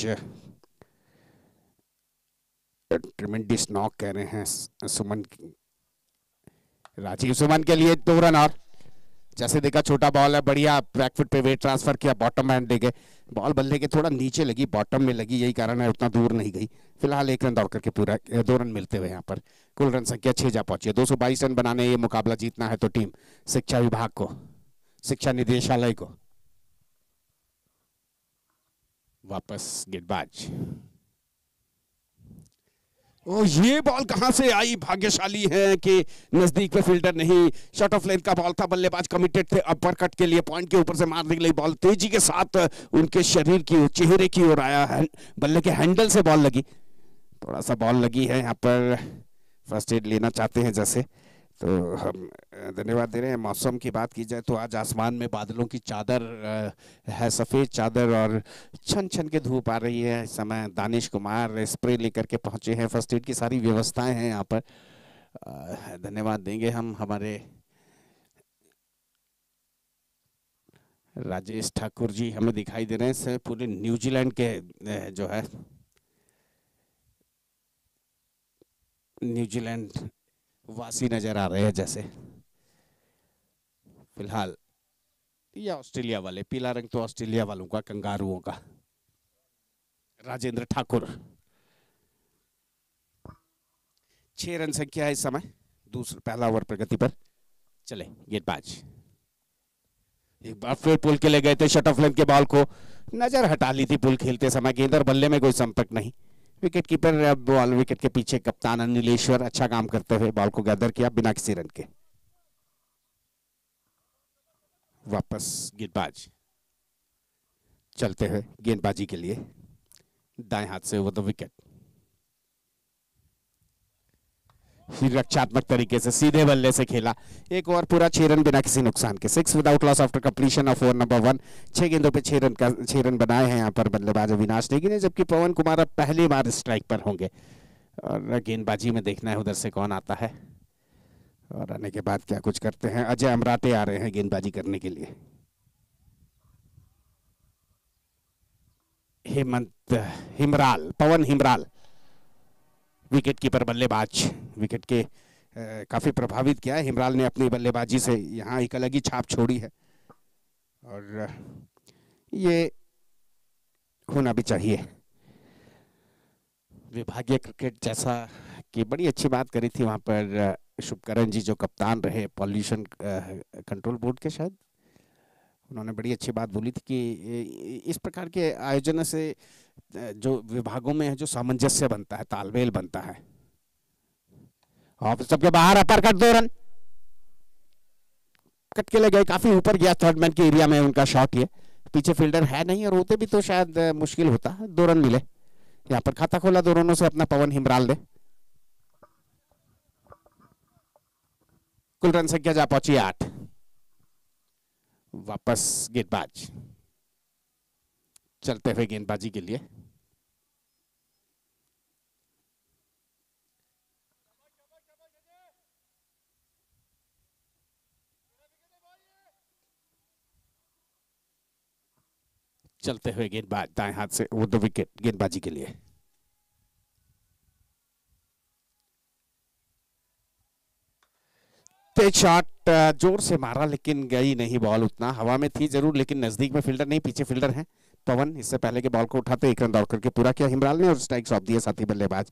ट्रिमेंडिस नॉक कह रहे हैं सुमन, राजीव सुमन के लिए दो रन। और जैसे देखा छोटा बॉल है, बढ़िया बैकफुट पे वेट ट्रांसफर किया, बॉटम हैंड ले गए, बॉल बल्ले के थोड़ा नीचे लगी, बॉटम में लगी, यही कारण है उतना दूर नहीं गई। फिलहाल एक रन दौड़ करके पूरा दो रन मिलते हुए यहाँ पर कुल रन संख्या छह जा पहुंची है। दो सौ बाईस रन बनाने ये मुकाबला जीतना है तो टीम शिक्षा विभाग को, शिक्षा निदेशालय को। वापस गेंदबाज, ओ ये बॉल कहां से आई, भाग्यशाली है कि नजदीक पे फील्डर नहीं। शॉट ऑफ लेंथ का बॉल था, बल्लेबाज कमिटेड थे अपर कट के लिए, पॉइंट के ऊपर से मारने के लिए बॉल तेजी के साथ उनके शरीर की, चेहरे की ओर आया है, बल्ले के हैंडल से बॉल लगी, थोड़ा सा बॉल लगी है यहाँ पर। फर्स्ट एड लेना चाहते हैं जैसे, तो हम धन्यवाद दे रहे हैं। मौसम की बात की जाए तो आज आसमान में बादलों की चादर है, सफ़ेद चादर, और छन छन के धूप आ रही है इस समय। दानिश कुमार स्प्रे लेकर के पहुंचे हैं, फर्स्ट एड की सारी व्यवस्थाएं हैं यहाँ पर। धन्यवाद देंगे हम हमारे राजेश ठाकुर जी, हमें दिखाई दे रहे हैं पूरे न्यूजीलैंड के जो है न्यूजीलैंड वासी नजर आ रहे हैं जैसे। फिलहाल ये ऑस्ट्रेलिया वाले, पीला रंग तो ऑस्ट्रेलिया वालों का, कंगारुओं का। राजेंद्र ठाकुर, छह रन संख्या है इस समय, दूसरा पहला ओवर प्रगति पर। चले, गेंदबाज एक बार फिर पुल के ले गए थे, शट ऑफ लेंथ के बॉल को नजर हटा ली थी पुल खेलते समय, गेंद और बल्ले में कोई संपर्क नहीं। विकेट कीपर बॉल, विकेट के पीछे कप्तान अनिलेश्वर अच्छा काम करते हुए बॉल को गैदर किया बिना किसी रन के। वापस गेंदबाज चलते हुए गेंदबाजी के लिए दाएं हाथ से वो तो विकेट, रक्षात्मक तरीके से सीधे बल्ले से खेला। एक ओवर पूरा छह रन बिना किसी नुकसान के, six without loss after completion of over number one. छह गेंदों पे छह रन का छह रन बनाए हैं यहाँ पर बल्लेबाज अविनाश नेगी ने, जबकि पवन कुमार अब पहली बार स्ट्राइक पर होंगे। और गेंदबाजी में देखना है उधर से कौन आता है और आने के बाद क्या कुछ करते हैं। अजय अमराटे आ रहे हैं गेंदबाजी करने के लिए। हेमंत हिमराल, पवन हिमराल विकेट कीपर बल्लेबाज, विकेट के आ, काफी प्रभावित किया है हिमराल ने अपनी बल्लेबाजी से, यहाँ एक अलग ही छाप छोड़ी है और ये होना भी चाहिए। विभागीय क्रिकेट जैसा कि बड़ी अच्छी बात करी थी वहाँ पर शुभकरण जी जो कप्तान रहे पॉल्यूशन कंट्रोल बोर्ड के, शायद उन्होंने बड़ी अच्छी बात बोली थी कि इस प्रकार के आयोजन से जो विभागों में है जो सामंजस्य बनता है, तालमेल बनता है। और सबके बाहर अपर कट, दो रन कट के ले गए, काफी ऊपर गया थर्ड मैन के एरिया में उनका शॉट। ये पीछे फील्डर है नहीं और होते भी तो शायद मुश्किल होता। दो रन मिले, यहाँ पर खाता खोला दो रनों से अपना पवन हिमराल ने। कुल रन संख्या जा पहुंची आठ। वापस गेंदबाज चलते हुए गेंदबाजी के लिए चलते हुए गेंदबाज दाएं हाथ से वो दो विकेट गेंदबाजी के लिए। तेज शॉट जोर से मारा लेकिन गई नहीं बॉल, उतना हवा में थी जरूर लेकिन नजदीक में फील्डर नहीं, पीछे फील्डर हैं पवन। इससे पहले के बॉल को उठाते एक रन दौड़ करके पूरा किया हिमराल ने और स्ट्राइक सौंप दिया साथी बल्लेबाज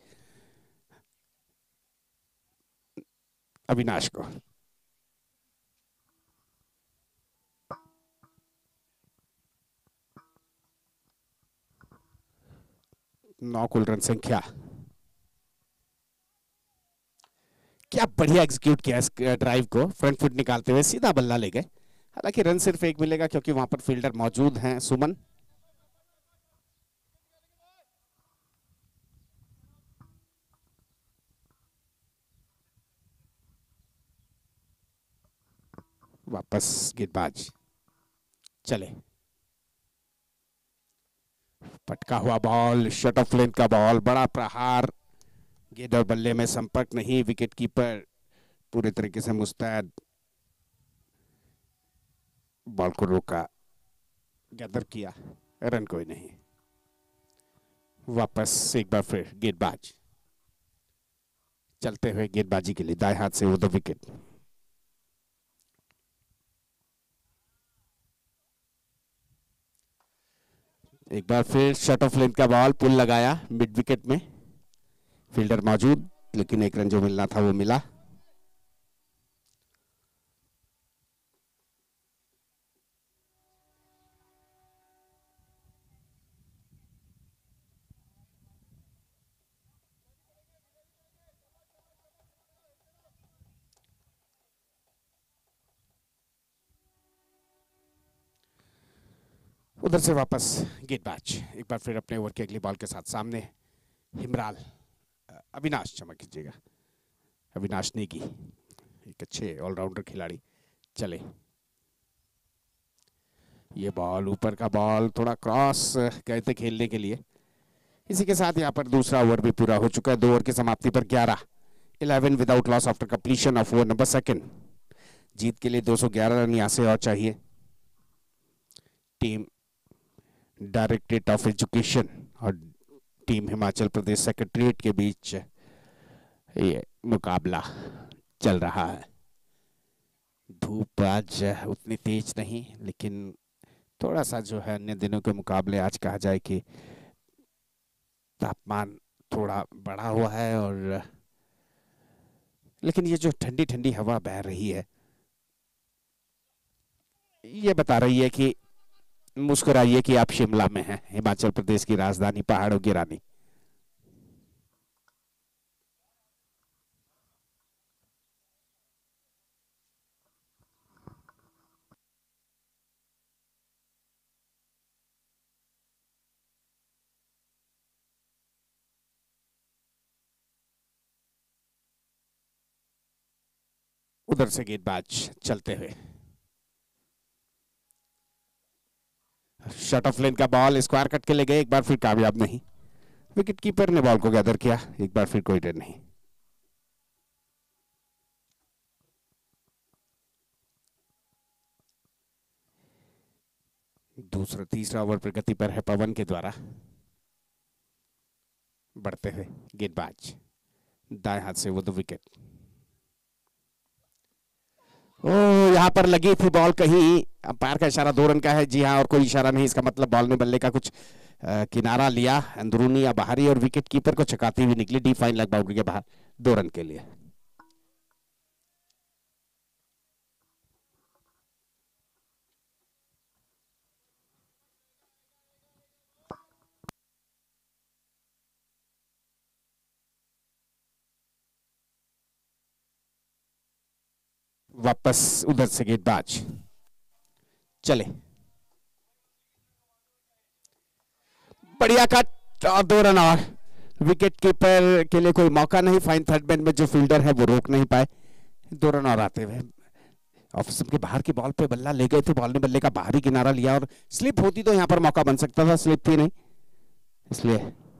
अविनाश को। नौ कुल रन संख्या। क्या बढ़िया एग्जीक्यूट किया इस ड्राइव को, फ्रंट फुट निकालते हुए सीधा बल्ला ले गए। हालांकि रन सिर्फ एक मिलेगा क्योंकि वहां पर फील्डर मौजूद हैं सुमन। वापस गेंदबाज चले, पटका हुआ बॉल, शट ऑफ लेंथ का बॉल, बड़ा प्रहार, गेंद और बल्ले में संपर्क नहीं, विकेट कीपर पूरे तरीके से मुस्तैद, बॉल को रोका, गैदर किया, रन कोई नहीं। वापस एक बार फिर गेंदबाज चलते हुए गेंदबाजी के लिए दाएं हाथ से वो दो विकेट। एक बार फिर शट ऑफ लेंथ का बॉल, पुल लगाया मिड विकेट में, फील्डर मौजूद लेकिन एक रन जो मिलना था वो मिला। उधर से वापस गेंदबाज एक बार फिर अपने ओवर की अगली बॉल के साथ सामने हिमराल, अविनाश क्षमा कीजिएगा, अविनाश नेगी एक अच्छे ऑलराउंडर खिलाड़ी। चले, ये बॉल ऊपर का बॉल, थोड़ा क्रॉस गए थे खेलने के लिए। इसी के साथ यहाँ पर दूसरा ओवर भी पूरा हो चुका है। दो ओवर की समाप्ति पर ग्यारह eleven without loss after completion of over number second. जीत के लिए दो सौ ग्यारह रन यहाँ से और चाहिए। टीम डायरेक्टरेट ऑफ एजुकेशन और टीम हिमाचल प्रदेश सेक्रेटरीट के बीच ये मुकाबला चल रहा है। धूप आज उतनी तेज नहीं लेकिन थोड़ा सा जो है अन्य दिनों के मुकाबले आज कहा जाए कि तापमान थोड़ा बढ़ा हुआ है, और लेकिन ये जो ठंडी ठंडी हवा बह रही है ये बता रही है कि मुस्कुराइए कि आप शिमला में हैं, हिमाचल प्रदेश की राजधानी, पहाड़ों की रानी। उधर से गेंदबाज चलते हुए, शॉट ऑफ लेंथ का बॉल, स्क्वायर कट के ले गए, एक बार फिर कामयाब नहीं। विकेट कीपर ने बॉल को गैदर किया, एक बार फिर कोई रन नहीं। दूसरा तीसरा ओवर प्रगति पर है पवन के द्वारा। बढ़ते हुए गेंदबाज दाएं हाथ से वो दो विकेट। ओ, यहाँ पर लगी थी बॉल, कहीं अंपायर का इशारा दो रन का है। जी हाँ, और कोई इशारा नहीं, इसका मतलब बॉल ने बल्ले का कुछ आ, किनारा लिया, अंदरूनी या बाहरी, और विकेट कीपर को छकाती हुई निकली डी फाइन लेग बाउंड्री के बाहर, दो रन के लिए। वापस उधर से गेंदबाज चले, बढ़िया कट और दो रन, और विकेट कीपर के लिए कोई मौका नहीं। फाइन थर्ड मैन में जो फील्डर है वो रोक नहीं पाए, दो रन और आते हुए। ऑफ स्टंप के बाहर की बॉल पे बल्ला ले गए थे, बॉल ने बल्ले का बाहरी किनारा लिया, और स्लिप होती तो यहां पर मौका बन सकता था, स्लिप थी नहीं, इसलिए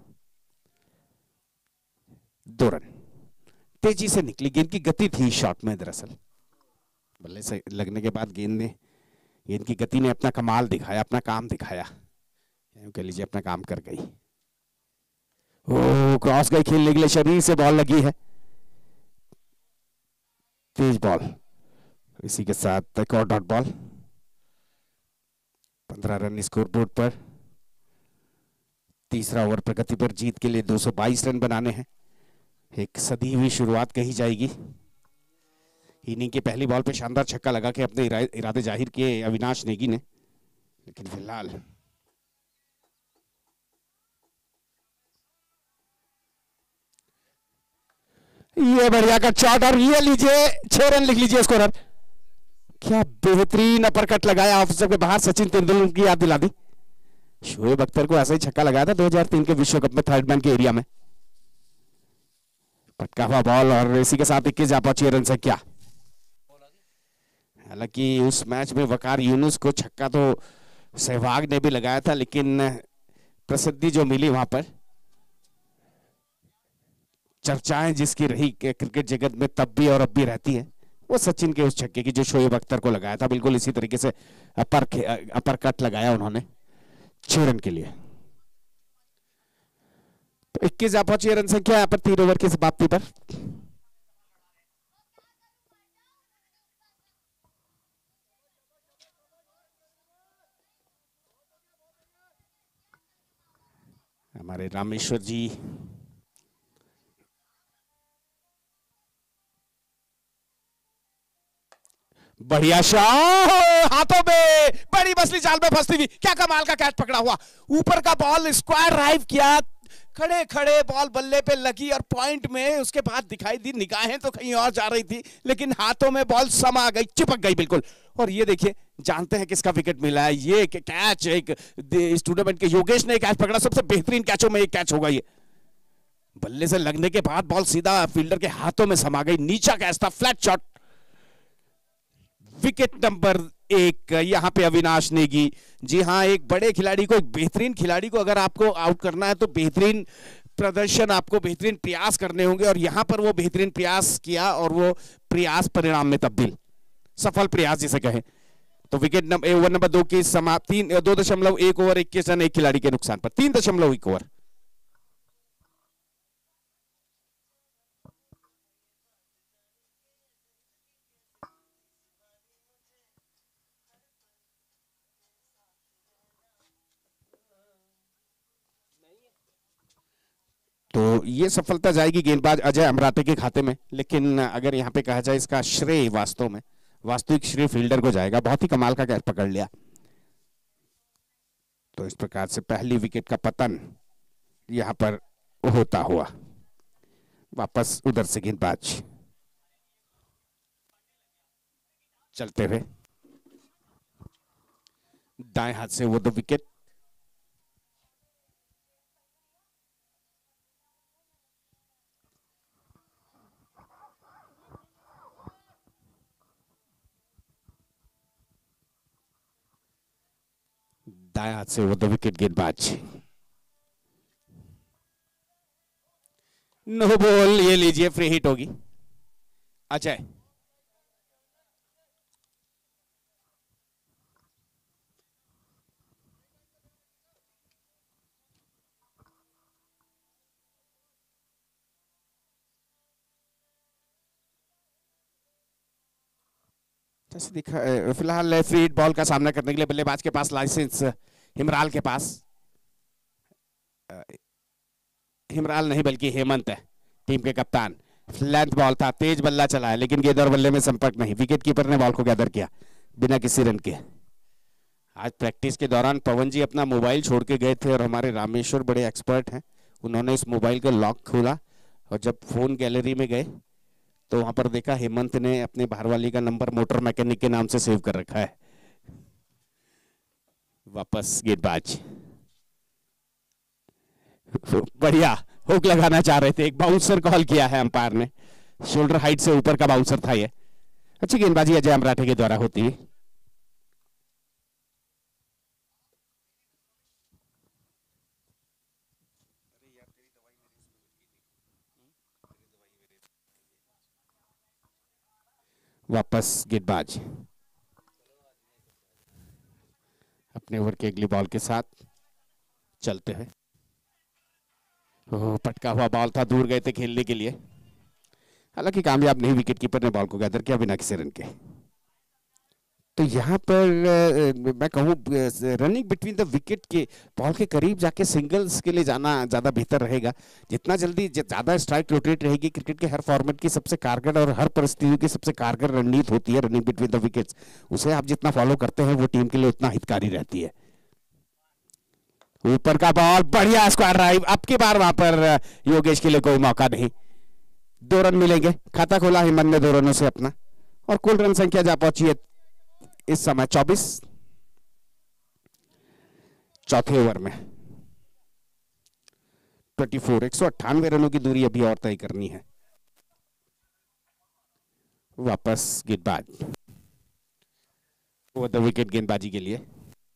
दो रन। तेजी से निकली गेंद, की गति थी शॉट में, दरअसल बल्ले से लगने के बाद गेंद ने गेंद की गति ने अपना कमाल दिखाया, अपना काम दिखाया। यूं कह लीजिए अपना काम कर गई। ओ क्रॉस गई खेलने के लिए, शरीर से बॉल लगी है, तेज बॉल। इसी के साथ एक और डॉट बॉल। पंद्रह रन स्कोर बोर्ड पर। तीसरा ओवर प्रगति पर, जीत के लिए दो सौ बाईस रन बनाने हैं। एक सदी हुई शुरुआत कही जाएगी। इनिंग की पहली बॉल पे शानदार छक्का लगा के अपने इरादे जाहिर किए अविनाश नेगी ने, लेकिन फिलहाल ये बढ़िया का शॉट और ये लीजिए छह रन लिख लीजिए स्कोरर। क्या बेहतरीन अपरकट लगाया ऑफिसर के बाहर, सचिन तेंदुलकर की याद दिला दी। शोएब अख्तर को ऐसा ही छक्का लगाया था दो हज़ार तीन के विश्व कप में थर्ड मैन के एरिया में। पटका हुआ बॉल और इसी के साथ इक्कीस जा पहुंची रन संख्या। हालांकि उस मैच में वकार यूनुस को छक्का तो सहवाग ने भी लगाया था, लेकिन प्रसिद्धि जो मिली वहां पर, चर्चाएं जिसकी रही क्रिकेट जगत में तब भी और अब भी रहती है, वो सचिन के उस छक्के की जो शोएब अख्तर को लगाया था। बिल्कुल इसी तरीके से अपर अपर कट लगाया उन्होंने छह रन के लिए। तो इक्कीस जा पहुंची रन संख्या यहाँ पर तीन ओवर की समाप्ति पर। हमारे रामेश्वर जी बढ़िया शॉट, हाथों में बड़ी मछली जाल में फंसती हुई, क्या कमाल का कैच पकड़ा हुआ। ऊपर का बॉल स्क्वायर ड्राइव किया, खड़े खड़े बॉल बल्ले पे लगी और पॉइंट में उसके बाद दिखाई दी, निगाहें तो कहीं और जा रही थी, लेकिन हाथों में बॉल समा गई, चिपक गई बिल्कुल। और ये देखिए, जानते हैं किसका विकेट मिला है। ये कैच एक इस टूर्नामेंट के योगेश ने कैच पकड़ा, सबसे बेहतरीन कैचों में एक कैच होगा ये। बल्ले से लगने के बाद बॉल सीधा फील्डर के हाथों में समा गई, नीचा कैच था, फ्लैट शॉट। विकेट नंबर एक यहां पे अविनाश नेगी। जी हां, एक बड़े खिलाड़ी को, एक बेहतरीन खिलाड़ी को अगर आपको आउट करना है तो बेहतरीन प्रदर्शन, आपको बेहतरीन प्रयास करने होंगे, और यहां पर वो बेहतरीन प्रयास किया और वो प्रयास परिणाम में तब्दील, सफल प्रयास जिसे कहें। तो विकेट नंबर ओवर नंबर दो की समाप्ति, दो दशमलव एक ओवर इक्कीस रन एक खिलाड़ी के नुकसान पर, तीन दशमलव एक ओवर। तो ये सफलता जाएगी गेंदबाज अजय अमराटे के खाते में, लेकिन अगर यहाँ पे कहा जाए इसका श्रेय वास्तव में वास्तविक श्रेय फील्डर को जाएगा। बहुत ही कमाल का कैच पकड़ लिया। तो इस प्रकार से पहली विकेट का पतन यहाँ पर होता हुआ। वापस उधर से गेंदबाज चलते हुए दाएं हाथ से वो दो विकेट। दाएं हाथ से वो दो विकेट गेंदबाज। नो बॉल, ये लीजिए फ्री हिट होगी। अजय जैसे दिखा, फिलहाल फ्री हिट बॉल का सामना करने के लिए बल्लेबाज के पास लाइसेंस, हिमराल के पास, हिमराल नहीं बल्कि हेमंत है टीम के कप्तान। लेंथ बॉल था, तेज बल्ला चला है, लेकिन गेंद और बल्ले में संपर्क नहीं। विकेट कीपर ने बॉल को गैदर किया बिना किसी रन के। आज प्रैक्टिस के दौरान पवन जी अपना मोबाइल छोड़ के गए थे और हमारे रामेश्वर बड़े एक्सपर्ट हैं, उन्होंने इस मोबाइल का लॉक खोला और जब फोन गैलरी में गए तो वहां पर देखा हेमंत ने अपने बाहर वाली का नंबर मोटर मैकेनिक के नाम से सेव कर रखा है। वापस गेंदबाज बढ़िया हुक लगाना चाह रहे थे, एक बाउंसर कॉल किया है अंपायर ने, शोल्डर हाइट से ऊपर का बाउंसर था ये। अच्छी गेंदबाजी अजय अमराटे के द्वारा होती है। वापस गेंदबाज अपने ओवर की अगली बॉल के साथ। चलते हैं। ओह, पटका हुआ बॉल था, दूर गए थे खेलने के लिए, हालांकि कामयाब नहीं, विकेट कीपर ने बॉल को गैदर किया बिना किसी रन के। तो यहाँ पर मैं कहूँ रनिंग बिटवीन द विकेट के बॉल के करीब जाके सिंगल्स के लिए जाना ज़्यादा बेहतर रहेगा। जितना जल्दी ज़्यादा स्ट्राइक रोटेट रहेगी, क्रिकेट के हर फॉर्मेट की सबसे कारगर और हर परिस्थितियों की सबसे कारगर रणनीति होती है रनिंग बिटवीन द विकेट्स। उसे आप जितना फॉलो करते हैं वो टीम के लिए उतना हितकारी रहती है। ऊपर का बॉल, बढ़िया स्क्वायर ड्राइव। अब की बार वहां पर योगेश के लिए कोई मौका नहीं, दो रन मिलेंगे। खाता खोला हिमन ने दो रनों से अपना, और कुल रन संख्या जा पहुंची है इस समय चौबीस। चौथे ओवर में चौबीस, एक सौ अट्ठानवे रनों की दूरी अभी और तय करनी है। वापस गेंदबाज वो द विकेट गेंदबाजी के लिए।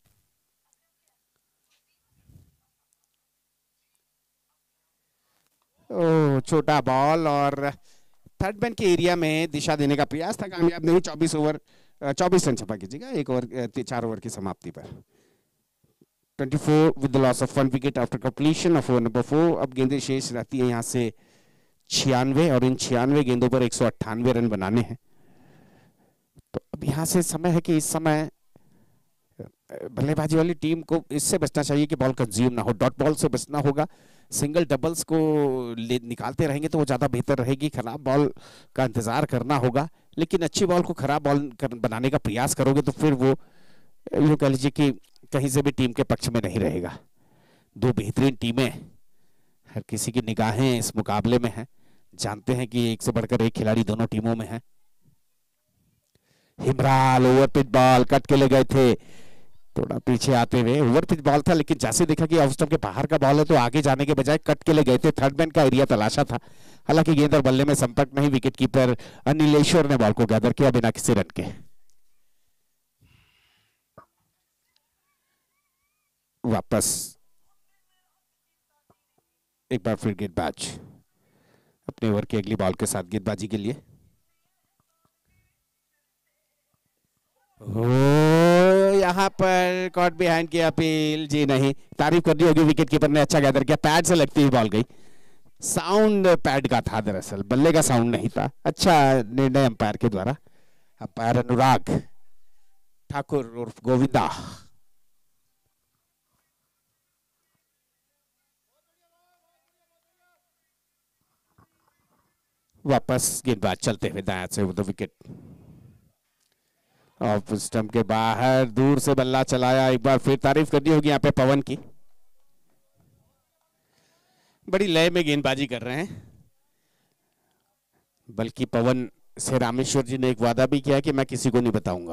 ओ, छोटा बॉल और थर्ड मैन के एरिया में दिशा देने का प्रयास था, कामयाब नहीं। चौबीस ओवर चौबीस रन छपा कीजिएगा एक ओवर चार ओवर की समाप्ति पर। चौबीस with the loss of one wicket after completion of over number four. अब गेंदें शेष रहती है यहाँ से छियानवे, और इन छियानवे गेंदों पर एक सौ अट्ठानवे रन बनाने हैं। तो अब यहाँ से समय है कि इस समय बल्लेबाजी वाली टीम को इससे बचना चाहिए कि बॉल कंज्यूम ना हो, डॉट बॉल से बचना होगा। सिंगल डबल्स को ले निकालते रहेंगे तो वो ज़्यादा बेहतर रहेगी। खराब बॉल का इंतजार करना होगा, लेकिन अच्छी बॉल को खराब बॉल बनाने का प्रयास करोगे तो फिर वो यूँ कह लीजिए कि कहीं से भी टीम के पक्ष में नहीं रहेगा। दो बेहतरीन टीमें, हर किसी की निगाहें इस मुकाबले में हैं। जानते हैं कि एक से बढ़कर एक खिलाड़ी दोनों टीमों में है। Himral over pitch ball cut के ले गए थे, थोड़ा पीछे आते हुए ओवर पिच बॉल था, लेकिन जैसे देखा कि ऑफ स्टंप के बाहर का बॉल है तो आगे जाने के बजाय कट के ले गए थे। थर्ड मैन का एरिया तलाशा था, हालांकि गेंद और बल्ले में संपर्क नहीं। विकेट कीपर अनिलेश्वर ने बॉल को गैदर किया बिना किसी रन के। वापस एक बार फिर गेंदबाज अपने ओवर की अगली बॉल के साथ गेंदबाजी के लिए। ओ, यहाँ पर कॉट बिहाइंड की अपील, जी नहीं, तारीफ करनी होगी, विकेट कीपर ने अच्छा गैदर किया। पैड से लगती हुई बॉल गई, साउंड पैड का था, दरअसल बल्ले का साउंड नहीं था। अच्छा निर्णय अंपायर के द्वारा। अंपायर अनुराग ठाकुर उर्फ गोविंदा। वापस गेंदबाज चलते हुए दाएं से वो विकेट ऑफ स्टंप के बाहर, दूर से बल्ला चलाया। एक बार फिर तारीफ करनी होगी यहाँ पे पवन की, बड़ी लय में गेंदबाजी कर रहे हैं। बल्कि पवन से रामेश्वर जी ने एक वादा भी किया कि मैं किसी को नहीं बताऊंगा।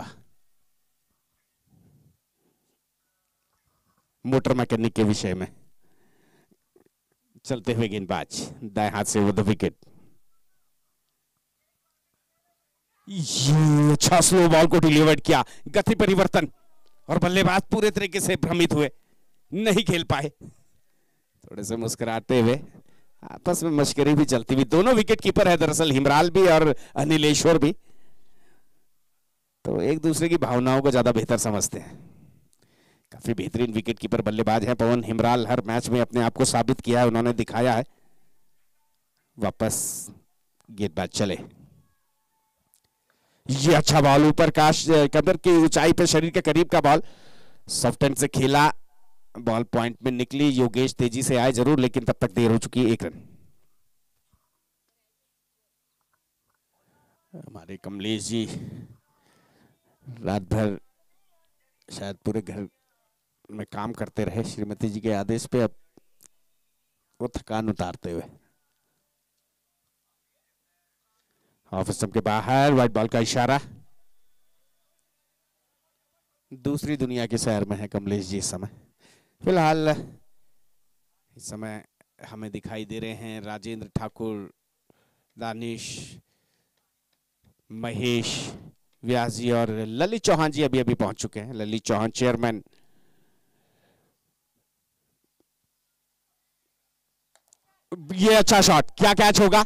मोटर मैकेनिक के विषय में। चलते हुए गेंदबाज दाएं हाथ से वो द विकेट। ये अच्छा स्लो बॉल को डिलीवर्ड किया, गति परिवर्तन, और बल्लेबाज पूरे तरीके से भ्रमित हुए, नहीं खेल पाए। थोड़े से मुस्कुराते हुए, आपस में मशकरी भी चलती हुई। दोनों विकेट कीपर है दरअसल, हिमराल भी और अनिलेश्वर भी, तो एक दूसरे की भावनाओं को ज्यादा बेहतर समझते हैं। काफी बेहतरीन विकेट कीपर बल्लेबाज हैं पवन। हिमराल हर मैच में अपने आप को साबित किया है, उन्होंने दिखाया है। वापस गेंदबाज चले, ये अच्छा बॉल ऊपर काश कमर की ऊंचाई पे, शरीर के करीब का बॉल, सॉफ्ट हैंड से खेला, बॉल पॉइंट में निकली। योगेश तेजी से आए जरूर, लेकिन तब तक देर हो चुकी है। एक रन। हमारे कमलेश जी रात भर शायद पूरे घर में काम करते रहे श्रीमती जी के आदेश पे, अब वो थकान उतारते हुए। ऑफ स्टंप के बाहर, वाइट बॉल का इशारा। दूसरी दुनिया के सैर में है कमलेश जी इस समय। फिलहाल इस समय हमें दिखाई दे रहे हैं राजेंद्र ठाकुर, दानिश, महेश व्यास जी और ललित चौहान जी अभी अभी पहुंच चुके हैं। ललित चौहान चेयरमैन। ये अच्छा शॉट, क्या कैच होगा?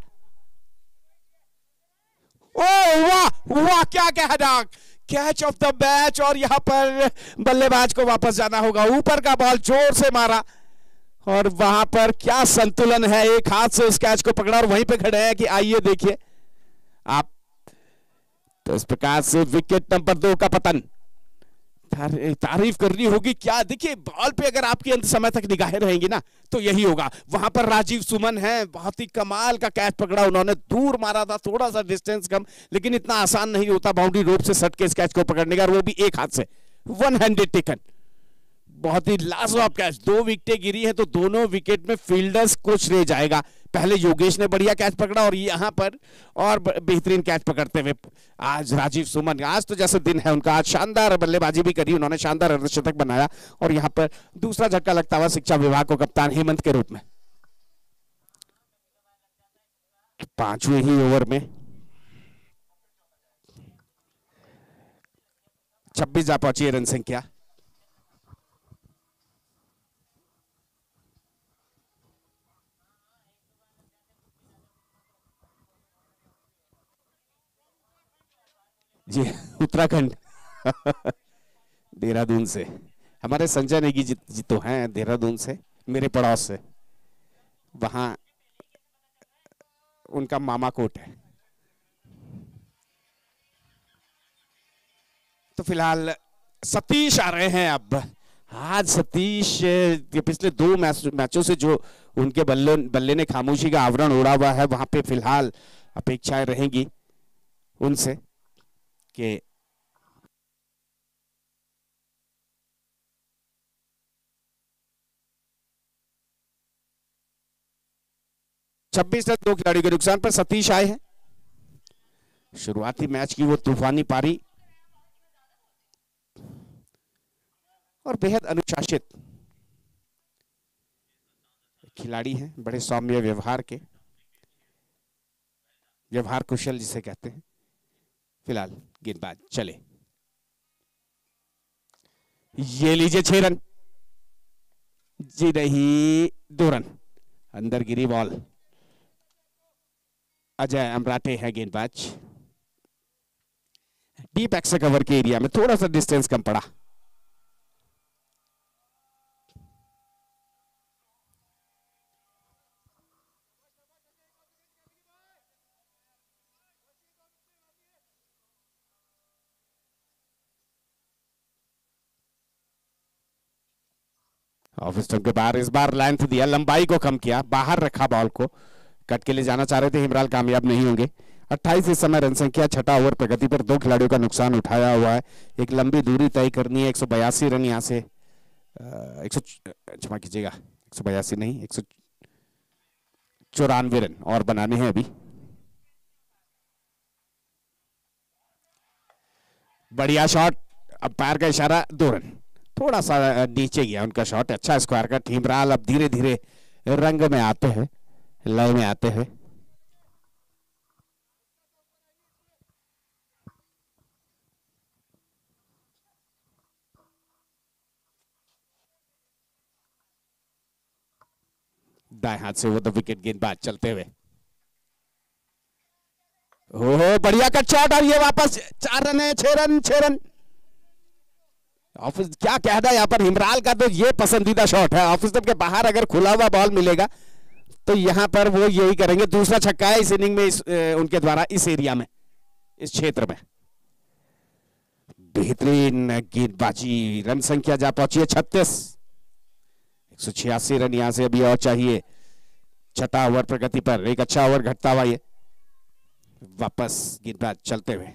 ओ वाह वाह, क्या कहना, कैच ऑफ द मैच। और यहां पर बल्लेबाज को वापस जाना होगा। ऊपर का बॉल जोर से मारा, और वहां पर क्या संतुलन है, एक हाथ से उस कैच को पकड़ा और वहीं पे खड़े हैं कि आइए देखिए आप। तो इस प्रकार से विकेट नंबर दो का पतन। तारीफ करनी होगी क्या, देखिए बॉल पे अगर आपकी अंत समय तक निगाहें रहेंगी ना तो यही होगा। वहां पर राजीव सुमन है, बहुत ही कमाल का कैच पकड़ा उन्होंने, दूर मारा था, थोड़ा सा डिस्टेंस कम, लेकिन इतना आसान नहीं होता बाउंड्री रोप से सट के इस कैच को पकड़ने का, और वो भी एक हाथ से, वन हैंडेड टेकन। बहुत ही लाजवाब कैच, दो विकेटें गिरी हैं तो दोनों विकेट में फील्डर्स कुछ रह जाएगा। पहले योगेश ने बढ़िया कैच पकड़ा और यहां पर और बेहतरीन कैच पकड़ते हुए आज राजीव सुमन, आज तो जैसे दिन है उनका, आज शानदार बल्लेबाजी भी करी उन्होंने, शानदार अर्धशतक बनाया और यहां पर दूसरा झटका लगता हुआ शिक्षा विभाग को कप्तान हेमंत के रूप में। पांचवें ही ओवर में छब्बीस जा पहुंची है रन संख्या। जी उत्तराखंड देहरादून से हमारे संजय नेगी जी, जी तो हैं देहरादून से, मेरे पड़ोस से, वहां उनका मामा कोट है। तो फिलहाल सतीश आ रहे हैं अब। आज सतीश के पिछले दो मैच मैचों से जो उनके बल्ले बल्ले ने खामोशी का आवरण ओढ़ा हुआ है, वहां पे फिलहाल अपेक्षाएं रहेंगी उनसे कि छब्बीस रन दो खिलाड़ियों के नुकसान पर सतीश आए हैं। शुरुआती मैच की वो तूफानी पारी और बेहद अनुशासित खिलाड़ी हैं, बड़े सौम्य व्यवहार के, व्यवहार कुशल जिसे कहते हैं। फिलहाल गेंदबाज चले, ये लीजिए छह रन, जी नहीं दो रन, अंदर गिरी बॉल। अजय अमराटे है गेंदबाज, डीप एक्स कवर के एरिया में थोड़ा सा डिस्टेंस कम पड़ा। ऑफ स्टंप के बाहर, इस बार लेंथ दिया, लंबाई को कम किया, बाहर रखा बॉल को, कट के लिए जाना चाह रहे थे हिमराल, कामयाब नहीं होंगे। अट्ठाईस इस समय रन संख्या, छठा ओवर प्रगति पर, दो खिलाड़ियों का नुकसान उठाया हुआ है। एक लंबी दूरी तय करनी है, एक सौ बयासी रन यहाँ से, एक सौ क्षमा कीजिएगा एक सौ बयासी नहीं एक सौ चौरानवे रन और बनाने हैं अभी। बढ़िया शॉट, अब पैर का इशारा, दो रन, थोड़ा सा नीचे गया उनका शॉट, अच्छा स्क्वायर का। हिमराल अब धीरे धीरे रंग में आते हैं, लय में आते हैं। दाएं हाथ से वो द विकेट गेंदबाज चलते हुए, ओहो बढ़िया कट शॉट, और ये वापस चार रन है, छह रन छह रन। ऑफिस क्या कहना है यहाँ पर, हिमराल का तो ये पसंदीदा शॉट है। ऑफिस के बाहर अगर खुला हुआ बॉल मिलेगा तो यहां पर वो यही करेंगे। दूसरा छक्का है इस इनिंग में, इस, उनके द्वारा इस एरिया में, इस क्षेत्र में। बेहतरीन गेंदबाजी, रन संख्या जा पहुंची है छत्तीस, एक सौ छियासी रन यहां से अभी और चाहिए। छठा ओवर प्रगति पर, एक अच्छा ओवर घटता हुआ ये, वापस गेंदबाज चलते हुए,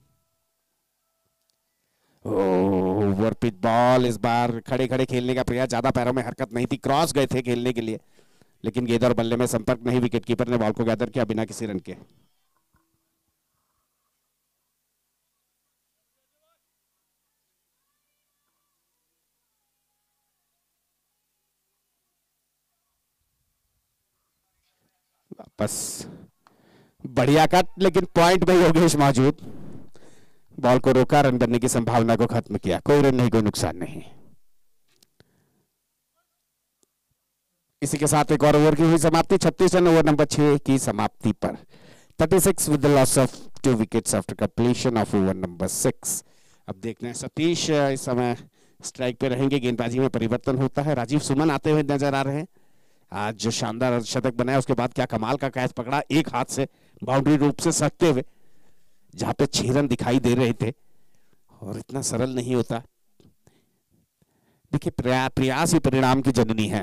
ओवर पिच बॉल। इस बार खड़े खड़े खेलने का प्रयास, ज्यादा पैरों में हरकत नहीं थी, क्रॉस गए थे खेलने के लिए, लेकिन गेंद और बल्ले में संपर्क नहीं, विकेटकीपर ने बॉल को गैदर किया बिना किसी रन के। वापस बढ़िया कट, लेकिन पॉइंट में योगेश मौजूद, बॉल को रोका, रन बनने की संभावना को खत्म किया। कोई रन नहीं, कोई नुकसान नहीं। इसी के साथ एक और ओवर की हुई समाप्ति, छत्तीस रन ओवर नंबर छह की समाप्ति पर। छत्तीस with the loss of two wickets after completion of over number six. अब देखते हैं सतीश इस समय स्ट्राइक पे रहेंगे, गेंदबाजी में परिवर्तन होता है। राजीव सुमन आते हुए नजर आ रहे हैं। आज जो शानदार शतक बनाया, उसके बाद क्या कमाल का कैच पकड़ा एक हाथ से बाउंड्री रूप से सटते हुए, जहां पे छह रन दिखाई दे रहे थे। और इतना सरल नहीं होता। देखिए, प्रया, प्रयास ही परिणाम की जननी है।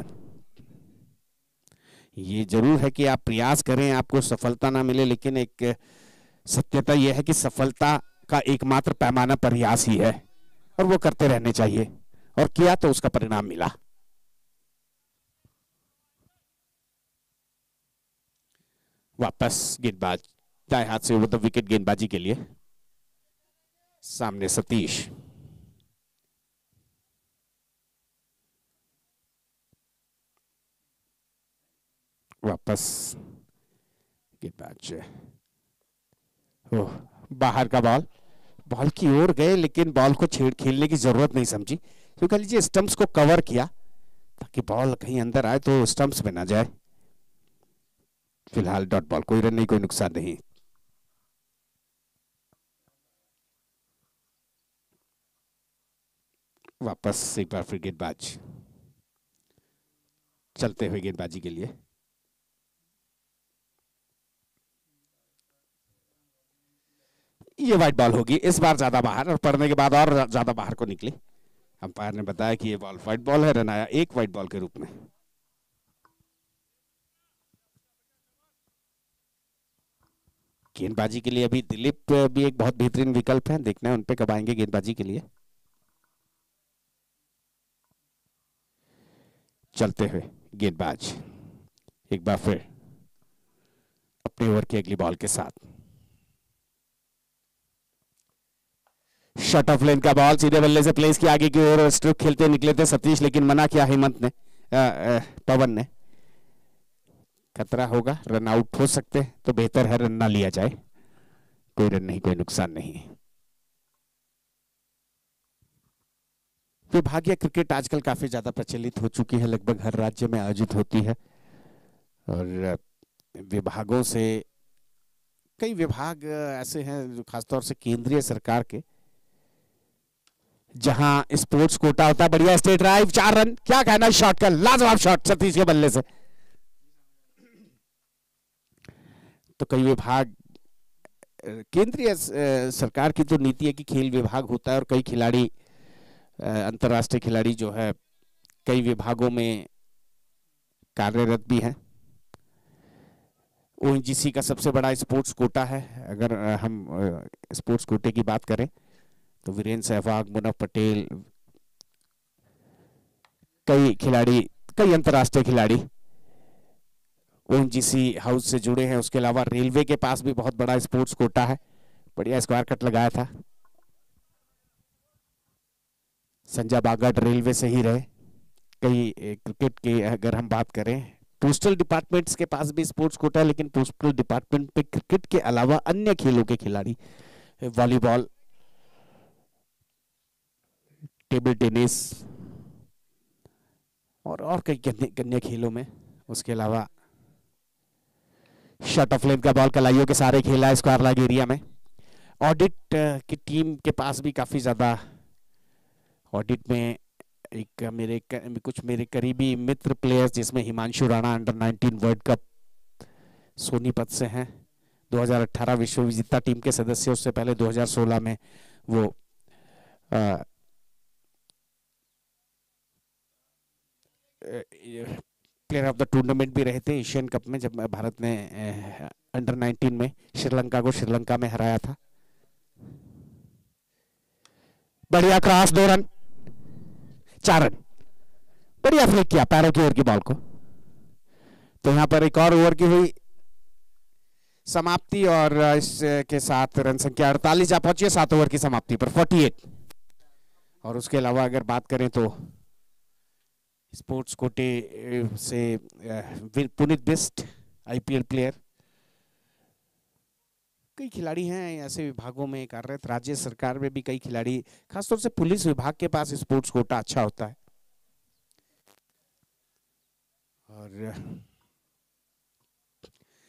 ये जरूर है कि आप प्रयास करें, आपको सफलता ना मिले, लेकिन एक सत्यता यह है कि सफलता का एकमात्र पैमाना प्रयास ही है, और वो करते रहने चाहिए। और किया तो उसका परिणाम मिला। वापस गेंदबाज दाएं हाथ से ओवर द विकेट गेंदबाजी के लिए। सामने सतीश। वापस गेंदबाज, ओह, बाहर का बॉल। बॉल की ओर गए, लेकिन बॉल को छेड़ खेलने की जरूरत नहीं समझी। तो कह लीजिए स्टंप्स को कवर किया ताकि बॉल कहीं अंदर आए तो स्टंप्स में ना जाए। फिलहाल डॉट बॉल, कोई रन नहीं, कोई नुकसान नहीं। वापस एक बार फिर गेंदबाज चलते हुए गेंदबाजी के लिए। ये वाइड बॉल होगी, इस बार ज्यादा बाहर, और पड़ने के बाद और ज्यादा बाहर को निकली। अंपायर ने बताया कि ये बॉल वाइड बॉल है, रन आया एक वाइड बॉल के रूप में। गेंदबाजी के लिए अभी दिलीप भी एक बहुत बेहतरीन विकल्प है, देखना है उन पे कब आएंगे गेंदबाजी के लिए। चलते हुए गेंदबाज एक बार फिर अपने ओवर की अगली बॉल के साथ। शॉट ऑफ लेंथ का बॉल सीधे बल्ले से प्लेस की आगे की ओर स्ट्रोक खेलते निकले थे सतीश, लेकिन मना किया हेमंत ने, आ, आ, पवन ने। खतरा होगा, रन आउट हो सकते हैं, तो बेहतर है रन ना लिया जाए। कोई रन नहीं, कोई नुकसान नहीं। विभागीय क्रिकेट आजकल काफी ज्यादा प्रचलित हो चुकी है, लगभग हर राज्य में आयोजित होती है। और विभागों से कई विभाग ऐसे हैं जो खासतौर से केंद्रीय सरकार के, जहां स्पोर्ट्स कोटा होता है। बढ़िया स्ट्रेट ड्राइव, चार रन। क्या कहना शॉट का, लाजवाब शॉट सतीश के बल्ले से। तो कई विभाग, केंद्रीय सरकार की तो नीति है कि खेल विभाग होता है, और कई खिलाड़ी, अंतर्राष्ट्रीय खिलाड़ी जो है कई विभागों में कार्यरत भी हैं। ओएनजीसी का सबसे बड़ा स्पोर्ट्स कोटा है। अगर हम स्पोर्ट्स कोटे की बात करें तो वीरेंद्र सहवाग, मुनफ पटेल, कई खिलाड़ी, कई अंतर्राष्ट्रीय खिलाड़ी ओएनजीसी हाउस से जुड़े हैं। उसके अलावा रेलवे के पास भी बहुत बड़ा स्पोर्ट्स कोटा है। बढ़िया स्क्वायर कट लगाया था। संजय बागट रेलवे से ही रहे। कई क्रिकेट के अगर हम बात करें, पोस्टल डिपार्टमेंट्स के पास भी स्पोर्ट्स कोटा है, लेकिन पोस्टल डिपार्टमेंट पे क्रिकेट के अलावा अन्य खेलों के खिलाड़ी, वॉलीबॉल, टेबल टेनिस और और कई अन्य खेलों में। उसके अलावा शॉट ऑफ लेंथ का बॉल कलाइयों के सारे खेला है स्क्वायर लाइन एरिया में। ऑडिट की टीम के पास भी काफी ज्यादा, ऑडिट में एक मेरे कुछ मेरे करीबी मित्र प्लेयर्स, जिसमें Himanshu Rana under nineteen world cup Sonipat से हैं, दो हज़ार अठारह विश्व विजेता टीम के सदस्य। उससे पहले दो हज़ार सोलह में वो आ, प्लेयर ऑफ द टूर्नामेंट भी रहे थे एशियन कप में, जब भारत ने अंडर नाइनटीन में श्रीलंका को श्रीलंका में हराया था। बढ़िया क्रॉस, दो रन, चार रन। बढ़िया फ्लिक किया पैरों की ओर की बॉल को। तो यहां पर एक और ओवर की हुई समाप्ति, और इसके साथ रन संख्या अड़तालीस जा पहुंची है सात ओवर की समाप्ति पर, अड़तालीस। और उसके अलावा अगर बात करें तो स्पोर्ट्स कोटे से पुनीत बिस्ट आईपीएल प्लेयर, कई खिलाड़ी हैं ऐसे विभागों में कार्यरत। राज्य सरकार में भी कई खिलाड़ी, खासतौर से पुलिस विभाग के पास स्पोर्ट्स कोटा अच्छा होता है। और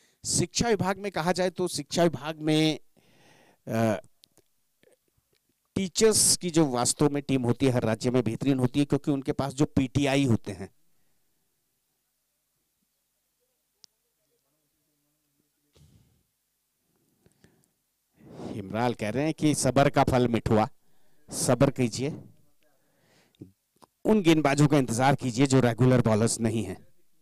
शिक्षा विभाग में कहा जाए तो शिक्षा विभाग में टीचर्स की जो वास्तव में टीम होती है हर राज्य में बेहतरीन होती है, क्योंकि उनके पास जो पीटीआई होते हैं, हिमराल कह रहे हैं कि सबर का फल मिठुआ, सबर कीजिए, उन गेंदबाजों का इंतजार कीजिए जो रेगुलर बॉलर्स नहीं हैं।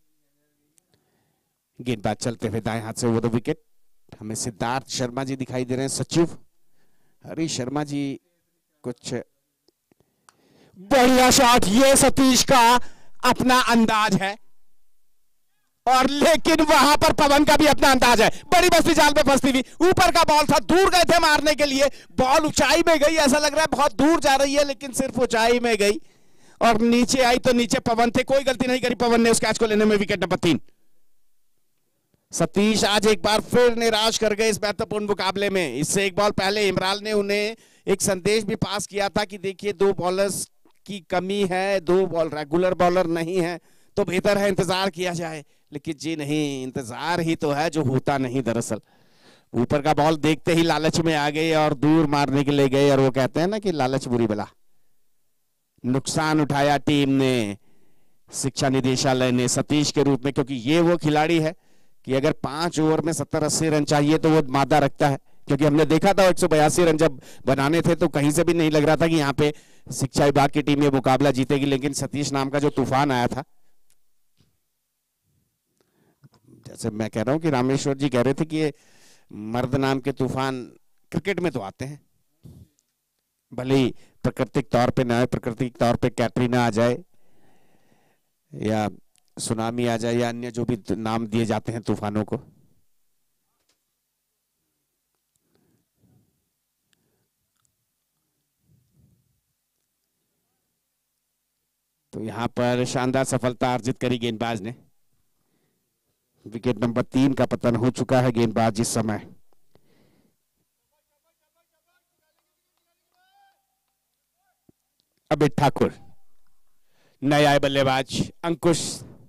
गेंदबाज चलते हुए दाएं हाथ से वो द विकेट। हमें सिद्धार्थ शर्मा जी दिखाई दे रहे हैं, सचिव हरीश शर्मा जी। कुछ बढ़िया शॉट, ये सतीश का अपना अंदाज है, और लेकिन वहां पर पवन का भी अपना अंदाज है। बड़ी बस्ती जाल पे फंसती हुई, ऊपर का बॉल था, दूर गए थे मारने के लिए, बॉल ऊंचाई में गई, ऐसा लग रहा है बहुत दूर जा रही है, लेकिन सिर्फ ऊंचाई में गई और नीचे आई तो नीचे पवन थे। कोई गलती नहीं करी पवन ने उस कैच को लेने में। विकेट नंबर तीन। सतीश आज एक बार फिर निराश कर गए इस महत्वपूर्ण मुकाबले में। इससे एक बॉल पहले इमरान ने उन्हें एक संदेश भी पास किया था कि देखिए दो बॉलर्स की कमी है, दो बॉल रेगुलर बॉलर नहीं है, तो बेहतर है इंतजार किया जाए। लेकिन जी नहीं, इंतजार ही तो है जो होता नहीं। दरअसल ऊपर का बॉल देखते ही लालच में आ गए और दूर मारने के लिए गए, और वो कहते हैं ना कि लालच बुरी बला। नुकसान उठाया टीम ने, शिक्षा निदेशालय ने सतीश के रूप में, क्योंकि ये वो खिलाड़ी है कि अगर पांच ओवर में सत्तर अस्सी रन चाहिए तो वो मादा रखता है। क्योंकि हमने देखा था एक सौ बयासी रन जब बनाने थे तो कहीं से भी नहीं लग रहा था कि यहाँ पे शिक्षा विभाग की टीम ये मुकाबला जीतेगी, लेकिन सतीश नाम का जो तूफान आया था, जैसे मैं कह रहा हूं कि रामेश्वर जी कह रहे थे कि ये मर्द नाम के तूफान क्रिकेट में तो आते हैं, भले ही प्राकृतिक तौर पे ना, प्राकृतिक तौर पे कैटरीना आ जाए या सुनामी आ जाए या अन्य जो भी नाम दिए जाते हैं तूफानों को। तो यहां पर शानदार सफलता अर्जित करी गेंदबाज ने। विकेट नंबर तीन का पतन हो चुका है गेंदबाज इस समय। अमित ठाकुर, नए आए बल्लेबाज अंकुश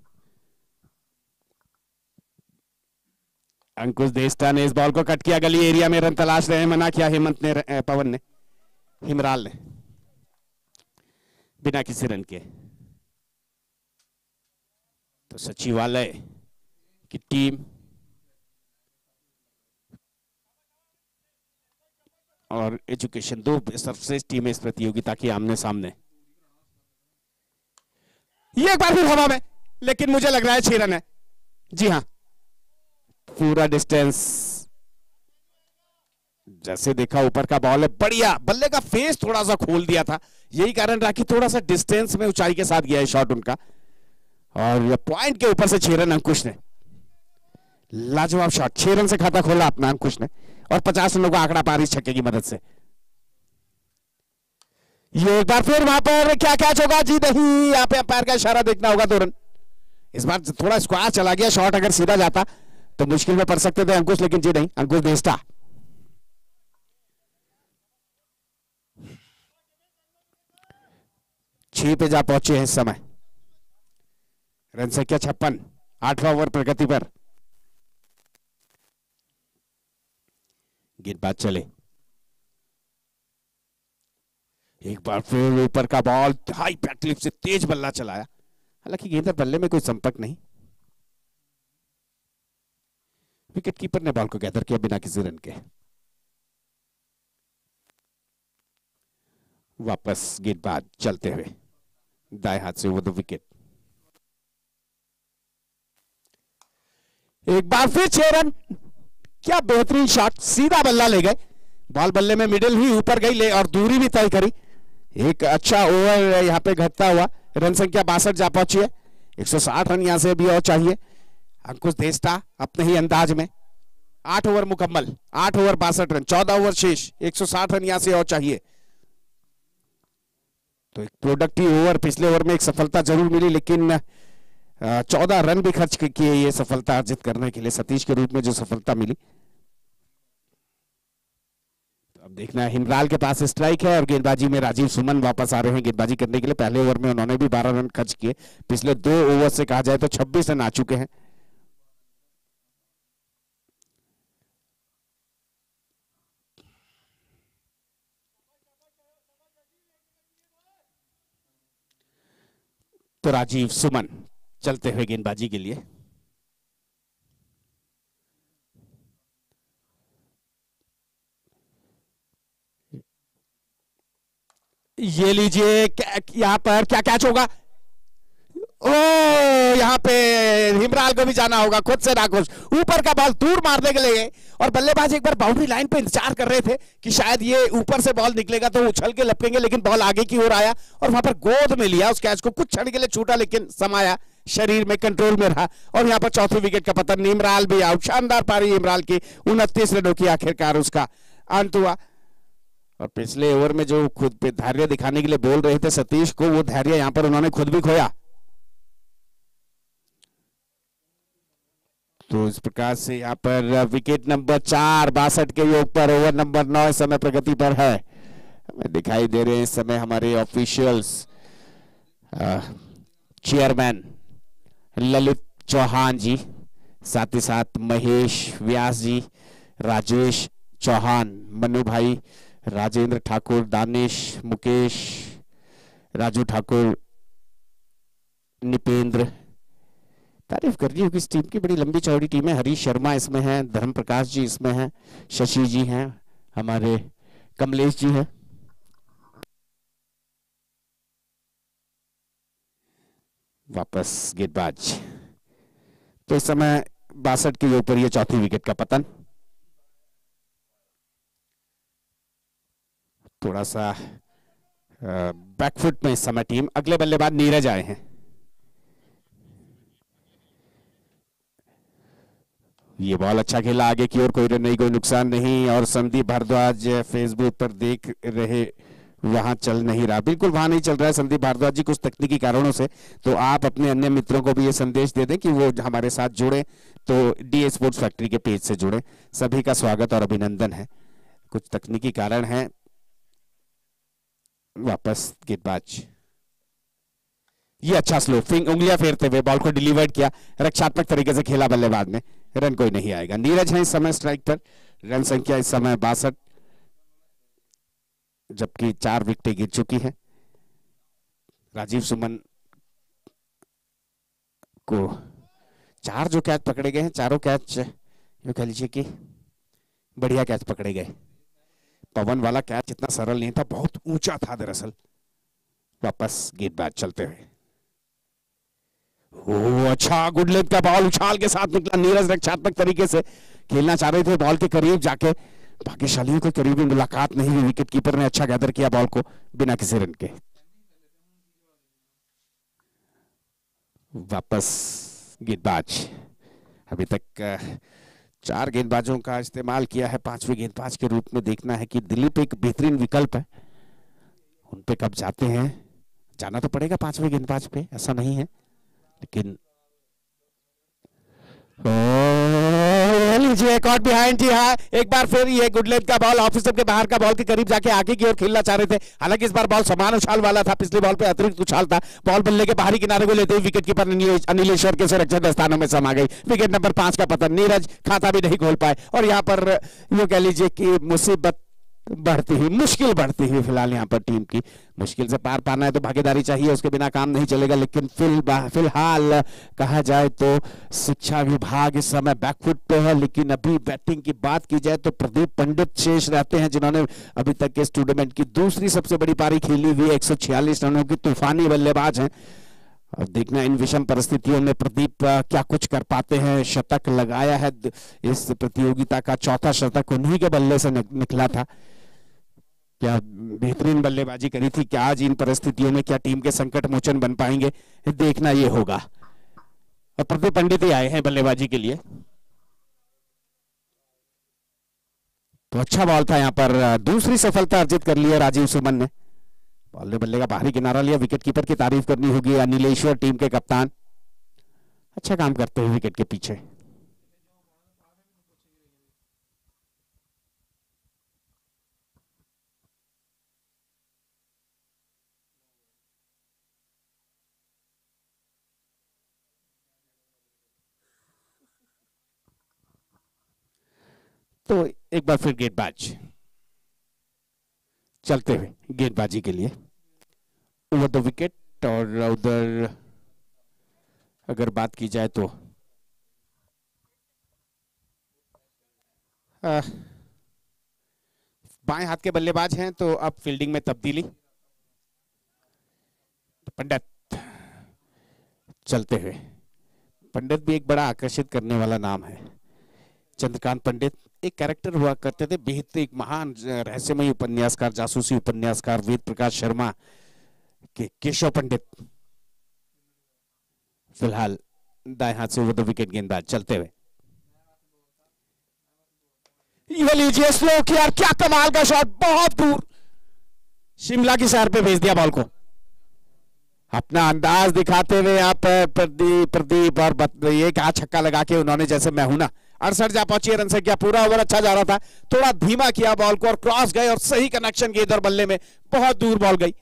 अंकुश देस्टा ने इस बॉल को कट किया। गली एरिया में रन तलाश रहे हैं, मना किया हेमंत ने, पवन ने, हिमराल ने, बिना किसी रन के। तो सचिवालय की टीम और एजुकेशन दो सर्वश्रेष्ठ टीमें इस प्रतियोगिता की आमने सामने। ये एक बार फिर हवा में, लेकिन मुझे लग रहा है छह रन है। जी हां, पूरा डिस्टेंस, जैसे देखा ऊपर का बॉल है, बढ़िया, बल्ले का फेस थोड़ा सा खोल दिया था, यही कारण रहा कि थोड़ा सा डिस्टेंस में ऊंचाई के साथ गया है शॉट उनका, और ये पॉइंट के ऊपर से छह रन अंकुश ने। लाजवाब शॉट, छह रन से खाता खोला अपना अंकुश ने, और पचास रनों का आंकड़ा पार इस छक्के की मदद से। ये एक बार फिर वहां पर क्या कैच होगा? जी नहीं, यहां पे अंपायर का इशारा देखना होगा, दो रन। इस बार थोड़ा स्क्वायर चला गया, शॉट अगर सीधा जाता तो मुश्किल में पड़ सकते थे अंकुश, लेकिन जी नहीं, अंकुश देस्टा। छह पे जा पहुंचे हैं इस समय। रन संख्या छप्पन, आठवां ओवर प्रगति पर। गेंदबाज चले, एक बार फिर ऊपर का बॉल, हाई पैड क्लिप से तेज बल्ला चलाया, हालांकि गेंद और बल्ले में कोई संपर्क नहीं। विकेट कीपर ने बॉल को गैदर किया बिना किसी रन के। वापस गेंदबाज चलते हुए दाएं हाथ से वो दो विकेट। एक बार फिर छह रन, क्या बेहतरीन शॉट, सीधा बल्ला ले गए, बॉल बल्ले में मिडिल ही ऊपर गई ले और दूरी भी तय करी। एक अच्छा ओवर यहां पे घटता हुआ, रन संख्या बासठ जा पहुंची है। एक सौ साठ रन यहां से भी और चाहिए। अंकुश देस्टा अपने ही अंदाज में, आठ ओवर मुकम्मल, आठ ओवर बासठ रन, चौदह ओवर शेष, एक सौ साठ रन यहां से और चाहिए। तो एक प्रोडक्टिव ओवर, पिछले ओवर में एक सफलता जरूर मिली, लेकिन चौदह रन भी खर्च किए ये सफलता अर्जित करने के लिए, सतीश के रूप में जो सफलता मिली। तो अब देखना है, हिमराल के पास स्ट्राइक है और गेंदबाजी में राजीव सुमन वापस आ रहे हैं गेंदबाजी करने के लिए। पहले ओवर में उन्होंने भी बारह रन खर्च किए, पिछले दो ओवर से कहा जाए तो छब्बीस रन आ चुके हैं। तो राजीव सुमन चलते हुए गेंदबाजी के लिए। ये लीजिए, यहां पर क्या कैच होगा? ओ, यहाँ पे हिमराल को भी जाना होगा, खुद से नाखुश, ऊपर का बॉल दूर मारने के लिए, और बल्लेबाज एक बार बाउंड्री लाइन पे इंतजार कर रहे थे कि शायद ये ऊपर से बॉल निकलेगा तो उछल के लपकेंगे, लेकिन बॉल आगे की ओर आया और वहां पर गोद में लिया उस कैच को, कुछ क्षण के लिए छूटा लेकिन समाया, शरीर में कंट्रोल में रहा, और यहाँ पर चौथी विकेट का पतन। इमराल भी आउट। शानदार पारी इमराल की, उनतीस रनों की आखिरकार उसका अंत हुआ। और पिछले ओवर में जो खुद पे धैर्य दिखाने के लिए बोल रहे थे सतीश को, वो धैर्य यहाँ पर उन्होंने खुद भी खोया। तो इस प्रकार से यहाँ पर विकेट नंबर चार बासठ के योग पर, ओवर नंबर नौ इस समय प्रगति पर है। हमें दिखाई दे रहे हैं इस समय हमारे ऑफिशियल्स, चेयरमैन ललित चौहान जी, साथ ही साथ महेश व्यास जी, राजेश चौहान, मनु भाई, राजेंद्र ठाकुर, दानिश, मुकेश, राजू ठाकुर, निपेंद्र। तारीफ करनी होगी इस टीम की, बड़ी लंबी चौड़ी टीम है। हरीश शर्मा इसमें है, धर्म प्रकाश जी इसमें हैं, शशि जी हैं, हमारे कमलेश जी हैं। वापस गेंदबाज। तो इस समय बासठ के ऊपर ये चौथी विकेट का पतन। थोड़ा सा बैकफुट में इस समय टीम। अगले बल्लेबाज नीरज आए हैं। ये बॉल अच्छा खेला आगे की ओर, कोई रन नहीं, कोई नुकसान नहीं। और संदीप भारद्वाज फेसबुक पर देख रहे, वहां चल नहीं रहा, बिल्कुल वहां नहीं चल रहा है संदीप भारद्वाज जी, कुछ तकनीकी कारणों से। तो आप अपने अन्य मित्रों को भी ये संदेश दे दें कि वो हमारे साथ जुड़े, तो डी स्पोर्ट्स फैक्ट्री के पेज से जुड़े। सभी का स्वागत और अभिनंदन है। कुछ तकनीकी कारण है। वापस गेंदबाज, ये अच्छा स्लो फिंग, उंगलियां फेरते हुए बॉल को डिलीवर्ड किया, रक्षात्मक तरीके से खेला बल्लेबाज ने, रन कोई नहीं आएगा। नीरज है इस समय स्ट्राइक पर, रन संख्या इस समय बासठ, जबकि चार विकेटें गिर चुकी हैं। राजीव सुमन को चार जो कैच पकड़े गए हैं, चारों कैच यूं कह लीजिए कि बढ़िया कैच पकड़े गए। पवन वाला कैच इतना सरल नहीं था, बहुत ऊंचा था दरअसल। वापस गेंदबाज चलते हुए, ओ अच्छा गुड लेग का बॉल उछाल के साथ निकला। नीरज रक्षात्मक तरीके से खेलना चाह रहे थे, बॉल के करीब जाके भाग्यशालियों को करीबी मुलाकात नहीं हुई। विकेट कीपर ने अच्छा गैदर किया बॉल को बिना किसी रन के। वापस गेंदबाज, अभी तक चार गेंदबाजों का इस्तेमाल किया है, पांचवें गेंदबाज के रूप में देखना है कि दिलीप एक बेहतरीन विकल्प है। उन पे कब जाते हैं, जाना तो पड़ेगा पांचवें गेंदबाज पे, ऐसा नहीं है, लेकिन लीजिए कॉट बिहाइंड। जी हाँ, एक बार फिर ये गुड लेग का बॉल ऑफ स्टंप के बाहर का बॉल के करीब जाके आगे की ओर खेलना चाह रहे थे। हालांकि इस बार बॉल समान उछाल वाला था, पिछले बॉल पे अतिरिक्त उछाल था। बॉल बल्ले के बाहरी किनारे को लेते हुए विकेट कीपर अनिलेश्वर के सुरक्षित स्थानों में समा गई। विकेट नंबर पांच का पतन। नीरज खाता भी नहीं खोल पाए, और यहाँ पर यूं कह लीजिए कि मुसीबत बढ़ती हुई, मुश्किल बढ़ती हुई फिलहाल यहाँ पर टीम की। मुश्किल से पार पाना है तो भागीदारी चाहिए, उसके बिना काम नहीं चलेगा। लेकिन फिल फिलहाल कहा जाए तो शिक्षा विभाग इस समय बैकफुट पे है। लेकिन अभी बैटिंग की बात की जाए तो प्रदीप पंडित शेष रहते हैं, जिन्होंने अभी तक के इस टूर्नामेंट की दूसरी सबसे बड़ी पारी खेली हुई, एक सौ छियालीस रनों की तूफानी बल्लेबाज हैं। अब देखना इन विषम परिस्थितियों में प्रदीप क्या कुछ कर पाते हैं। शतक लगाया है, इस प्रतियोगिता का चौथा शतक उन्हीं के बल्ले से निकला था। क्या बेहतरीन बल्लेबाजी करी थी, क्या आज इन परिस्थितियों में क्या टीम के संकट मोचन बन पाएंगे, देखना ये होगा। और प्रदीप पंडित ही आए हैं बल्लेबाजी के लिए। तो अच्छा बॉल था, यहाँ पर दूसरी सफलता अर्जित कर ली है राजीव सुमन ने। बॉल ने बल्ले का बाहरी किनारा लिया। विकेट कीपर की तारीफ करनी होगी, अनिलेश्वर टीम के कप्तान अच्छा काम करते हुए विकेट के पीछे। तो एक बार फिर गेंदबाज चलते हुए गेंदबाजी के लिए ओवर द विकेट, और उधर अगर बात की जाए तो आ, बाएं हाथ के बल्लेबाज हैं, तो अब फील्डिंग में तब्दीली। पंडित चलते हुए, पंडित भी एक बड़ा आकर्षित करने वाला नाम है। चंद्रकांत पंडित एक कैरेक्टर हुआ करते थे, बेहद एक महान रहस्यमयी उपन्यासकार, जासूसी उपन्यासकार वेद प्रकाश शर्मा के केशव पंडित फिलहाल दाएं हाथ से ओवर द विकेट गेंदबाज चलते हुए। ये लीजिए स्लो किया, क्या कमाल का शॉट, बहुत दूर शिमला की सैर पे भेज दिया बॉल को। अपना अंदाज दिखाते हुए आप प्रदीप प्रदीप और ये कहा छक्का लगा के उन्होंने जैसे मैं हूं ना, अड़सठ जा पहुंची रन से। क्या पूरा ओवर अच्छा जा रहा था, थोड़ा धीमा किया बॉल को और क्रॉस गए और सही कनेक्शन गेंद और बल्ले में बहुत दूर बॉल गई।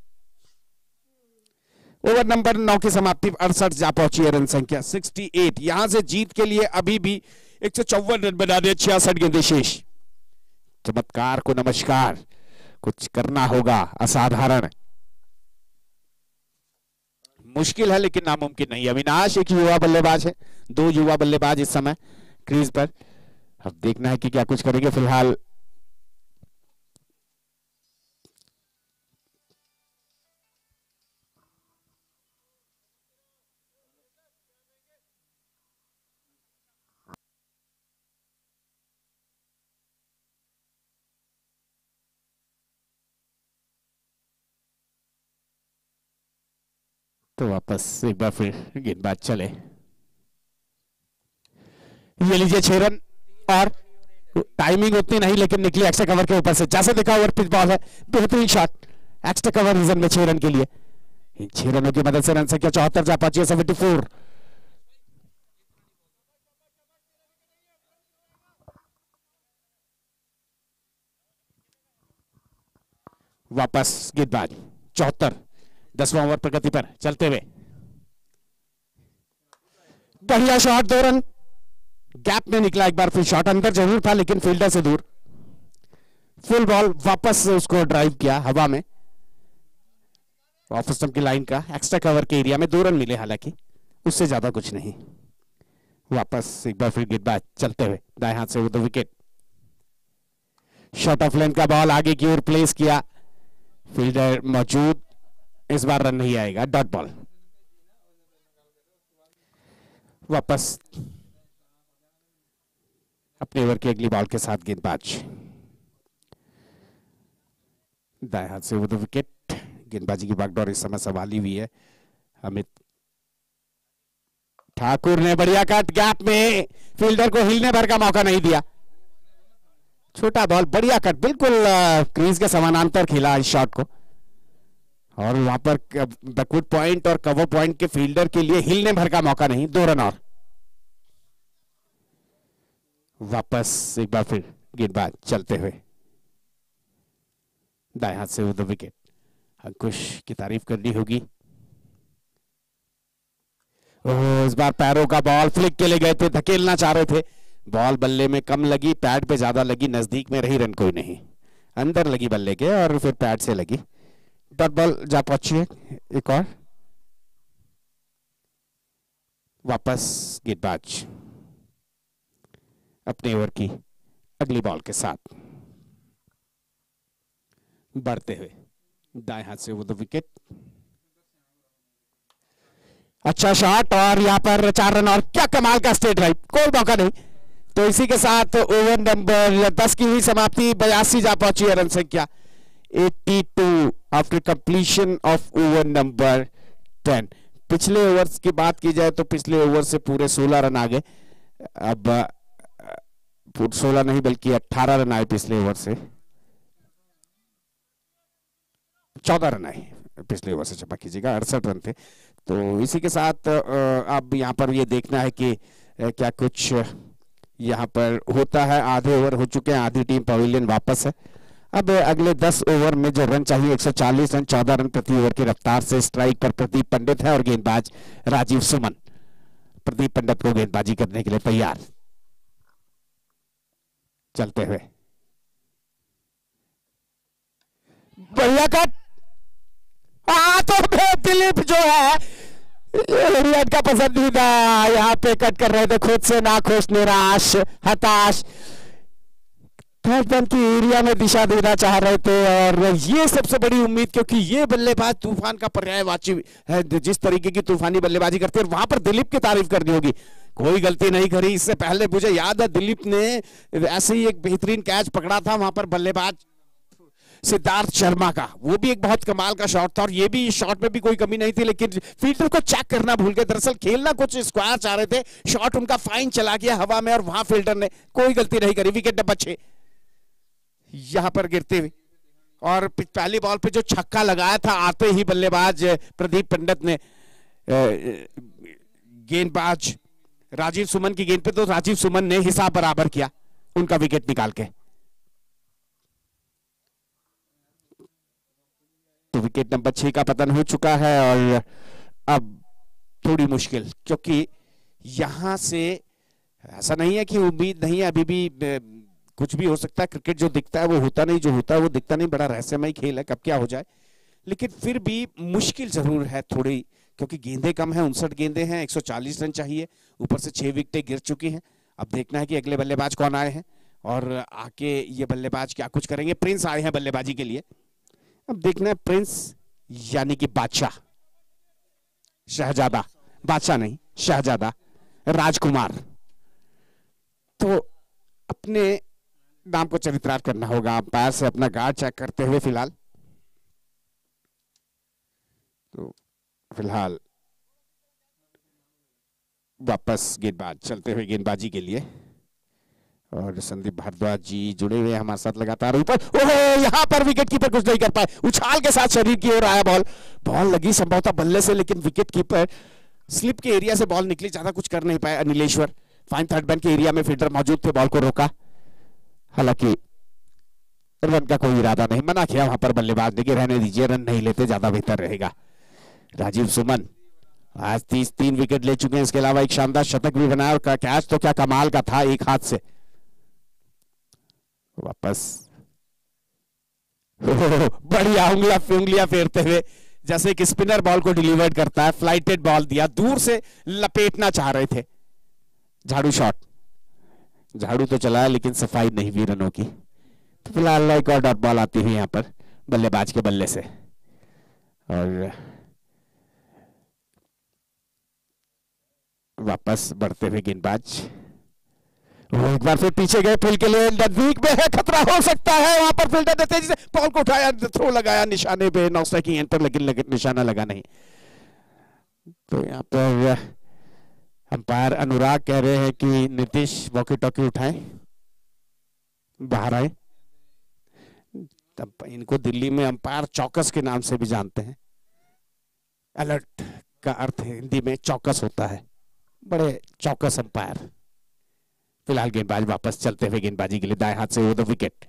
ओवर नंबर नौ की समाप्ति, अड़सठ जा पहुंची है रन संख्या अड़सठ। यहां से जीत के लिए अभी भी एक सौ चौवन रन बना दे, छियासठ गेंदें शेष। चमत्कार को नमस्कार, कुछ करना होगा असाधारण, मुश्किल है लेकिन नामुमकिन नहीं। अविनाश एक युवा बल्लेबाज है, दो युवा बल्लेबाज इस समय क्रीज पर। अब देखना है कि क्या कुछ करेंगे। फिलहाल तो वापस एक बार फिर गेंदबाज चले। ये लीजिए छह रन, और टाइमिंग उतनी नहीं लेकिन निकली एक्स्ट्रा कवर के ऊपर से। जैसे देखा ओवर पिच बॉल है, बेहतरीन शॉट एक्स्ट्रा कवर रीजन में छह रन के लिए। इन छह रनों की मदद से रन संख्या चौहत्तर जा पहुंची है, सेवेंटी फोर। वापस गेंदबाज चौहत्तर, दसवां ओवर प्रगति पर चलते हुए। बढ़िया शॉट, दो रन गैप में निकला। एक बार फिर शॉट अंदर जरूर था लेकिन फील्डर से दूर। फुल बॉल वापस उसको ड्राइव किया हवा में, ऑफ स्टंप की लाइन का एक्स्ट्रा कवर के एरिया में। दो रन मिले, हालांकि उससे ज्यादा कुछ नहीं। वापस एक बार फिर गेंदबाज चलते हुए, दाएं हाथ से वो दो विकेट। शॉट ऑफ लेंथ का बॉल आगे की ओर प्लेस किया, फील्डर मौजूद, इस बार रन नहीं आएगा, डॉट बॉल। वापस अपने ओवर की अगली बॉल के साथ गेंदबाज दाएं हाथ से वो दो विकेट। गेंदबाजी की बागडोर इस समय संभाली हुई है अमित ठाकुर ने। बढ़िया कट, गैप में फील्डर को हिलने भर का मौका नहीं दिया। छोटा बॉल, बढ़िया कट, बिल्कुल क्रीज के समानांतर खेला इस शॉट को, और वहां पर बैकवर्ड पॉइंट और कवर पॉइंट के फील्डर के लिए हिलने भर का मौका नहीं। दो रन और। वापस एक बार फिर गेंदबाज चलते हुए, दाएं हाथ से वो दो विकेट। अंकुश की तारीफ करनी होगी। ओह, इस बार पैरों का बॉल फ्लिक के लिए गए थे, धकेलना चाह रहे थे, बॉल बल्ले में कम लगी, पैड पे ज्यादा लगी, नजदीक में रही, रन कोई नहीं। अंदर लगी बल्ले के और फिर पैड से लगी, डॉट बॉल जा पहुंची है। एक और। वापस गेंदबाज अपने ओवर की अगली बॉल के साथ बढ़ते हुए, दाएं हाथ से वो दो विकेट। अच्छा शॉट, और यहां पर चार रन और। क्या कमाल का स्ट्रेट ड्राइव, कोई मौका नहीं। तो इसी के साथ ओवर नंबर दस की हुई समाप्ति, बयासी जा पहुंची है रन संख्या बयासी after completion of over number ten. पिछले ओवर्स की बात की जाए तो पिछले ओवर से पूरे सोलह रन आ गए। अब सोलह नहीं बल्कि अठारह रन आए पिछले ओवर से, चौदह रन आए पिछले ओवर से, क्षमा कीजिएगा, अड़सठ रन थे। तो इसी के साथ अब यहाँ पर ये देखना है कि क्या कुछ यहाँ पर होता है। आधे ओवर हो चुके हैं, आधी टीम पवेलियन वापस है। अब अगले दस ओवर में जो रन चाहिए एक सौ चालीस रन, चौदह रन प्रति ओवर की रफ्तार से। स्ट्राइक पर प्रदीप पंडित है और गेंदबाज राजीव सुमन। प्रदीप पंडित को गेंदबाजी करने के लिए तैयार, चलते हुए। बढ़िया कट, आ तो दिलीप जो है एरियन का पसंदीदा यहाँ पे कट कर रहे थे, खुद से नाखुश, निराश, हताश, थर्ड मैन की एरिया में दिशा देना चाह रहे थे। और ये सबसे बड़ी उम्मीद, क्योंकि ये बल्लेबाज तूफान का पर्यायवाची है, जिस तरीके की तूफानी बल्लेबाजी करते हैं, वहां पर दिलीप की तारीफ करनी होगी। कोई गलती नहीं करी। इससे पहले मुझे याद है दिलीप ने ऐसे ही एक बेहतरीन कैच पकड़ा था वहां पर बल्लेबाज सिद्धार्थ शर्मा का, वो भी एक बहुत कमाल का शॉट था। और ये भी शॉट में भी कोई कमी नहीं थी, लेकिन फील्डर को चेक करना भूल गए। दरअसल खेलना कुछ स्क्वायर चाह रहे थे, शॉट उनका फाइन चला गया हवा में और वहां फील्डर ने कोई गलती नहीं करी। विकेट नंबर छह यहां पर गिरते हुए, और पहली बॉल पे जो छक्का लगाया था आते ही बल्लेबाज प्रदीप पंडित ने गेंदबाज राजीव सुमन की गेंद पे, तो राजीव सुमन ने हिसाब बराबर किया उनका विकेट निकाल के। तो विकेट नंबर छह का पतन हो चुका है। और अब थोड़ी मुश्किल, क्योंकि यहां से ऐसा नहीं है कि उम्मीद नहीं है, अभी भी कुछ भी हो सकता है। क्रिकेट जो दिखता है वो होता नहीं, जो होता है वो दिखता नहीं। बड़ा रहस्यमय खेल है, कब क्या हो जाए। लेकिन फिर भी मुश्किल जरूर है थोड़ी, क्योंकि गेंदें कम हैं, उनसठ गेंदें हैं, एक सौ चालीस रन चाहिए, ऊपर से छह विकेटें गिर चुकी हैं। अब देखना है कि अगले बल्लेबाज कौन आए हैं और आके ये बल्लेबाज क्या कुछ करेंगे। प्रिंस आए हैं बल्लेबाजी के लिए। अब देखना है प्रिंस यानी कि बादशाह, शहजादा, बादशाह नहीं शहजादा राजकुमार, तो अपने नाम को चरितार्थ करना होगा। अंपायर से अपना गार्ड चेक करते हुए फिलहाल तो फिलहाल वापस गेंदबाज चलते हुए गेंदबाजी के लिए। और संदीप भारद्वाज जी जुड़े हुए हमारे साथ लगातार। ऊपर ओहो, यहां पर विकेट कीपर कुछ नहीं कर पाए, उछाल के साथ शरीर की ओर आया बॉल, बॉल लगी संभवतः बल्ले से, लेकिन विकेट कीपर स्लिप के एरिया से बॉल निकली, ज्यादा कुछ कर नहीं पाए अनिलेश्वर। फाइन थर्ड मैन के एरिया में फील्डर मौजूद थे, बॉल को रोका, हालांकि रन का कोई इरादा नहीं, मना किया वहां पर बल्लेबाज ने कि रहने दीजिए, रन नहीं लेते ज्यादा बेहतर रहेगा। राजीव सुमन आज तीस तीन विकेट ले चुके हैं, इसके अलावा एक शानदार शतक भी बनाया, और कैच तो क्या कमाल का था, एक हाथ से वापस बढ़िया उंगलियां उंगलियां फेरते हुए, जैसे एक स्पिनर बॉल को डिलीवर्ड करता है, फ्लाइटेड बॉल दिया, दूर से लपेटना चाह रहे थे। झाड़ू शॉट, झाड़ू तो चला लेकिन सफाई नहीं हुई रनों की। तो फिलहाल एक और डॉट बॉल आती है यहां पर बल्लेबाज के बल्ले से। और वापस बढ़ते हुए गेंदबाज एक बार फिर पीछे गए, फील्ड के लिए नजदीक में है, खतरा हो सकता है, वहां पर फील्डर ने तेजी से बॉल को उठाया, थ्रो लगाया निशाने पे, नौ स्ट्राइक की गेंद पर, लेकिन निशाना लगा नहीं। तो यहाँ पर अंपायर अनुराग कह रहे हैं कि नीतीश वॉकी टॉकी उठाएं, बाहर आए। इनको दिल्ली में अंपायर चौकस के नाम से भी जानते हैं। अलर्ट का अर्थ हिंदी में चौकस होता है, बड़े चौकस अंपायर। फिलहाल गेंदबाज वापस चलते हुए गेंदबाजी के लिए दाएं हाथ से वो द विकेट।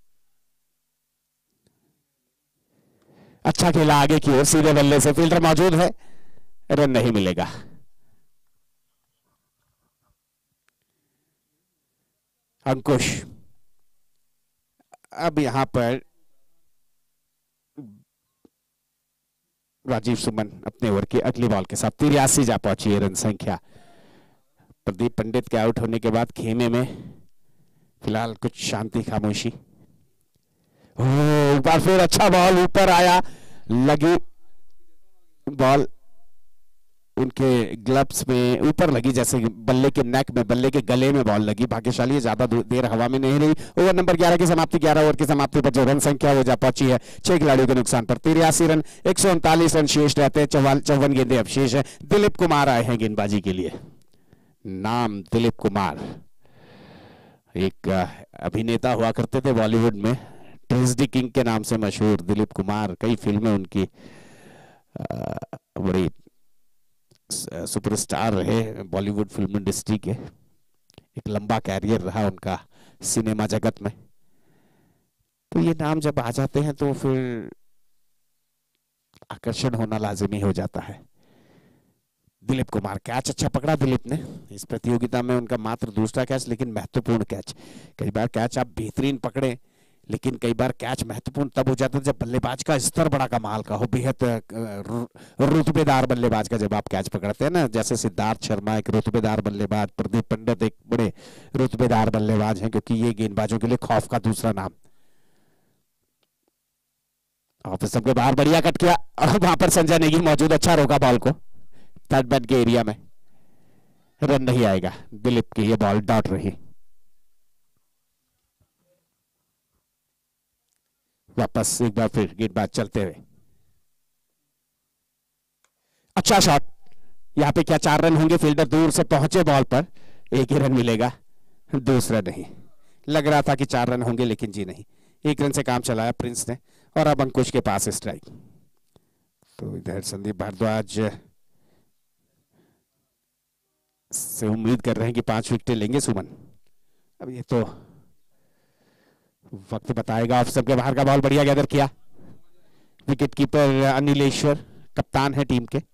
अच्छा खेला आगे की ओर, सीधे बल्ले से फील्डर मौजूद है, रन नहीं मिलेगा। अंकुश अब यहां पर राजीव सुमन अपने ओवर की अगली बॉल के साथ तिरासी जा पहुंची है रन संख्या। प्रदीप पंडित के आउट होने के बाद खेमे में फिलहाल कुछ शांति, खामोशी। एक बार फिर अच्छा बॉल ऊपर आया, लगी बॉल उनके ग्लव्स में ऊपर लगी, जैसे बल्ले के नेक में, बल्ले के गले में बॉल लगी। भाग्यशाली ज्यादा देर हवा में नहीं रही। ओवर नंबर ग्यारह की समाप्ति, ग्यारह ओवर की समाप्ति पर जो रन संख्या वो जा पहुंची है छह खिलाड़ियों के नुकसान पर, तिरासी रन, एक सौ उनतालीस रन शेष रहते हैं, चौवन गेंदें अब शेष है। दिलीप कुमार आए हैं गेंदबाजी के लिए। नाम दिलीप कुमार, एक अभिनेता हुआ करते थे बॉलीवुड में, ट्रेजेडी किंग के नाम से मशहूर दिलीप कुमार। कई फिल्में उनकी, बड़ी सुपरस्टार रहे बॉलीवुड फिल्म इंडस्ट्री के। एक लंबा कैरियर रहा उनका सिनेमा जगत में। तो ये नाम जब आ जाते हैं तो फिर आकर्षण होना लाजिमी हो जाता है। दिलीप कुमार, कैच अच्छा पकड़ा दिलीप ने इस प्रतियोगिता में, उनका मात्र दूसरा कैच, लेकिन महत्वपूर्ण कैच। कई बार कैच आप बेहतरीन पकड़े लेकिन कई बार कैच महत्वपूर्ण तब हो जाता है जब बल्लेबाज का स्तर बड़ा कमाल का हो, बेहद रुतबेदार बल्लेबाज का जब आप कैच पकड़ते हैं ना, जैसे सिद्धार्थ शर्मा एक रुतबेदार बल्लेबाज, प्रदीप पंडित एक बड़े रुतबेदार बल्लेबाज हैं, क्योंकि ये गेंदबाजों के लिए खौफ का दूसरा नाम। ऑफ स्टंप के बाहर बढ़िया कट किया और वहां पर संजय नेगी मौजूद, अच्छा रोका बॉल को थर्ड मैन के एरिया में, रन नहीं आएगा। दिलीप की ये बॉल डॉट रही। वापस एक बार फिर गेंदबाज चलते हुए, अच्छा शॉट। यहां पे क्या चार रन होंगे? फील्डर दूर से पहुंचे बॉल पर, एक ही रन मिलेगा, दूसरा नहीं। लग रहा था कि चार रन होंगे लेकिन जी नहीं, एक रन से काम चलाया प्रिंस ने और अब अंकुश के पास स्ट्राइक। तो इधर संदीप भारद्वाज से उम्मीद कर रहे हैं कि पांच विकेटें लेंगे सुमन। अब ये तो वक्त बताएगा। ऑफ स्टंप के बाहर का बॉल बढ़िया गैदर किया। विकेट कीपर अनिलेश्वर कप्तान है टीम के।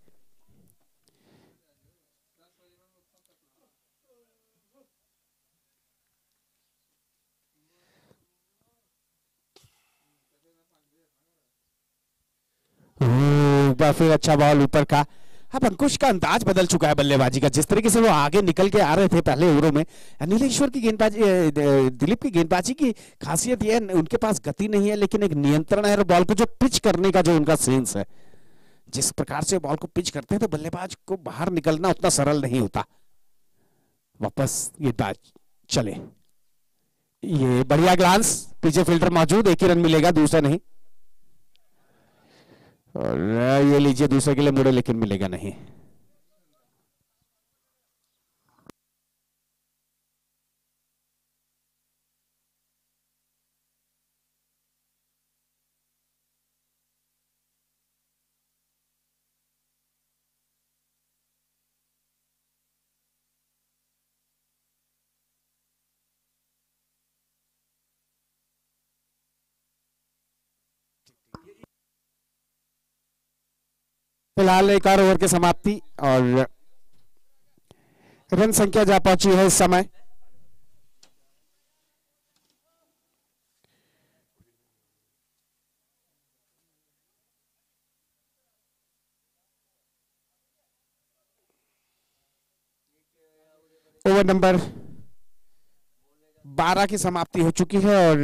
फिर अच्छा बॉल ऊपर का। अब अंकुश का अंदाज बदल चुका है बल्लेबाजी का, जिस तरीके से वो आगे निकल के आ रहे थे पहले ओवरों में। नीलेश्वर की गेंदबाजी, दिलीप की गेंदबाजी की खासियत ये है, उनके पास गति नहीं है लेकिन एक नियंत्रण है, और बॉल को जो पिच करने का जो उनका सेंस है, जिस प्रकार से बॉल को पिच करते हैं तो बल्लेबाज को बाहर निकलना उतना सरल नहीं होता। वापस गेंदबाज चले, ये बढ़िया ग्लांस, पीछे फील्डर मौजूद, एक ही रन मिलेगा, दूसरा नहीं। और ये लीजिए दूसरे के लिए मुड़े लेकिन मिलेगा नहीं। फिलहाल एक और ओवर की समाप्ति और रन संख्या जा पहुंची है इस समय ओवर नंबर बारह की समाप्ति हो चुकी है और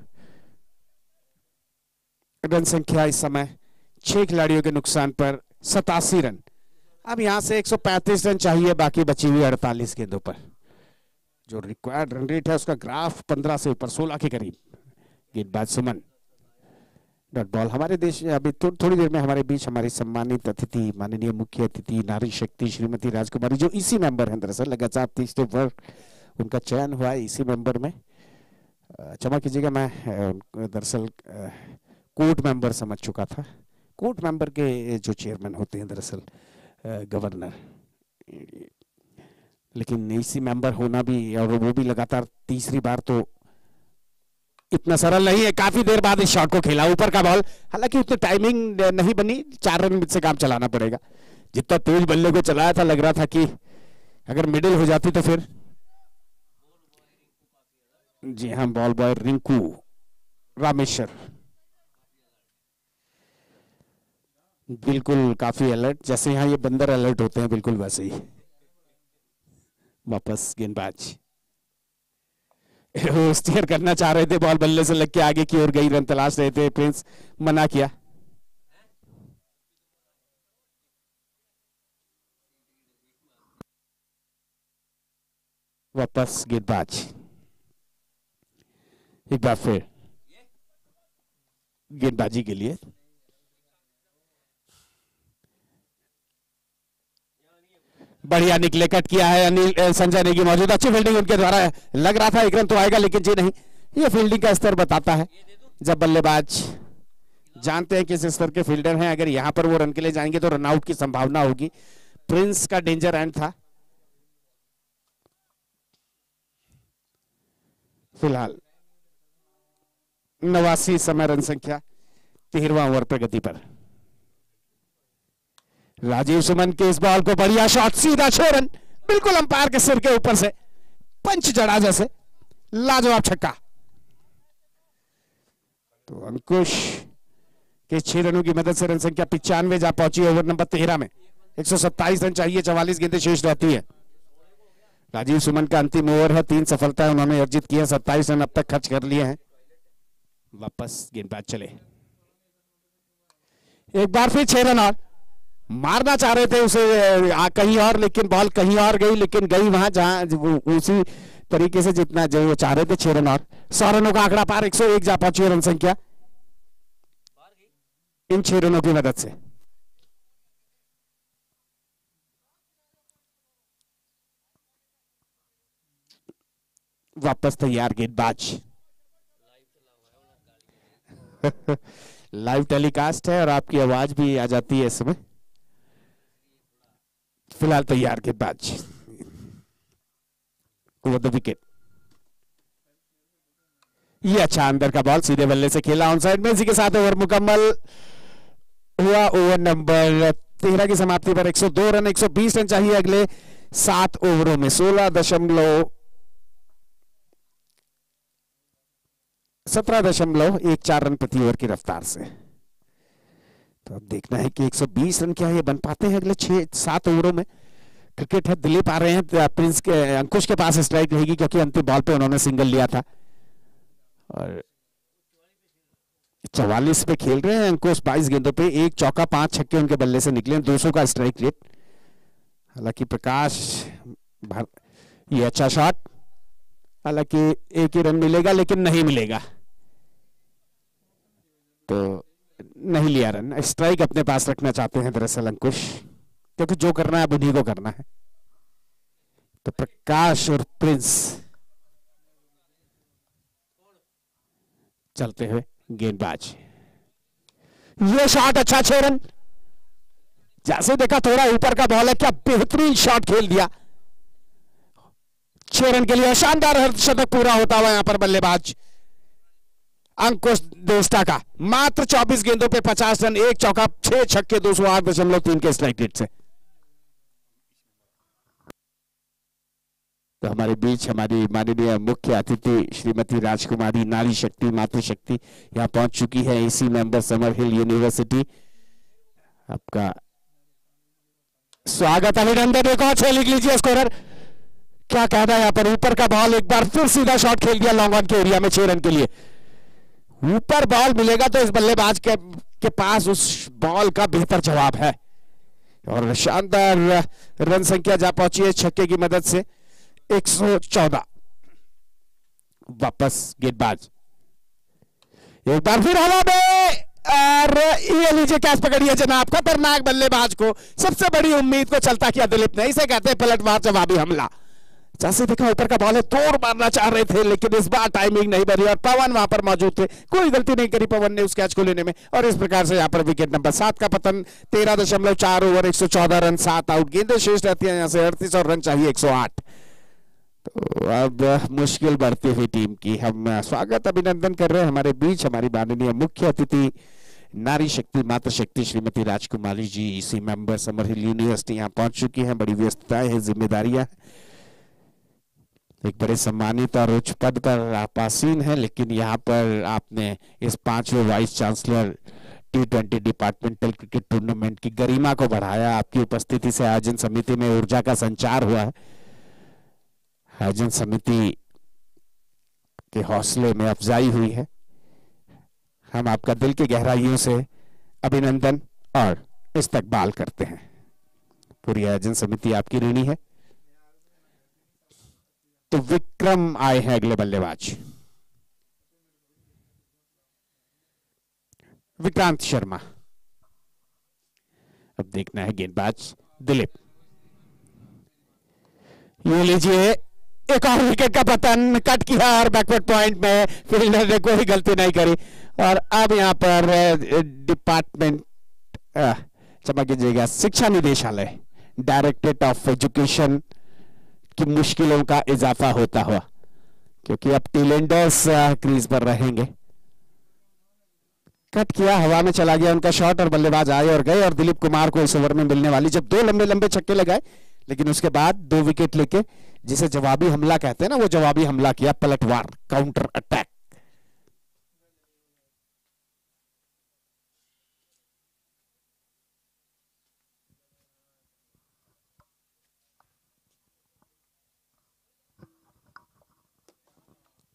रन संख्या इस समय छह खिलाड़ियों के नुकसान पर सतासी रन। अब यहां से एक सौ पैंतीस रन चाहिए बाकी बची हुई अड़तालीस गेंदों पर। जो रिक्वायर्ड रन रेट है उसका ग्राफ पंद्रह से ऊपर, सोलह के करीब। गेंदबाज सुमन, डॉट बॉल। हमारे देश अभी थो, थोड़ी देर में हमारे बीच हमारी सम्मानित अतिथि, माननीय मुख्य अतिथि नारी शक्ति श्रीमती राजकुमारी, जो इसी मेंबर हैं, दरअसल लगातार तीसरे वर्ग उनका चयन हुआ है इसी मेंबर में। क्षमा कीजिएगा, मैं दरअसल कोर्ट मेंबर समझ चुका था। कोर्ट मेंबर के जो चेयरमैन होते हैं दरअसल गवर्नर, लेकिन इसी मेंबर होना भी, और वो भी लगातार तीसरी बार, तो इतना सरल नहीं है। काफी देर बाद इस शॉट को खेला, ऊपर का बॉल, हालांकि उतनी टाइमिंग नहीं बनी, चार रन से काम चलाना पड़ेगा। जितना तेज बल्ले को चलाया था लग रहा था कि अगर मिडिल हो जाती तो फिर। जी हाँ, बॉल बॉय रिंकू रामेश्वर बिल्कुल काफी अलर्ट, जैसे यहाँ ये बंदर अलर्ट होते हैं बिल्कुल वैसे ही। वापस गेंदबाज स्टीयर करना चाह रहे थे, बॉल बल्ले से लग के आगे की ओर गई, रन तलाश रहे थे, प्रिंस मना किया। वापस गेंदबाज एक बार फिर गेंदबाजी के लिए। बढ़िया निकले, कट किया है अनिल संजय नेगी मौजूद, अच्छी फील्डिंग उनके द्वारा। लग रहा था एक रन तो आएगा लेकिन जी नहीं। ये फील्डिंग का स्तर बताता है, जब बल्लेबाज जानते हैं किस स्तर के फील्डर हैं, अगर यहां पर वो रन के लिए जाएंगे तो रनआउट की संभावना होगी। प्रिंस का डेंजर एंड था। फिलहाल नवासी समय रन संख्या, तेरहवां ओवर प्रगति पर। राजीव सुमन के इस बॉल को बढ़िया शॉट, सीधा छह रन, बिल्कुल अंपायर के सिर के ऊपर से पंच जड़ा जैसे, लाजवाब छक्का। तो अंकुश के छह रनों की मदद से रन संख्या पिचानवे जा पहुंची ओवर नंबर तेरह में। एक सौ सत्ताईस रन चाहिए, चवालीस गेंदें शेष रहती है। राजीव सुमन का अंतिम ओवर है, तीन सफलताएं उन्होंने अर्जित की है, सत्ताईस रन अब तक खर्च कर लिए हैं। वापस गेंदबाज चले, एक बार फिर छह रन और मारना चाह रहे थे उसे आ, कहीं और, लेकिन बॉल कहीं और गई, लेकिन गई वहां जहां उसी तरीके से जितना जो वो चाह रहे थे। छह रन और सौ रनों का आंकड़ा पार, एक सौ एक जा पहुंची रन संख्या इन छह रनों की मदद से। वापस तैयार गेंदबाज। लाइव टेलीकास्ट है और आपकी आवाज भी आ जाती है इस समय। फिलहाल तैयार गेंदबाज, ओवर द विकेट। ये अच्छा अंदर का बॉल सीधे बल्ले से खेला ऑन साइड में। इसी के साथ ओवर मुकम्मल हुआ। ओवर नंबर तेरह की समाप्ति पर एक सौ दो रन, एक सौ बीस रन चाहिए अगले सात ओवरों में। सोलह दशमलव सत्रह दशमलव एक चार रन प्रति ओवर की रफ्तार से। तो अब देखना है कि एक सौ बीस रन क्या ये बन पाते हैं अगले छह सात ओवरों में। क्रिकेट है, दिलीप आ रहे हैं, प्रिंस के अंकुश के पास स्ट्राइक रहेगी क्योंकि अंतिम बॉल पे उन्होंने सिंगल लिया था और चवालीस पे खेल रहे हैं अंकुश। बाईस गेंदों पे एक चौका, पांच छक्के उनके बल्ले से निकले, दो सौ का स्ट्राइक रेट। हालांकि प्रकाश भर, ये अच्छा शॉट, हालांकि एक ही रन मिलेगा लेकिन नहीं मिलेगा, तो नहीं लिया रन। स्ट्राइक अपने पास रखना चाहते हैं दरअसल अंकुश, क्योंकि जो करना है उन्हीं को करना है। तो प्रकाश और प्रिंस चलते हुए गेंदबाज। ये शॉट अच्छा, छह रन। जैसे देखा थोड़ा ऊपर का बॉल है, क्या बेहतरीन शॉट खेल दिया। छह रन के लिए शानदार अर्धशतक पूरा होता हुआ यहां पर बल्लेबाज अंकुश देस्टा का। मात्र चौबीस गेंदों पे पचास रन, एक चौका, छह छक्के, दो सौ आठ दशमलव तीन के स्ट्राइक रेट से। तो हमारे बीच हमारी माननीय मुख्य अतिथि श्रीमती राजकुमारी, नारी शक्ति मातृशक्ति, यहां पहुंच चुकी है। इसी मेंबर समर हिल यूनिवर्सिटी, आपका स्वागत, अभिनंदन। एक और छह लिख लीजिए स्कोरर। क्या कहना है यहां पर, ऊपर का बॉल एक बार फिर सीधा शॉट खेल दिया लॉन्ग ऑन के एरिया में छह रन के लिए। ऊपर बॉल मिलेगा तो इस बल्लेबाज के, के पास उस बॉल का बेहतर जवाब है और शानदार रन संख्या जा पहुंची है छक्के की मदद से, एक सौ चौदह। वापस गेंदबाज, एक बार फिर हवा में, और ये लीजिए कैच पकड़िए जनाब। खतरनाक बल्लेबाज को सबसे बड़ी उम्मीद को चलता किया दिलीप ने। इसे कहते हैं पलटवार जवाबी हमला। जैसे देखा ऊपर का बॉल है, तोड़ मारना चाह रहे थे लेकिन इस बार टाइमिंग नहीं बनी और पवन वहां पर मौजूद थे। कोई गलती नहीं करी पवन ने उस कैच को लेने में और इस प्रकार से यहां पर विकेट नंबर सात का पतन। तेरह दशमलव चार ओवर, एक सौ चौदह रन, सात आउट, गेंदें शेष रहती हैं यहां से अड़तीस और रन चाहिए एक सौ आठ। तो अब मुश्किल बढ़ती हुई टीम की हम स्वागत अभिनंदन कर रहे हैं। हमारे बीच हमारी माननीय मुख्य अतिथि नारी शक्ति मातृशक्ति श्रीमती राजकुमारी जी, इसी मेंबर समर हिल यूनिवर्सिटी यहां पहुंच चुकी हैं। बड़ी व्यस्तताएं हैं, जिम्मेदारियां, एक बड़े सम्मानित और उच्च पद पर आप आसीन हैं, लेकिन यहाँ पर आपने इस पांचवें vice chancellor T twenty departmental cricket tournament की गरिमा को बढ़ाया। आपकी उपस्थिति से आयोजन समिति में ऊर्जा का संचार हुआ है, आयोजन समिति के हौसले में अफजाई हुई है। हम आपका दिल की गहराइयों से अभिनंदन और इस्तकबाल करते हैं। पूरी आयोजन समिति आपकी ऋणी है। तो विक्रम आए हैं अगले बल्लेबाज, विक्रांत शर्मा। अब देखना है गेंदबाज दिलीप। ये लीजिए, एक और विकेट का पतन, कट किया और बैकवर्ड पॉइंट में फील्डर ने कोई गलती नहीं करी। और अब यहां पर डिपार्टमेंट, क्षमा कीजिएगा, शिक्षा निदेशालय, डायरेक्टरेट ऑफ एजुकेशन की मुश्किलों का इजाफा होता हुआ, क्योंकि अब टीलेंडर्स क्रीज पर रहेंगे। कट किया, हवा में चला गया उनका शॉट और बल्लेबाज आए और गए और दिलीप कुमार को इस ओवर में मिलने वाली जब दो लंबे लंबे छक्के लगाए, लेकिन उसके बाद दो विकेट लेके, जिसे जवाबी हमला कहते हैं ना, वो जवाबी हमला किया, पलटवार, काउंटर अटैक।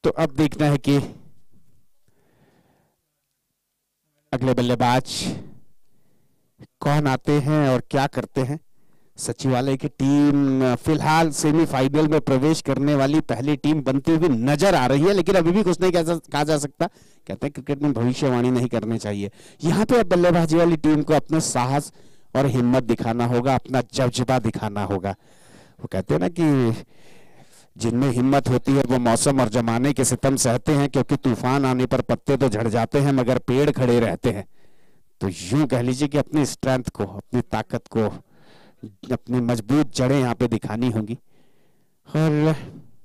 तो अब देखना है कि अगले बल्लेबाज कौन आते हैं और क्या करते हैं। सचिवालय की टीम फिलहाल सेमीफाइनल में प्रवेश करने वाली पहली टीम बनती हुई नजर आ रही है, लेकिन अभी भी कुछ नहीं कहा जा सकता। कहते हैं क्रिकेट में भविष्यवाणी नहीं करनी चाहिए। यहां पे अब बल्लेबाजी वाली टीम को अपने साहस और हिम्मत दिखाना होगा, अपना जज्बा दिखाना होगा। वो कहते हैं ना कि जिनमें हिम्मत होती है वो मौसम और जमाने के सितम सहते हैं, क्योंकि तूफान आने पर पत्ते तो झड़ जाते हैं मगर पेड़ खड़े रहते हैं। तो यूं कह लीजिए कि अपनी स्ट्रेंथ को, अपनी ताकत को, अपनी मजबूत जड़ें यहाँ पे दिखानी होंगी और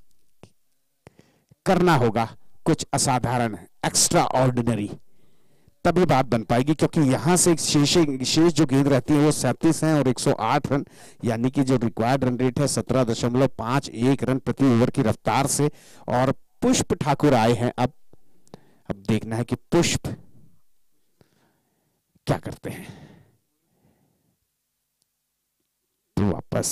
करना होगा कुछ असाधारण, एक्स्ट्रा ऑर्डिनरी, तभी बात बन पाएगी। क्योंकि यहां से शेष शेष जो गेंद रहती है वो सैंतीस है और एक सौ आठ रन, यानी कि जो रिक्वायर्ड रन रेट है सत्रह दशमलव पांच एक रन प्रति ओवर की रफ्तार से। और पुष्प ठाकुर आए हैं। अब अब देखना है कि पुष्प क्या करते हैं। तो वापस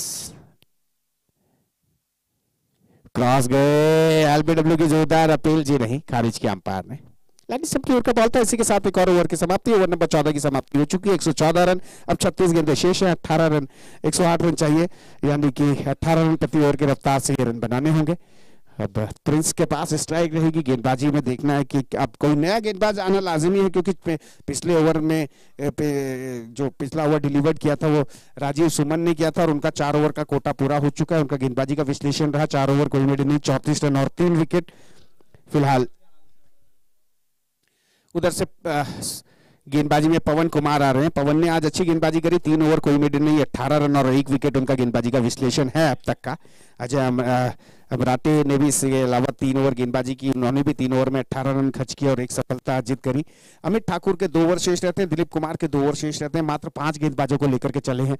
क्रॉस गए, एलबीडब्ल्यू की जोरदार अपील, जी नहीं, खारिज किया अंपायर ने। यानी सबकी ओवर का बॉल था। इसी के साथ एक और ओवर की समाप्ति, ओवर नंबर चौदह की समाप्ति हो चुकी है। एक सौ चौदह रन, अब छत्तीस गेंदें शेष है। अठारह रन, एक सौ आठ रन चाहिए, यानी कि अठारह रन प्रति ओवर की रफ्तार से ये रन बनाने होंगे। अब प्रिंस के पास स्ट्राइक रहेगी। गेंदबाजी में देखना है कि अब कोई नया गेंदबाज आना लाजिमी है, क्योंकि पिछले ओवर में जो पिछला ओवर डिलीवर्ड किया था वो राजीव सुमन ने किया था और उनका चार ओवर का कोटा पूरा हो चुका है। उनका गेंदबाजी का विश्लेषण रहा, चार ओवर कोई मिड नहीं, चौंतीस रन और तीन विकेट। फिलहाल उधर से गेंदबाजी में पवन कुमार आ रहे हैं। पवन ने आज अच्छी गेंदबाजी करी, तीन ओवर कोई मिड नहीं, अठारह रन और एक विकेट उनका गेंदबाजी का विश्लेषण है अब तक का। अजय अमराटे ने भी इसके अलावा तीन ओवर गेंदबाजी की, उन्होंने भी तीन ओवर में अठारह रन खर्च किए और एक सफलता अर्जित करी। अमित ठाकुर के दो ओवर शेष रहते हैं, दिलीप कुमार के दो ओवर शेष रहते हैं, मात्र पांच गेंदबाजों को लेकर के चले हैं।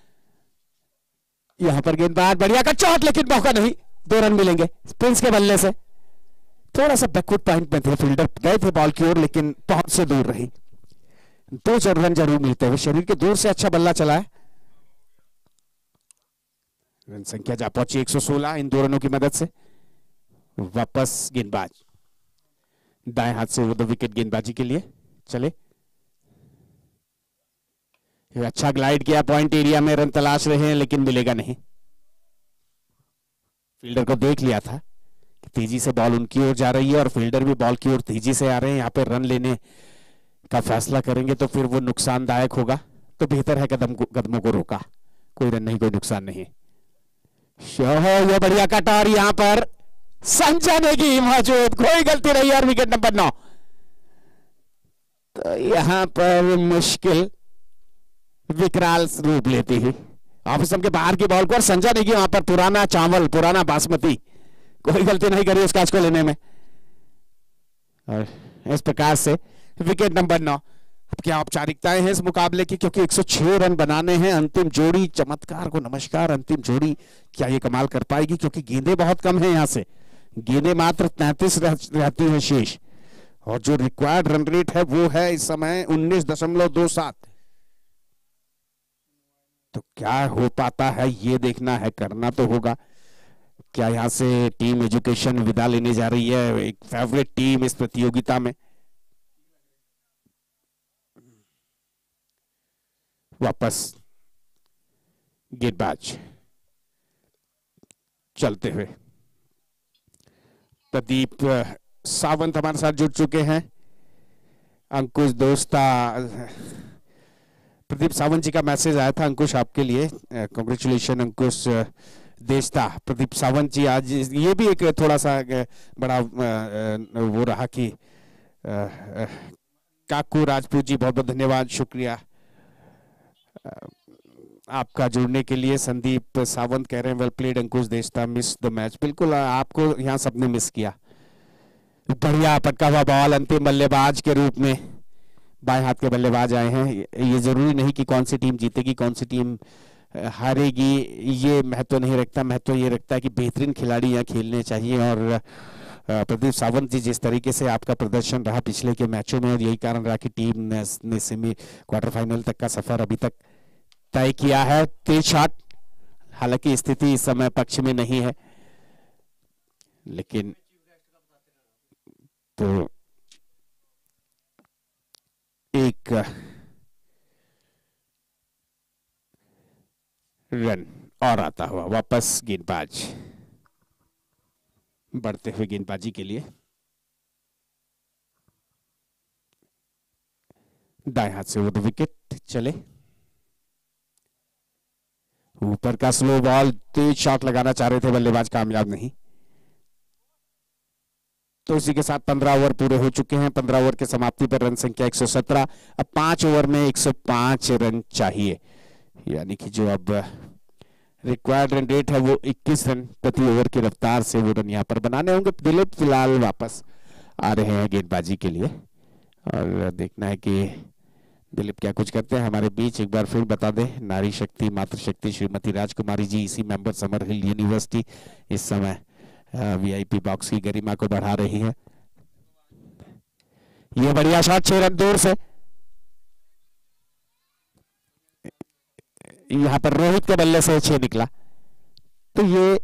यहां पर गेंदबाज बढ़िया का चौथ, लेकिन मौका नहीं, दो रन मिलेंगे प्रिंस के बल्ले से। थोड़ा सा बैकवर्ड पॉइंट में थे, फील्डर गए थे बॉल की ओर लेकिन पहुंच से दूर रही। दो चार रन जरूर मिलते हुए, शरीर के दूर से अच्छा बल्ला चला है। रन संख्या जा पहुंची एक सौ सोलह इन दो रनों की मदद से। वापस गेंदबाज दाएं हाथ से वो दो विकेट गेंदबाजी के लिए चले। अच्छा ग्लाइड किया, पॉइंट एरिया में रन तलाश रहे हैं लेकिन मिलेगा नहीं। फील्डर को देख लिया था, तेजी से बॉल उनकी ओर जा रही है और फील्डर भी बॉल की ओर तेजी से आ रहे हैं। यहाँ पे रन लेने का फैसला करेंगे तो फिर वो नुकसानदायक होगा, तो बेहतर है कदम को, कदमों को रोका। कोई रन नहीं, कोई नुकसान नहीं। ये बढ़िया कट और यहाँ पर संजय नेगी मौजूद, कोई गलती नहीं और विकेट नंबर नौ। तो यहाँ पर मुश्किल विकराल रूप लेती है ऑफ स्टंप के बाहर की बॉल को, और संजय नेगी वहां पर पुराना चावल, पुराना बासमती, कोई गलती नहीं करी उस कैच को लेने में। और इस प्रकार से विकेट नंबर नौ। अब क्या औपचारिकताएं हैं इस मुकाबले की, क्योंकि एक सौ छह रन बनाने हैं। अंतिम जोड़ी, चमत्कार को नमस्कार, अंतिम जोड़ी क्या ये कमाल कर पाएगी, क्योंकि गेंदें बहुत कम है। यहां से गेंदें मात्र तैंतीस रहती हैं शेष, और जो रिक्वायर्ड रन रेट है वो है इस समय उन्नीस दशमलव दो सात। तो क्या हो पाता है ये देखना है, करना तो होगा। क्या यहां से टीम एजुकेशन विदा लेने जा रही है, एक फेवरेट टीम इस प्रतियोगिता में। वापस गेंदबाज चलते हुए प्रदीप सावंत हमारे साथ जुड़ चुके हैं। अंकुश दोस्ता, प्रदीप सावंत जी का मैसेज आया था अंकुश आपके लिए, कांग्रेचुलेशन अंकुश देशता। प्रदीप सावंत जी आज ये भी एक थोड़ा सा बड़ा वो रहा कि काकू राजपूत जी बहुत बहुत धन्यवाद, शुक्रिया आपका जुड़ने के लिए। संदीप सावंत कह रहे हैं well played Ankush Deshta, miss the match. बिल्कुल आपको यहाँ सबने मिस किया। बढ़िया पटका हुआ बॉल, अंतिम बल्लेबाज के रूप में बाएं हाथ के बल्लेबाज आए हैं। ये जरूरी नहीं कि कौन सी टीम जीतेगी, कौन सी टीम हारेगी, ये महत्व नहीं रखता। महत्व ये रखता है कि बेहतरीन खिलाड़ी यहाँ खेलने चाहिए। और प्रदीप सावंत जी, जिस तरीके से आपका प्रदर्शन रहा पिछले के मैचों में, और यही कारण रहा कि टीम ने, ने सेमी क्वार्टर फाइनल तक का सफर अभी तक तय किया है। तेज शॉट, हालांकि स्थिति इस समय पक्ष में नहीं है, लेकिन तो एक रन और आता हुआ वापस गेंदबाज बढ़ते हुए गेंदबाजी के लिए। दाएं हाथ से वो दो विकेट चले। ऊपर का स्लो बॉल, तेज शॉट लगाना चाह रहे थे बल्लेबाज, कामयाब नहीं। तो इसी के साथ पंद्रह ओवर पूरे हो चुके हैं। पंद्रह ओवर के समाप्ति पर रन संख्या एक सौ सत्रह। अब पांच ओवर में एक सौ पांच रन चाहिए, यानी कि जो अब रिक्वायर्ड रन रेट है वो इक्कीस रन प्रति ओवर की रफ्तार से वो रन यहां पर बनाने होंगे। दिलीप फिलहाल वापस आ रहे हैं गेंदबाजी के लिए और देखना है कि दिलीप क्या कुछ करते हैं हमारे बीच। एक बार फिर बता दें, नारी शक्ति मातृशक्ति श्रीमती राजकुमारी जी, इसी मेंबर समर हिल यूनिवर्सिटी, इस समय वीआईपी बॉक्स की गरिमा को बढ़ा रही है। ये बढ़िया शॉट, छह रन दूर से। यहां पर रोहित के बल्ले से छह निकला। तो ये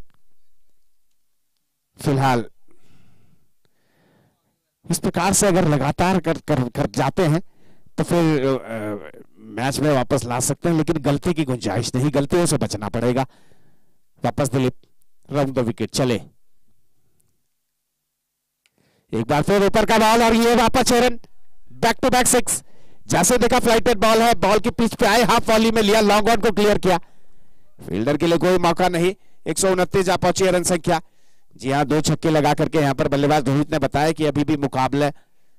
फिलहाल इस प्रकार से अगर लगातार कर, कर, कर जाते हैं तो फिर आ, मैच में वापस ला सकते हैं, लेकिन गलती की गुंजाइश नहीं, गलतियों से बचना पड़ेगा। वापस दिलीप, राउंड द विकेट चले। एक बार फिर ऊपर का बॉल और ये वापस छह run, back to back six. जैसे देखा फ्लाइटेड बॉल है, बॉल की पिच पे आए, हाफ वॉली में लिया, लॉन्ग ऑन को क्लियर किया। फील्डर के लिए कोई मौका नहीं। एक सौ उनतीस जा पहुंची है रन संख्या। जी हाँ, दो छक्के लगा करके यहां पर बल्लेबाज रोहित ने बताया कि अभी भी मुकाबले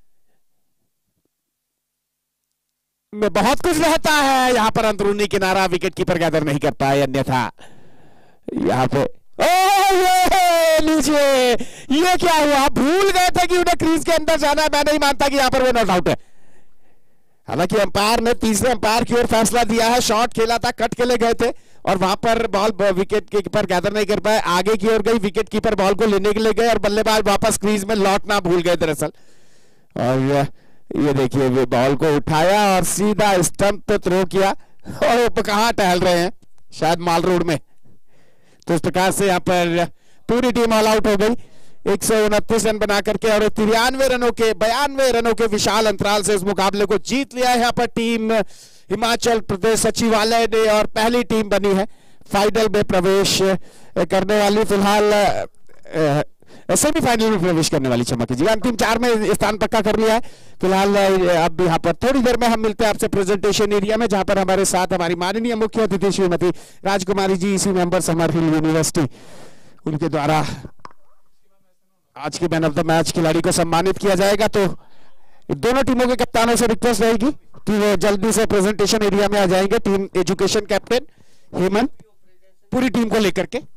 में बहुत कुछ रहता है। यहां पर अंदरूनी किनारा विकेट कीपर गैदर नहीं कर पाए, अन्यथा यहां पे ओ ये नीचे, ये क्या हुआ? भूल गए थे कि उन्हें क्रीज के अंदर जाना है। मैं नहीं मानता कि यहां पर वो नॉट आउट है। हालांकि अंपायर ने तीसरे अंपायर की ओर फैसला दिया है। शॉट खेला था, कट के ले गए थे और वहां पर बॉल विकेट कीपर गैदर नहीं कर पाए, आगे की ओर गई, विकेट कीपर बॉल को लेने के लिए गए और बल्लेबाज वापस क्रीज में लौटना भूल गए दरअसल। और ये देखिए, वे बॉल को उठाया और सीधा स्टंप पे थ्रो किया और वो कहां टहल रहे हैं, शायद माल रोड में। तो इस प्रकार से यहाँ पर पूरी टीम ऑल आउट हो गई। एक सौ उनतीस रन बना करके और तिरानवे रनों के बयानवे रनों के विशाल अंतराल से इस मुकाबले को जीत लिया है यहाँ पर टीम हिमाचल प्रदेश सचिवालय ने और पहली टीम बनी है फाइनल में प्रवेश करने वाली। फिलहाल सेमीफाइनल में प्रवेश करने वाली, क्षमा कीजिएगा, अंतिम चार में स्थान पक्का कर लिया है फिलहाल। अब यहाँ पर थोड़ी देर में हम मिलते हैं आपसे प्रेजेंटेशन एरिया में, जहां पर हमारे साथ हमारी माननीय मुख्य अतिथि श्रीमती राजकुमारी जी, इसी मेंबर समर हिल यूनिवर्सिटी, उनके द्वारा आज के मैन ऑफ द मैच खिलाड़ी को सम्मानित किया जाएगा। तो दोनों टीमों के कप्तानों से रिक्वेस्ट रहेगी कि वो जल्दी से प्रेजेंटेशन एरिया में आ जाएंगे। टीम एजुकेशन कैप्टन हेमंत पूरी टीम को लेकर के।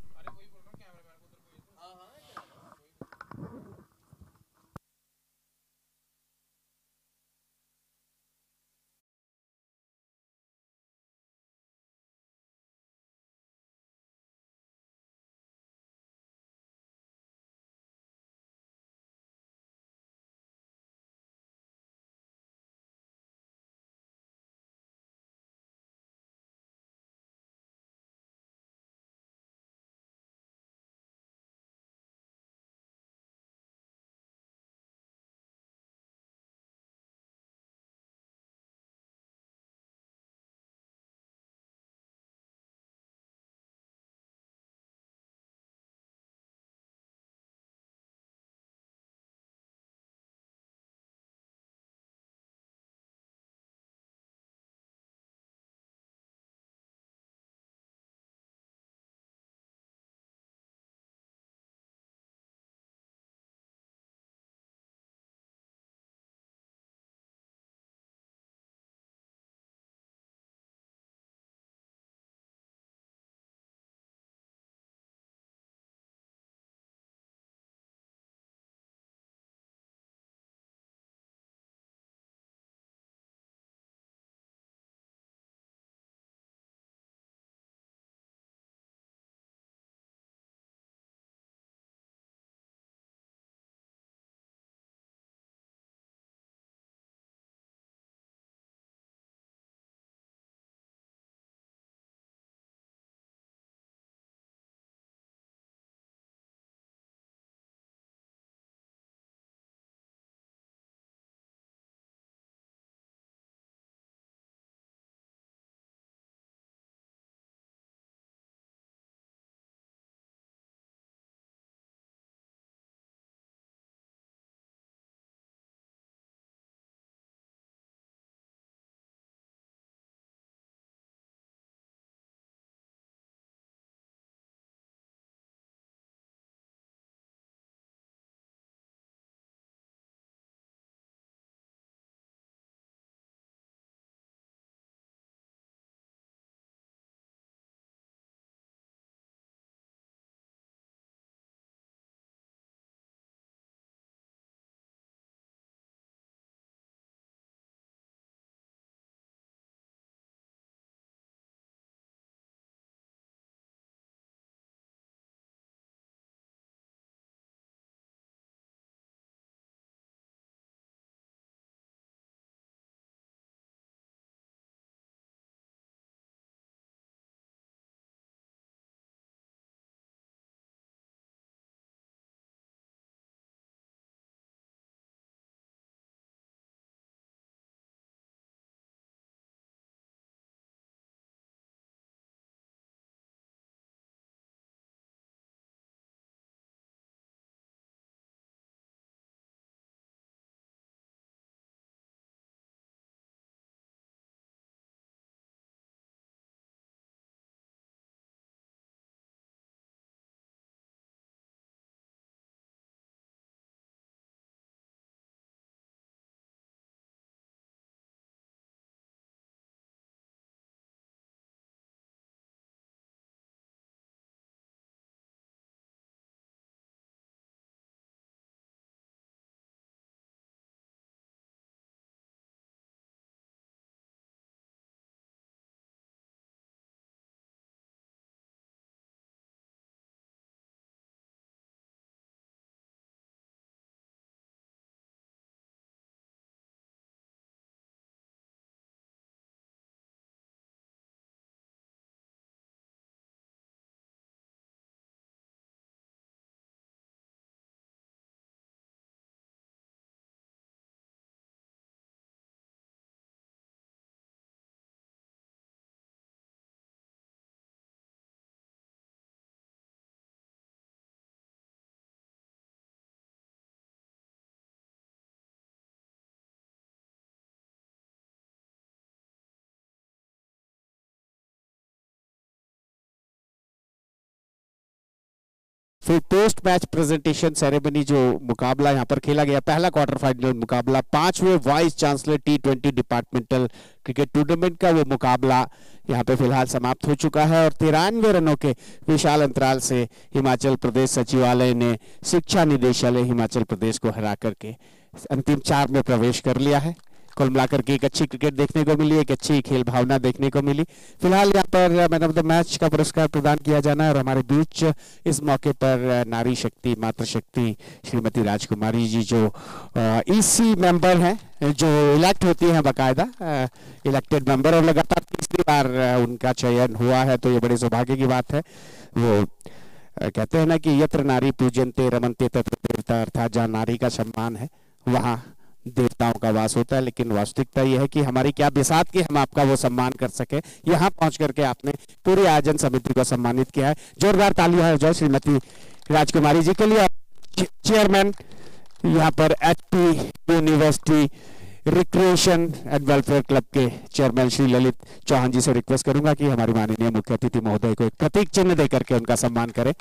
फिर पोस्ट मैच प्रेजेंटेशन सेरेमनी जो मुकाबला यहाँ पर खेला गया, पहला क्वार्टर फाइनल मुकाबला पांचवें vice chancellor T twenty departmental cricket tournament का, वो मुकाबला यहाँ पे फिलहाल समाप्त हो चुका है और तिरानवे रनों के विशाल अंतराल से हिमाचल प्रदेश सचिवालय ने शिक्षा निदेशालय हिमाचल प्रदेश को हरा करके अंतिम चार में प्रवेश कर लिया है। कुल मिलाकर के एक अच्छी क्रिकेट देखने को मिली, एक अच्छी खेल भावना देखने को मिली। फिलहाल यहाँ पर मैन ऑफ द मैच का पुरस्कार प्रदान किया जाना है और हमारे बीच इस मौके पर नारी शक्ति, मातृ शक्ति श्रीमती राजकुमारी जी जो ईसी मेंबर हैं, जो इलेक्ट होती हैं बाकायदा इलेक्टेड मेंबर, और लगातार तीसरी बार उनका चयन हुआ है, तो ये बड़े सौभाग्य की बात है। वो कहते हैं ना कि यत्र नारी पूजनते रमनते तत्र देवता, अर्थात जहाँ नारी का सम्मान है वहाँ देवताओं का वास होता है। लेकिन वास्तविकता यह है कि हमारी क्या बिसात कि हम आपका वो सम्मान कर सके। यहाँ पहुंच करके आपने पूरी आयोजन समिति को सम्मानित किया है। जोरदार तालियां हो जाए श्रीमती राजकुमारी जी के लिए। चेयरमैन यहाँ पर HP university recreation and welfare club के चेयरमैन श्री ललित चौहान जी से रिक्वेस्ट करूंगा कि हमारी माननीय मुख्य अतिथि महोदय को एक प्रतीक चिन्ह देकर के उनका सम्मान करें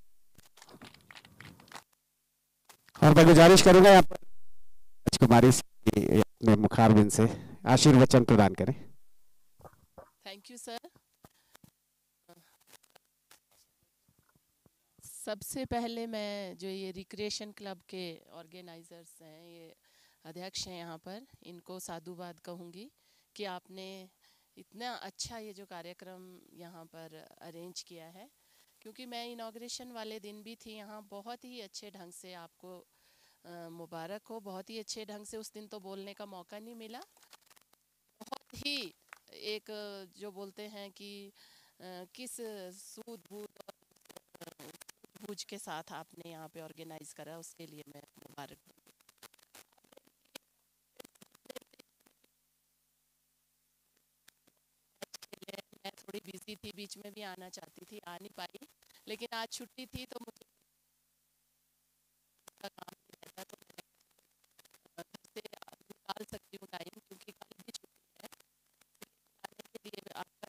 और मैं गुजारिश करूंगा यहाँ पर राजकुमारी अपने मुखारबिंद से आशीर्वचन प्रदान करें। Thank you sir. सबसे पहले मैं जो ये रिक्रिएशन क्लब के ऑर्गेनाइजर्स हैं, ये अध्यक्ष हैं यहाँ पर, इनको साधुवाद कहूँगी कि आपने इतना अच्छा ये जो कार्यक्रम यहाँ पर अरेंज किया है, क्योंकि मैं इनॉग्रेशन वाले दिन भी थी यहाँ। बहुत ही अच्छे ढंग से आपको मुबारक हो, बहुत ही अच्छे ढंग से उस दिन तो बोलने का मौका नहीं मिला। बहुत ही एक जो बोलते हैं कि किस सूझबूझ और बूझ के साथ आपने यहाँ पे ऑर्गेनाइज करा, उसके लिए मैं मुबारक दूंगी। मैं थोड़ी बिजी थी, बीच में भी आना चाहती थी, आ नहीं पाई, लेकिन आज छुट्टी थी तो मुझे काम रहता तो मैं घर से निकाल सकती हूँ टाइम, क्योंकि कल भी छुट्टी है। आने के लिए आपका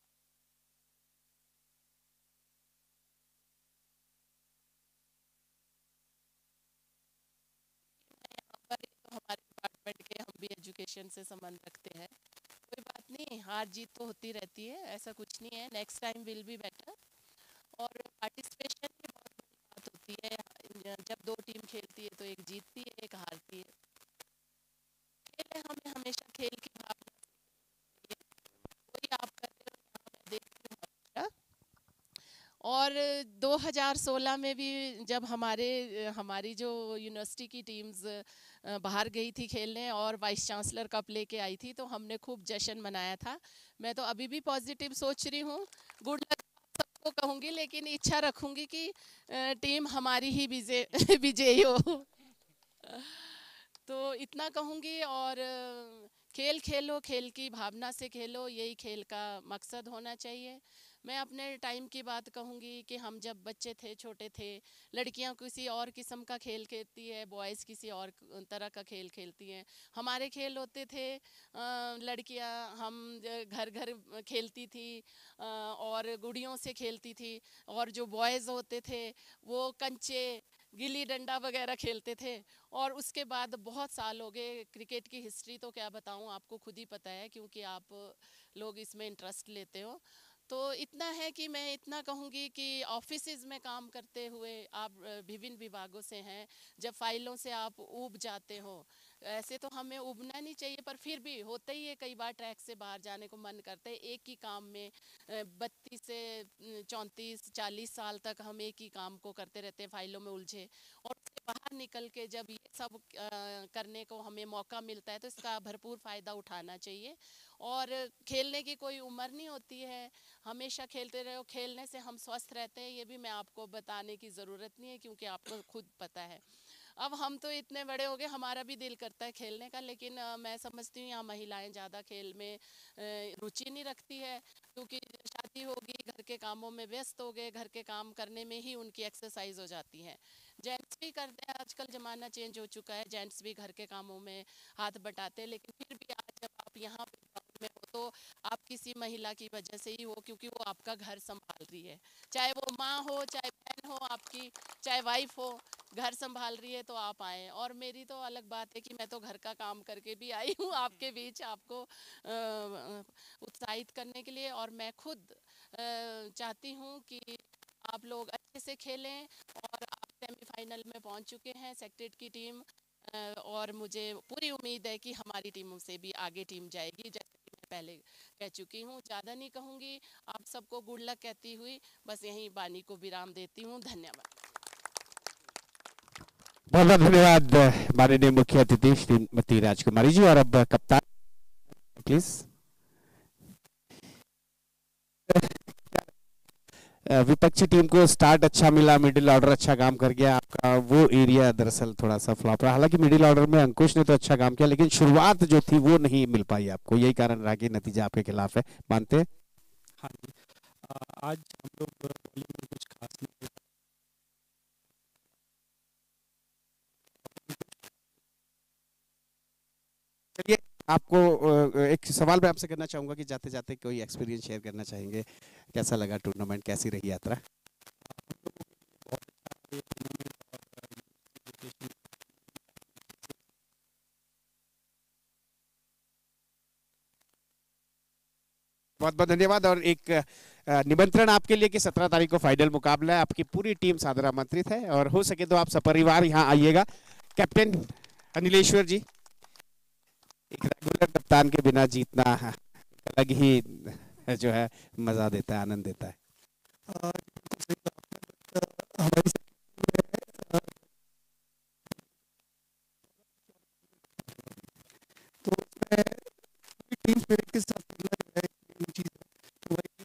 यहाँ पर तो हमारे डिपार्टमेंट के हम भी एजुकेशन से संबंध रखते हैं। कोई बात नहीं, हार जीत तो होती रहती है, ऐसा कुछ नहीं है। Next time will be better. और पार्टिसिपेशन की बहुत बड़ी बात होती है। जब दो टीम खेलती है तो एक जीतती है, एक हारती है। खेल है, हमें हमेशा खेल की भावना वही आप कर रहे हो, यहाँ मैं देखती हूँ। और दो हज़ार सोलह में भी जब हमारे हमारी जो यूनिवर्सिटी की टीम्स बाहर गई थी खेलने और वाइस चांसलर कप लेके आई थी, तो हमने खूब जश्न मनाया था। मैं तो अभी भी पॉजिटिव सोच रही हूँ। गुड लक सबको कहूँगी, लेकिन इच्छा रखूँगी कि टीम हमारी ही विजय विजयी हो। तो इतना कहूँगी। और खेल खेलो, खेल की भावना से खेलो, यही खेल का मकसद होना चाहिए। मैं अपने टाइम की बात कहूँगी कि हम जब बच्चे थे, छोटे थे, लड़कियां किसी और किस्म का खेल खेलती है, बॉयज़ किसी और तरह का खेल खेलती हैं। हमारे खेल होते थे, लड़कियां हम घर घर खेलती थी और गुड़ियों से खेलती थी, और जो बॉयज़ होते थे वो कंचे, गिल्ली डंडा वगैरह खेलते थे। और उसके बाद बहुत साल हो गए। क्रिकेट की हिस्ट्री तो क्या बताऊं, आपको खुद ही पता है, क्योंकि आप लोग इसमें इंटरेस्ट लेते हो। तो इतना है कि मैं इतना कहूँगी कि ऑफिसेज में काम करते हुए आप विभिन्न विभागों से हैं, जब फाइलों से आप ऊब जाते हो, ऐसे तो हमें उबना नहीं चाहिए, पर फिर भी होता ही है, कई बार ट्रैक से बाहर जाने को मन करता है। एक ही काम में बत्तीस से चौंतीस चालीस साल तक हम एक ही काम को करते रहते हैं, फाइलों में उलझे। और उसके बाहर निकल के जब ये सब करने को हमें मौका मिलता है तो इसका भरपूर फ़ायदा उठाना चाहिए। और खेलने की कोई उम्र नहीं होती है, हमेशा खेलते रहो। खेलने से हम स्वस्थ रहते हैं, ये भी मैं आपको बताने की ज़रूरत नहीं है, क्योंकि आपको खुद पता है। अब हम तो इतने बड़े हो गए, हमारा भी दिल करता है खेलने का, लेकिन आ, मैं समझती हूँ यहाँ महिलाएं ज़्यादा खेल में रुचि नहीं रखती है, क्योंकि शादी होगी, घर के कामों में व्यस्त हो गए, घर के काम करने में ही उनकी एक्सरसाइज हो जाती है। जेंट्स भी करते हैं, आजकल ज़माना चेंज हो चुका है, जेंट्स भी घर के कामों में हाथ बटाते हैं। लेकिन फिर भी आज जब आप यहाँ में हो तो आप किसी महिला की वजह से ही हो, क्योंकि वो आपका घर संभाल रही है, चाहे वो माँ हो, चाहे बहन हो आपकी, चाहे वाइफ हो, घर संभाल रही है तो आप आए। और मेरी तो अलग बात है कि मैं तो घर का काम करके भी आई हूँ आपके बीच आपको उत्साहित करने के लिए। और मैं खुद चाहती हूँ कि आप लोग अच्छे से खेलें, और आप सेमीफाइनल में पहुँच चुके हैं सेक्रेटेरिएट की टीम, और मुझे पूरी उम्मीद है कि हमारी टीमों से भी आगे टीम जाएगी, जैसे कि मैं पहले कह चुकी हूँ। ज़्यादा नहीं कहूँगी, आप सबको गुड लक कहती हुई बस यहीं वाणी को विराम देती हूँ। धन्यवाद। बहुत बहुत धन्यवाद माननीय मुख्य अतिथि श्रीमती राजकुमारी जी। और अब कप्तान प्लीज। विपक्षी टीम को स्टार्ट अच्छा मिला, मिडिल ऑर्डर अच्छा काम कर गया, आपका वो एरिया दरअसल थोड़ा सा फ्लॉप रहा। हालांकि मिडिल ऑर्डर में अंकुश ने तो अच्छा काम किया, लेकिन शुरुआत जो थी वो नहीं मिल पाई आपको, यही कारण रहा कि नतीजा आपके खिलाफ है, मानते हैं? हाँ जी, आज हम लोग बॉलिंग में कुछ खास नहीं। चलिए, आपको एक सवाल मैं आपसे करना चाहूंगा कि जाते जाते कोई एक्सपीरियंस शेयर करना चाहेंगे, कैसा लगा टूर्नामेंट, कैसी रही यात्रा? बहुत बहुत धन्यवाद। और एक निमंत्रण आपके लिए कि सत्रह तारीख को फाइनल मुकाबला है, आपकी पूरी टीम सादर आमंत्रित है, और हो सके तो आप सपरिवार यहाँ आइएगा। कैप्टन अनिलेश्वर जी, एक रेगुलर कप्तान के बिना जीतना अलग ही जो है मजा देता है, आनंद देता है। हमारी तो उसमें टीम स्पिरिट के साथ चीज है, तो वही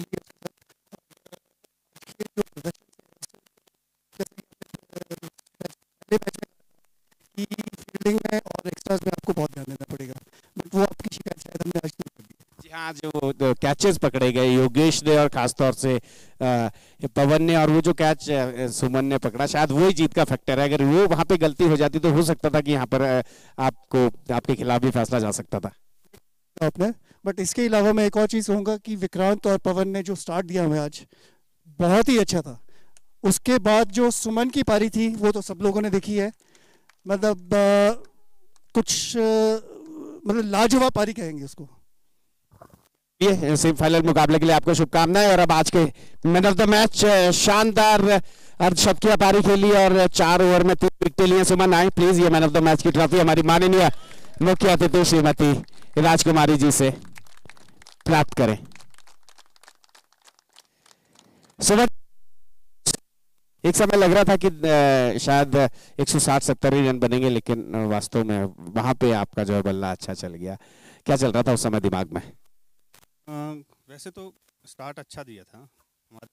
कि फील्डिंग में और एक्स्ट्रास में आपको बहुत ध्यान देना पड़ेगा, बट वो आपकी शिकायत शायद हमने आज तक कर दी। जी हाँ, जो कैचेस पकड़े गए योगेश ने और खासतौर से पवन ने, और वो जो कैच सुमन ने पकड़ा, शायद वही जीत का फैक्टर है। अगर वो वहां पे गलती हो जाती तो हो सकता था कि यहाँ पर आपको आपके खिलाफ भी फैसला जा सकता था आपने। बट इसके अलावा मैं एक और चीज़ कहूँगा कि विक्रांत और पवन ने जो स्टार्ट दिया हमें आज बहुत ही अच्छा था। उसके बाद जो सुमन की पारी थी वो तो सब लोगों ने देखी है, मतलब आ, कुछ आ, मतलब लाजवाब पारी कहेंगे उसको। ये सेमीफाइनल मुकाबले के लिए आपको शुभकामनाएं। और अब आज के मैन ऑफ द मैच, शानदार अर्धशतकीय पारी खेली और चार ओवर में तीन विकेटें लिए सुमन। आए प्लीज, ये मैन ऑफ द मैच की ट्रॉफी हमारी माननीय मुख्य अतिथि श्रीमती राजकुमारी जी से प्राप्त करें। सुमन, एक समय लग रहा था कि शायद एक सौ साठ सत्तर ही रन बनेंगे, लेकिन वास्तव में वहां पे आपका जो है बल्ला अच्छा चल गया। क्या चल रहा था उस समय दिमाग में? आ, वैसे तो स्टार्ट अच्छा दिया था हमारे,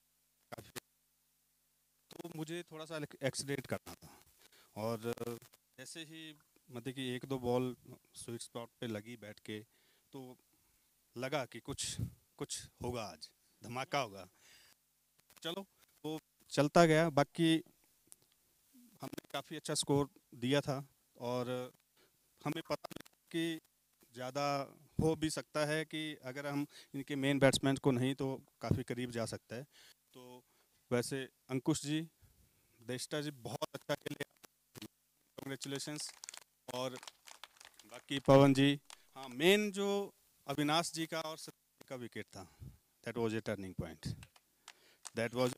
तो मुझे थोड़ा सा एक्सीलेट करना था, और जैसे ही मतलब कि एक दो बॉल स्वीट स्पॉट पे लगी बैठ के, तो लगा कि कुछ कुछ होगा, आज धमाका होगा। चलो वो चलता गया। बाकी हमने काफ़ी अच्छा स्कोर दिया था, और हमें पता कि ज़्यादा हो भी सकता है कि अगर हम इनके मेन बैट्समैन को नहीं तो काफ़ी करीब जा सकता है। तो वैसे अंकुश जी, देष्टा जी बहुत अच्छा खेले, कॉन्ग्रेचुलेशंस। और बाकी पवन जी, हाँ मेन जो अविनाश जी का और सत्य का विकेट था, that was a turning point, that was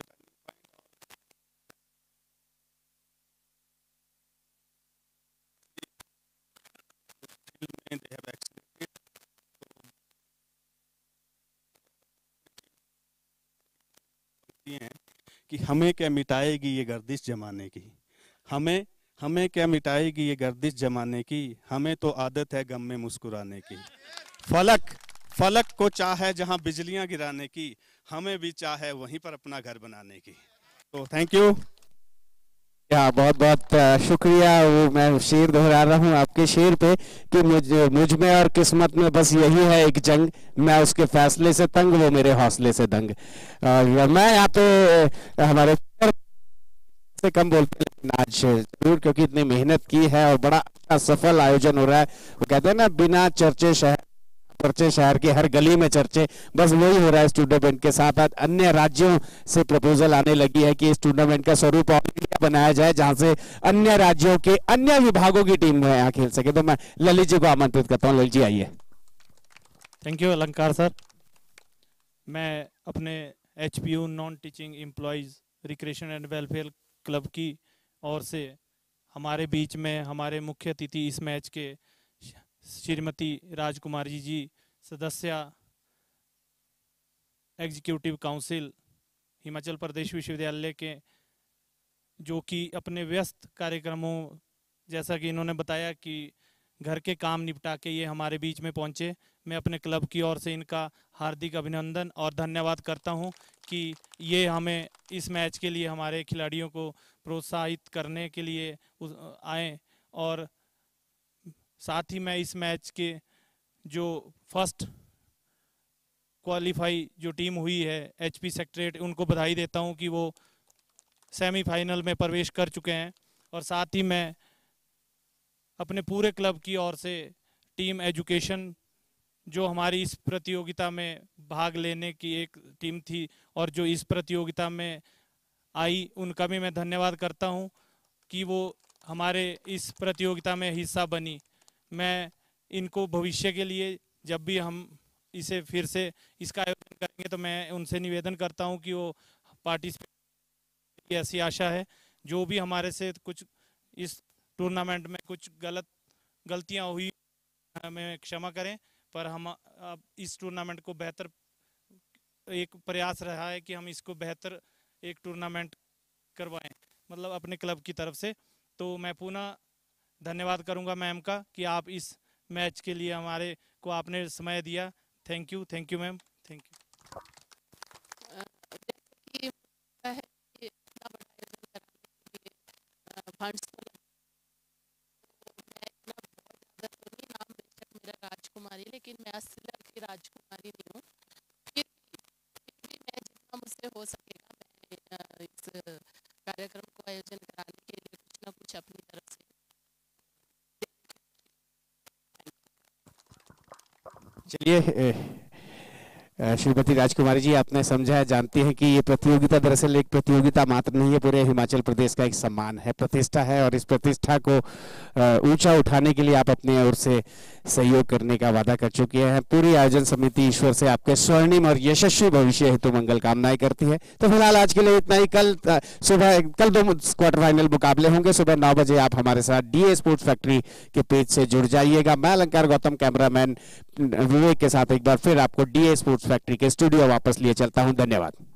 हैं कि हमें क्या मिटाएगी ये गर्दिश जमाने की, हमें हमें क्या मिटाएगी ये गर्दिश जमाने की, हमें तो आदत है गम में मुस्कुराने की। फलक फलक को चाह है जहां बिजलियां गिराने की, हमें भी चाह है वहीं पर अपना घर बनाने की। तो थैंक यू। या बहुत बहुत शुक्रिया। वो मैं शेर दोहरा रहा हूँ आपके शेर पे कि मुझ मुझ में और किस्मत में बस यही है एक जंग, मैं उसके फैसले से तंग, वो मेरे हौसले से दंग। और मैं यहाँ पे हमारे से कम बोलते, लेकिन आज जरूर क्योंकि इतनी मेहनत की है और बड़ा अच्छा सफल आयोजन हो रहा है। वो कहते हैं ना, बिना चर्चे शहर पर्चे, शहर के हर गली में चर्चे, बस वही हो रहा है इस टूर्नामेंट के साथ साथ। अन्य राज्यों से प्रपोजल आने लगी है कि इस टूर्नामेंट का स्वरूप ऑल इंडिया बनाया जाए, जहां से अन्य राज्यों के अन्य विभागों की टीम यहाँ खेल सके। तो मैं ललित जी को आमंत्रित करता हूँ। ललित जी आइए। Thank you Alankar sir. मैं अपने H P U non teaching employees recreation and welfare club की ओर से हमारे बीच में हमारे मुख्य अतिथि इस मैच के श्रीमती राजकुमारी जी, सदस्य एग्जीक्यूटिव काउंसिल हिमाचल प्रदेश विश्वविद्यालय के, जो कि अपने व्यस्त कार्यक्रमों, जैसा कि इन्होंने बताया कि घर के काम निपटा के ये हमारे बीच में पहुंचे। मैं अपने क्लब की ओर से इनका हार्दिक अभिनंदन और धन्यवाद करता हूं कि ये हमें इस मैच के लिए हमारे खिलाड़ियों को प्रोत्साहित करने के लिए आए। और साथ ही मैं इस मैच के जो फर्स्ट क्वालिफाई जो टीम हुई है एचपी सेक्रेटरीट, उनको बधाई देता हूं कि वो सेमीफाइनल में प्रवेश कर चुके हैं। और साथ ही मैं अपने पूरे क्लब की ओर से टीम एजुकेशन, जो हमारी इस प्रतियोगिता में भाग लेने की एक टीम थी और जो इस प्रतियोगिता में आई, उनका भी मैं धन्यवाद करता हूं कि वो हमारे इस प्रतियोगिता में हिस्सा बनी। मैं इनको भविष्य के लिए जब भी हम इसे फिर से इसका आयोजन करेंगे तो मैं उनसे निवेदन करता हूं कि वो पार्टिसिपेट की ऐसी आशा है। जो भी हमारे से कुछ इस टूर्नामेंट में कुछ गलत गलतियां हुई हमें क्षमा करें, पर हम अब इस टूर्नामेंट को बेहतर, एक प्रयास रहा है कि हम इसको बेहतर एक टूर्नामेंट करवाएं, मतलब अपने क्लब की तरफ से। तो मैं पुनः धन्यवाद करूंगा मैम का कि आप इस मैच के लिए हमारे को आपने समय दिया। Thank you, thank you ma'am, thank you. Rajkumari, लेकिन मैं असली की राजकुमारी नहीं हूँ। फिर भी मैं जितना मुझसे हो सकेगा मैं इस कार्यक्रम को आयोजन कराने के लिए कुछ ना कुछ अपनी तरफ से। चलिए श्रीमती राजकुमारी जी, आपने समझा है, जानती हैं कि ये प्रतियोगिता दरअसल एक प्रतियोगिता मात्र नहीं है, पूरे हिमाचल प्रदेश का एक सम्मान है, प्रतिष्ठा है। और इस प्रतिष्ठा को ऊंचा उठाने के लिए आप अपने ओर से सहयोग करने का वादा कर चुके हैं। पूरी आयोजन समिति ईश्वर से आपके स्वर्णिम और यशस्वी भविष्य हेतु मंगल कामनाएं करती है। तो फिलहाल आज के लिए इतना ही। कल सुबह कल दो क्वार्टर फाइनल मुकाबले होंगे। सुबह नौ बजे आप हमारे साथ डीए स्पोर्ट्स फैक्ट्री के पेज से जुड़ जाइएगा। मैं अलंकार गौतम कैमरामैन विवेक के साथ एक बार फिर आपको डीए स्पोर्ट्स फैक्ट्री के स्टूडियो वापस लिए चलता हूं। धन्यवाद।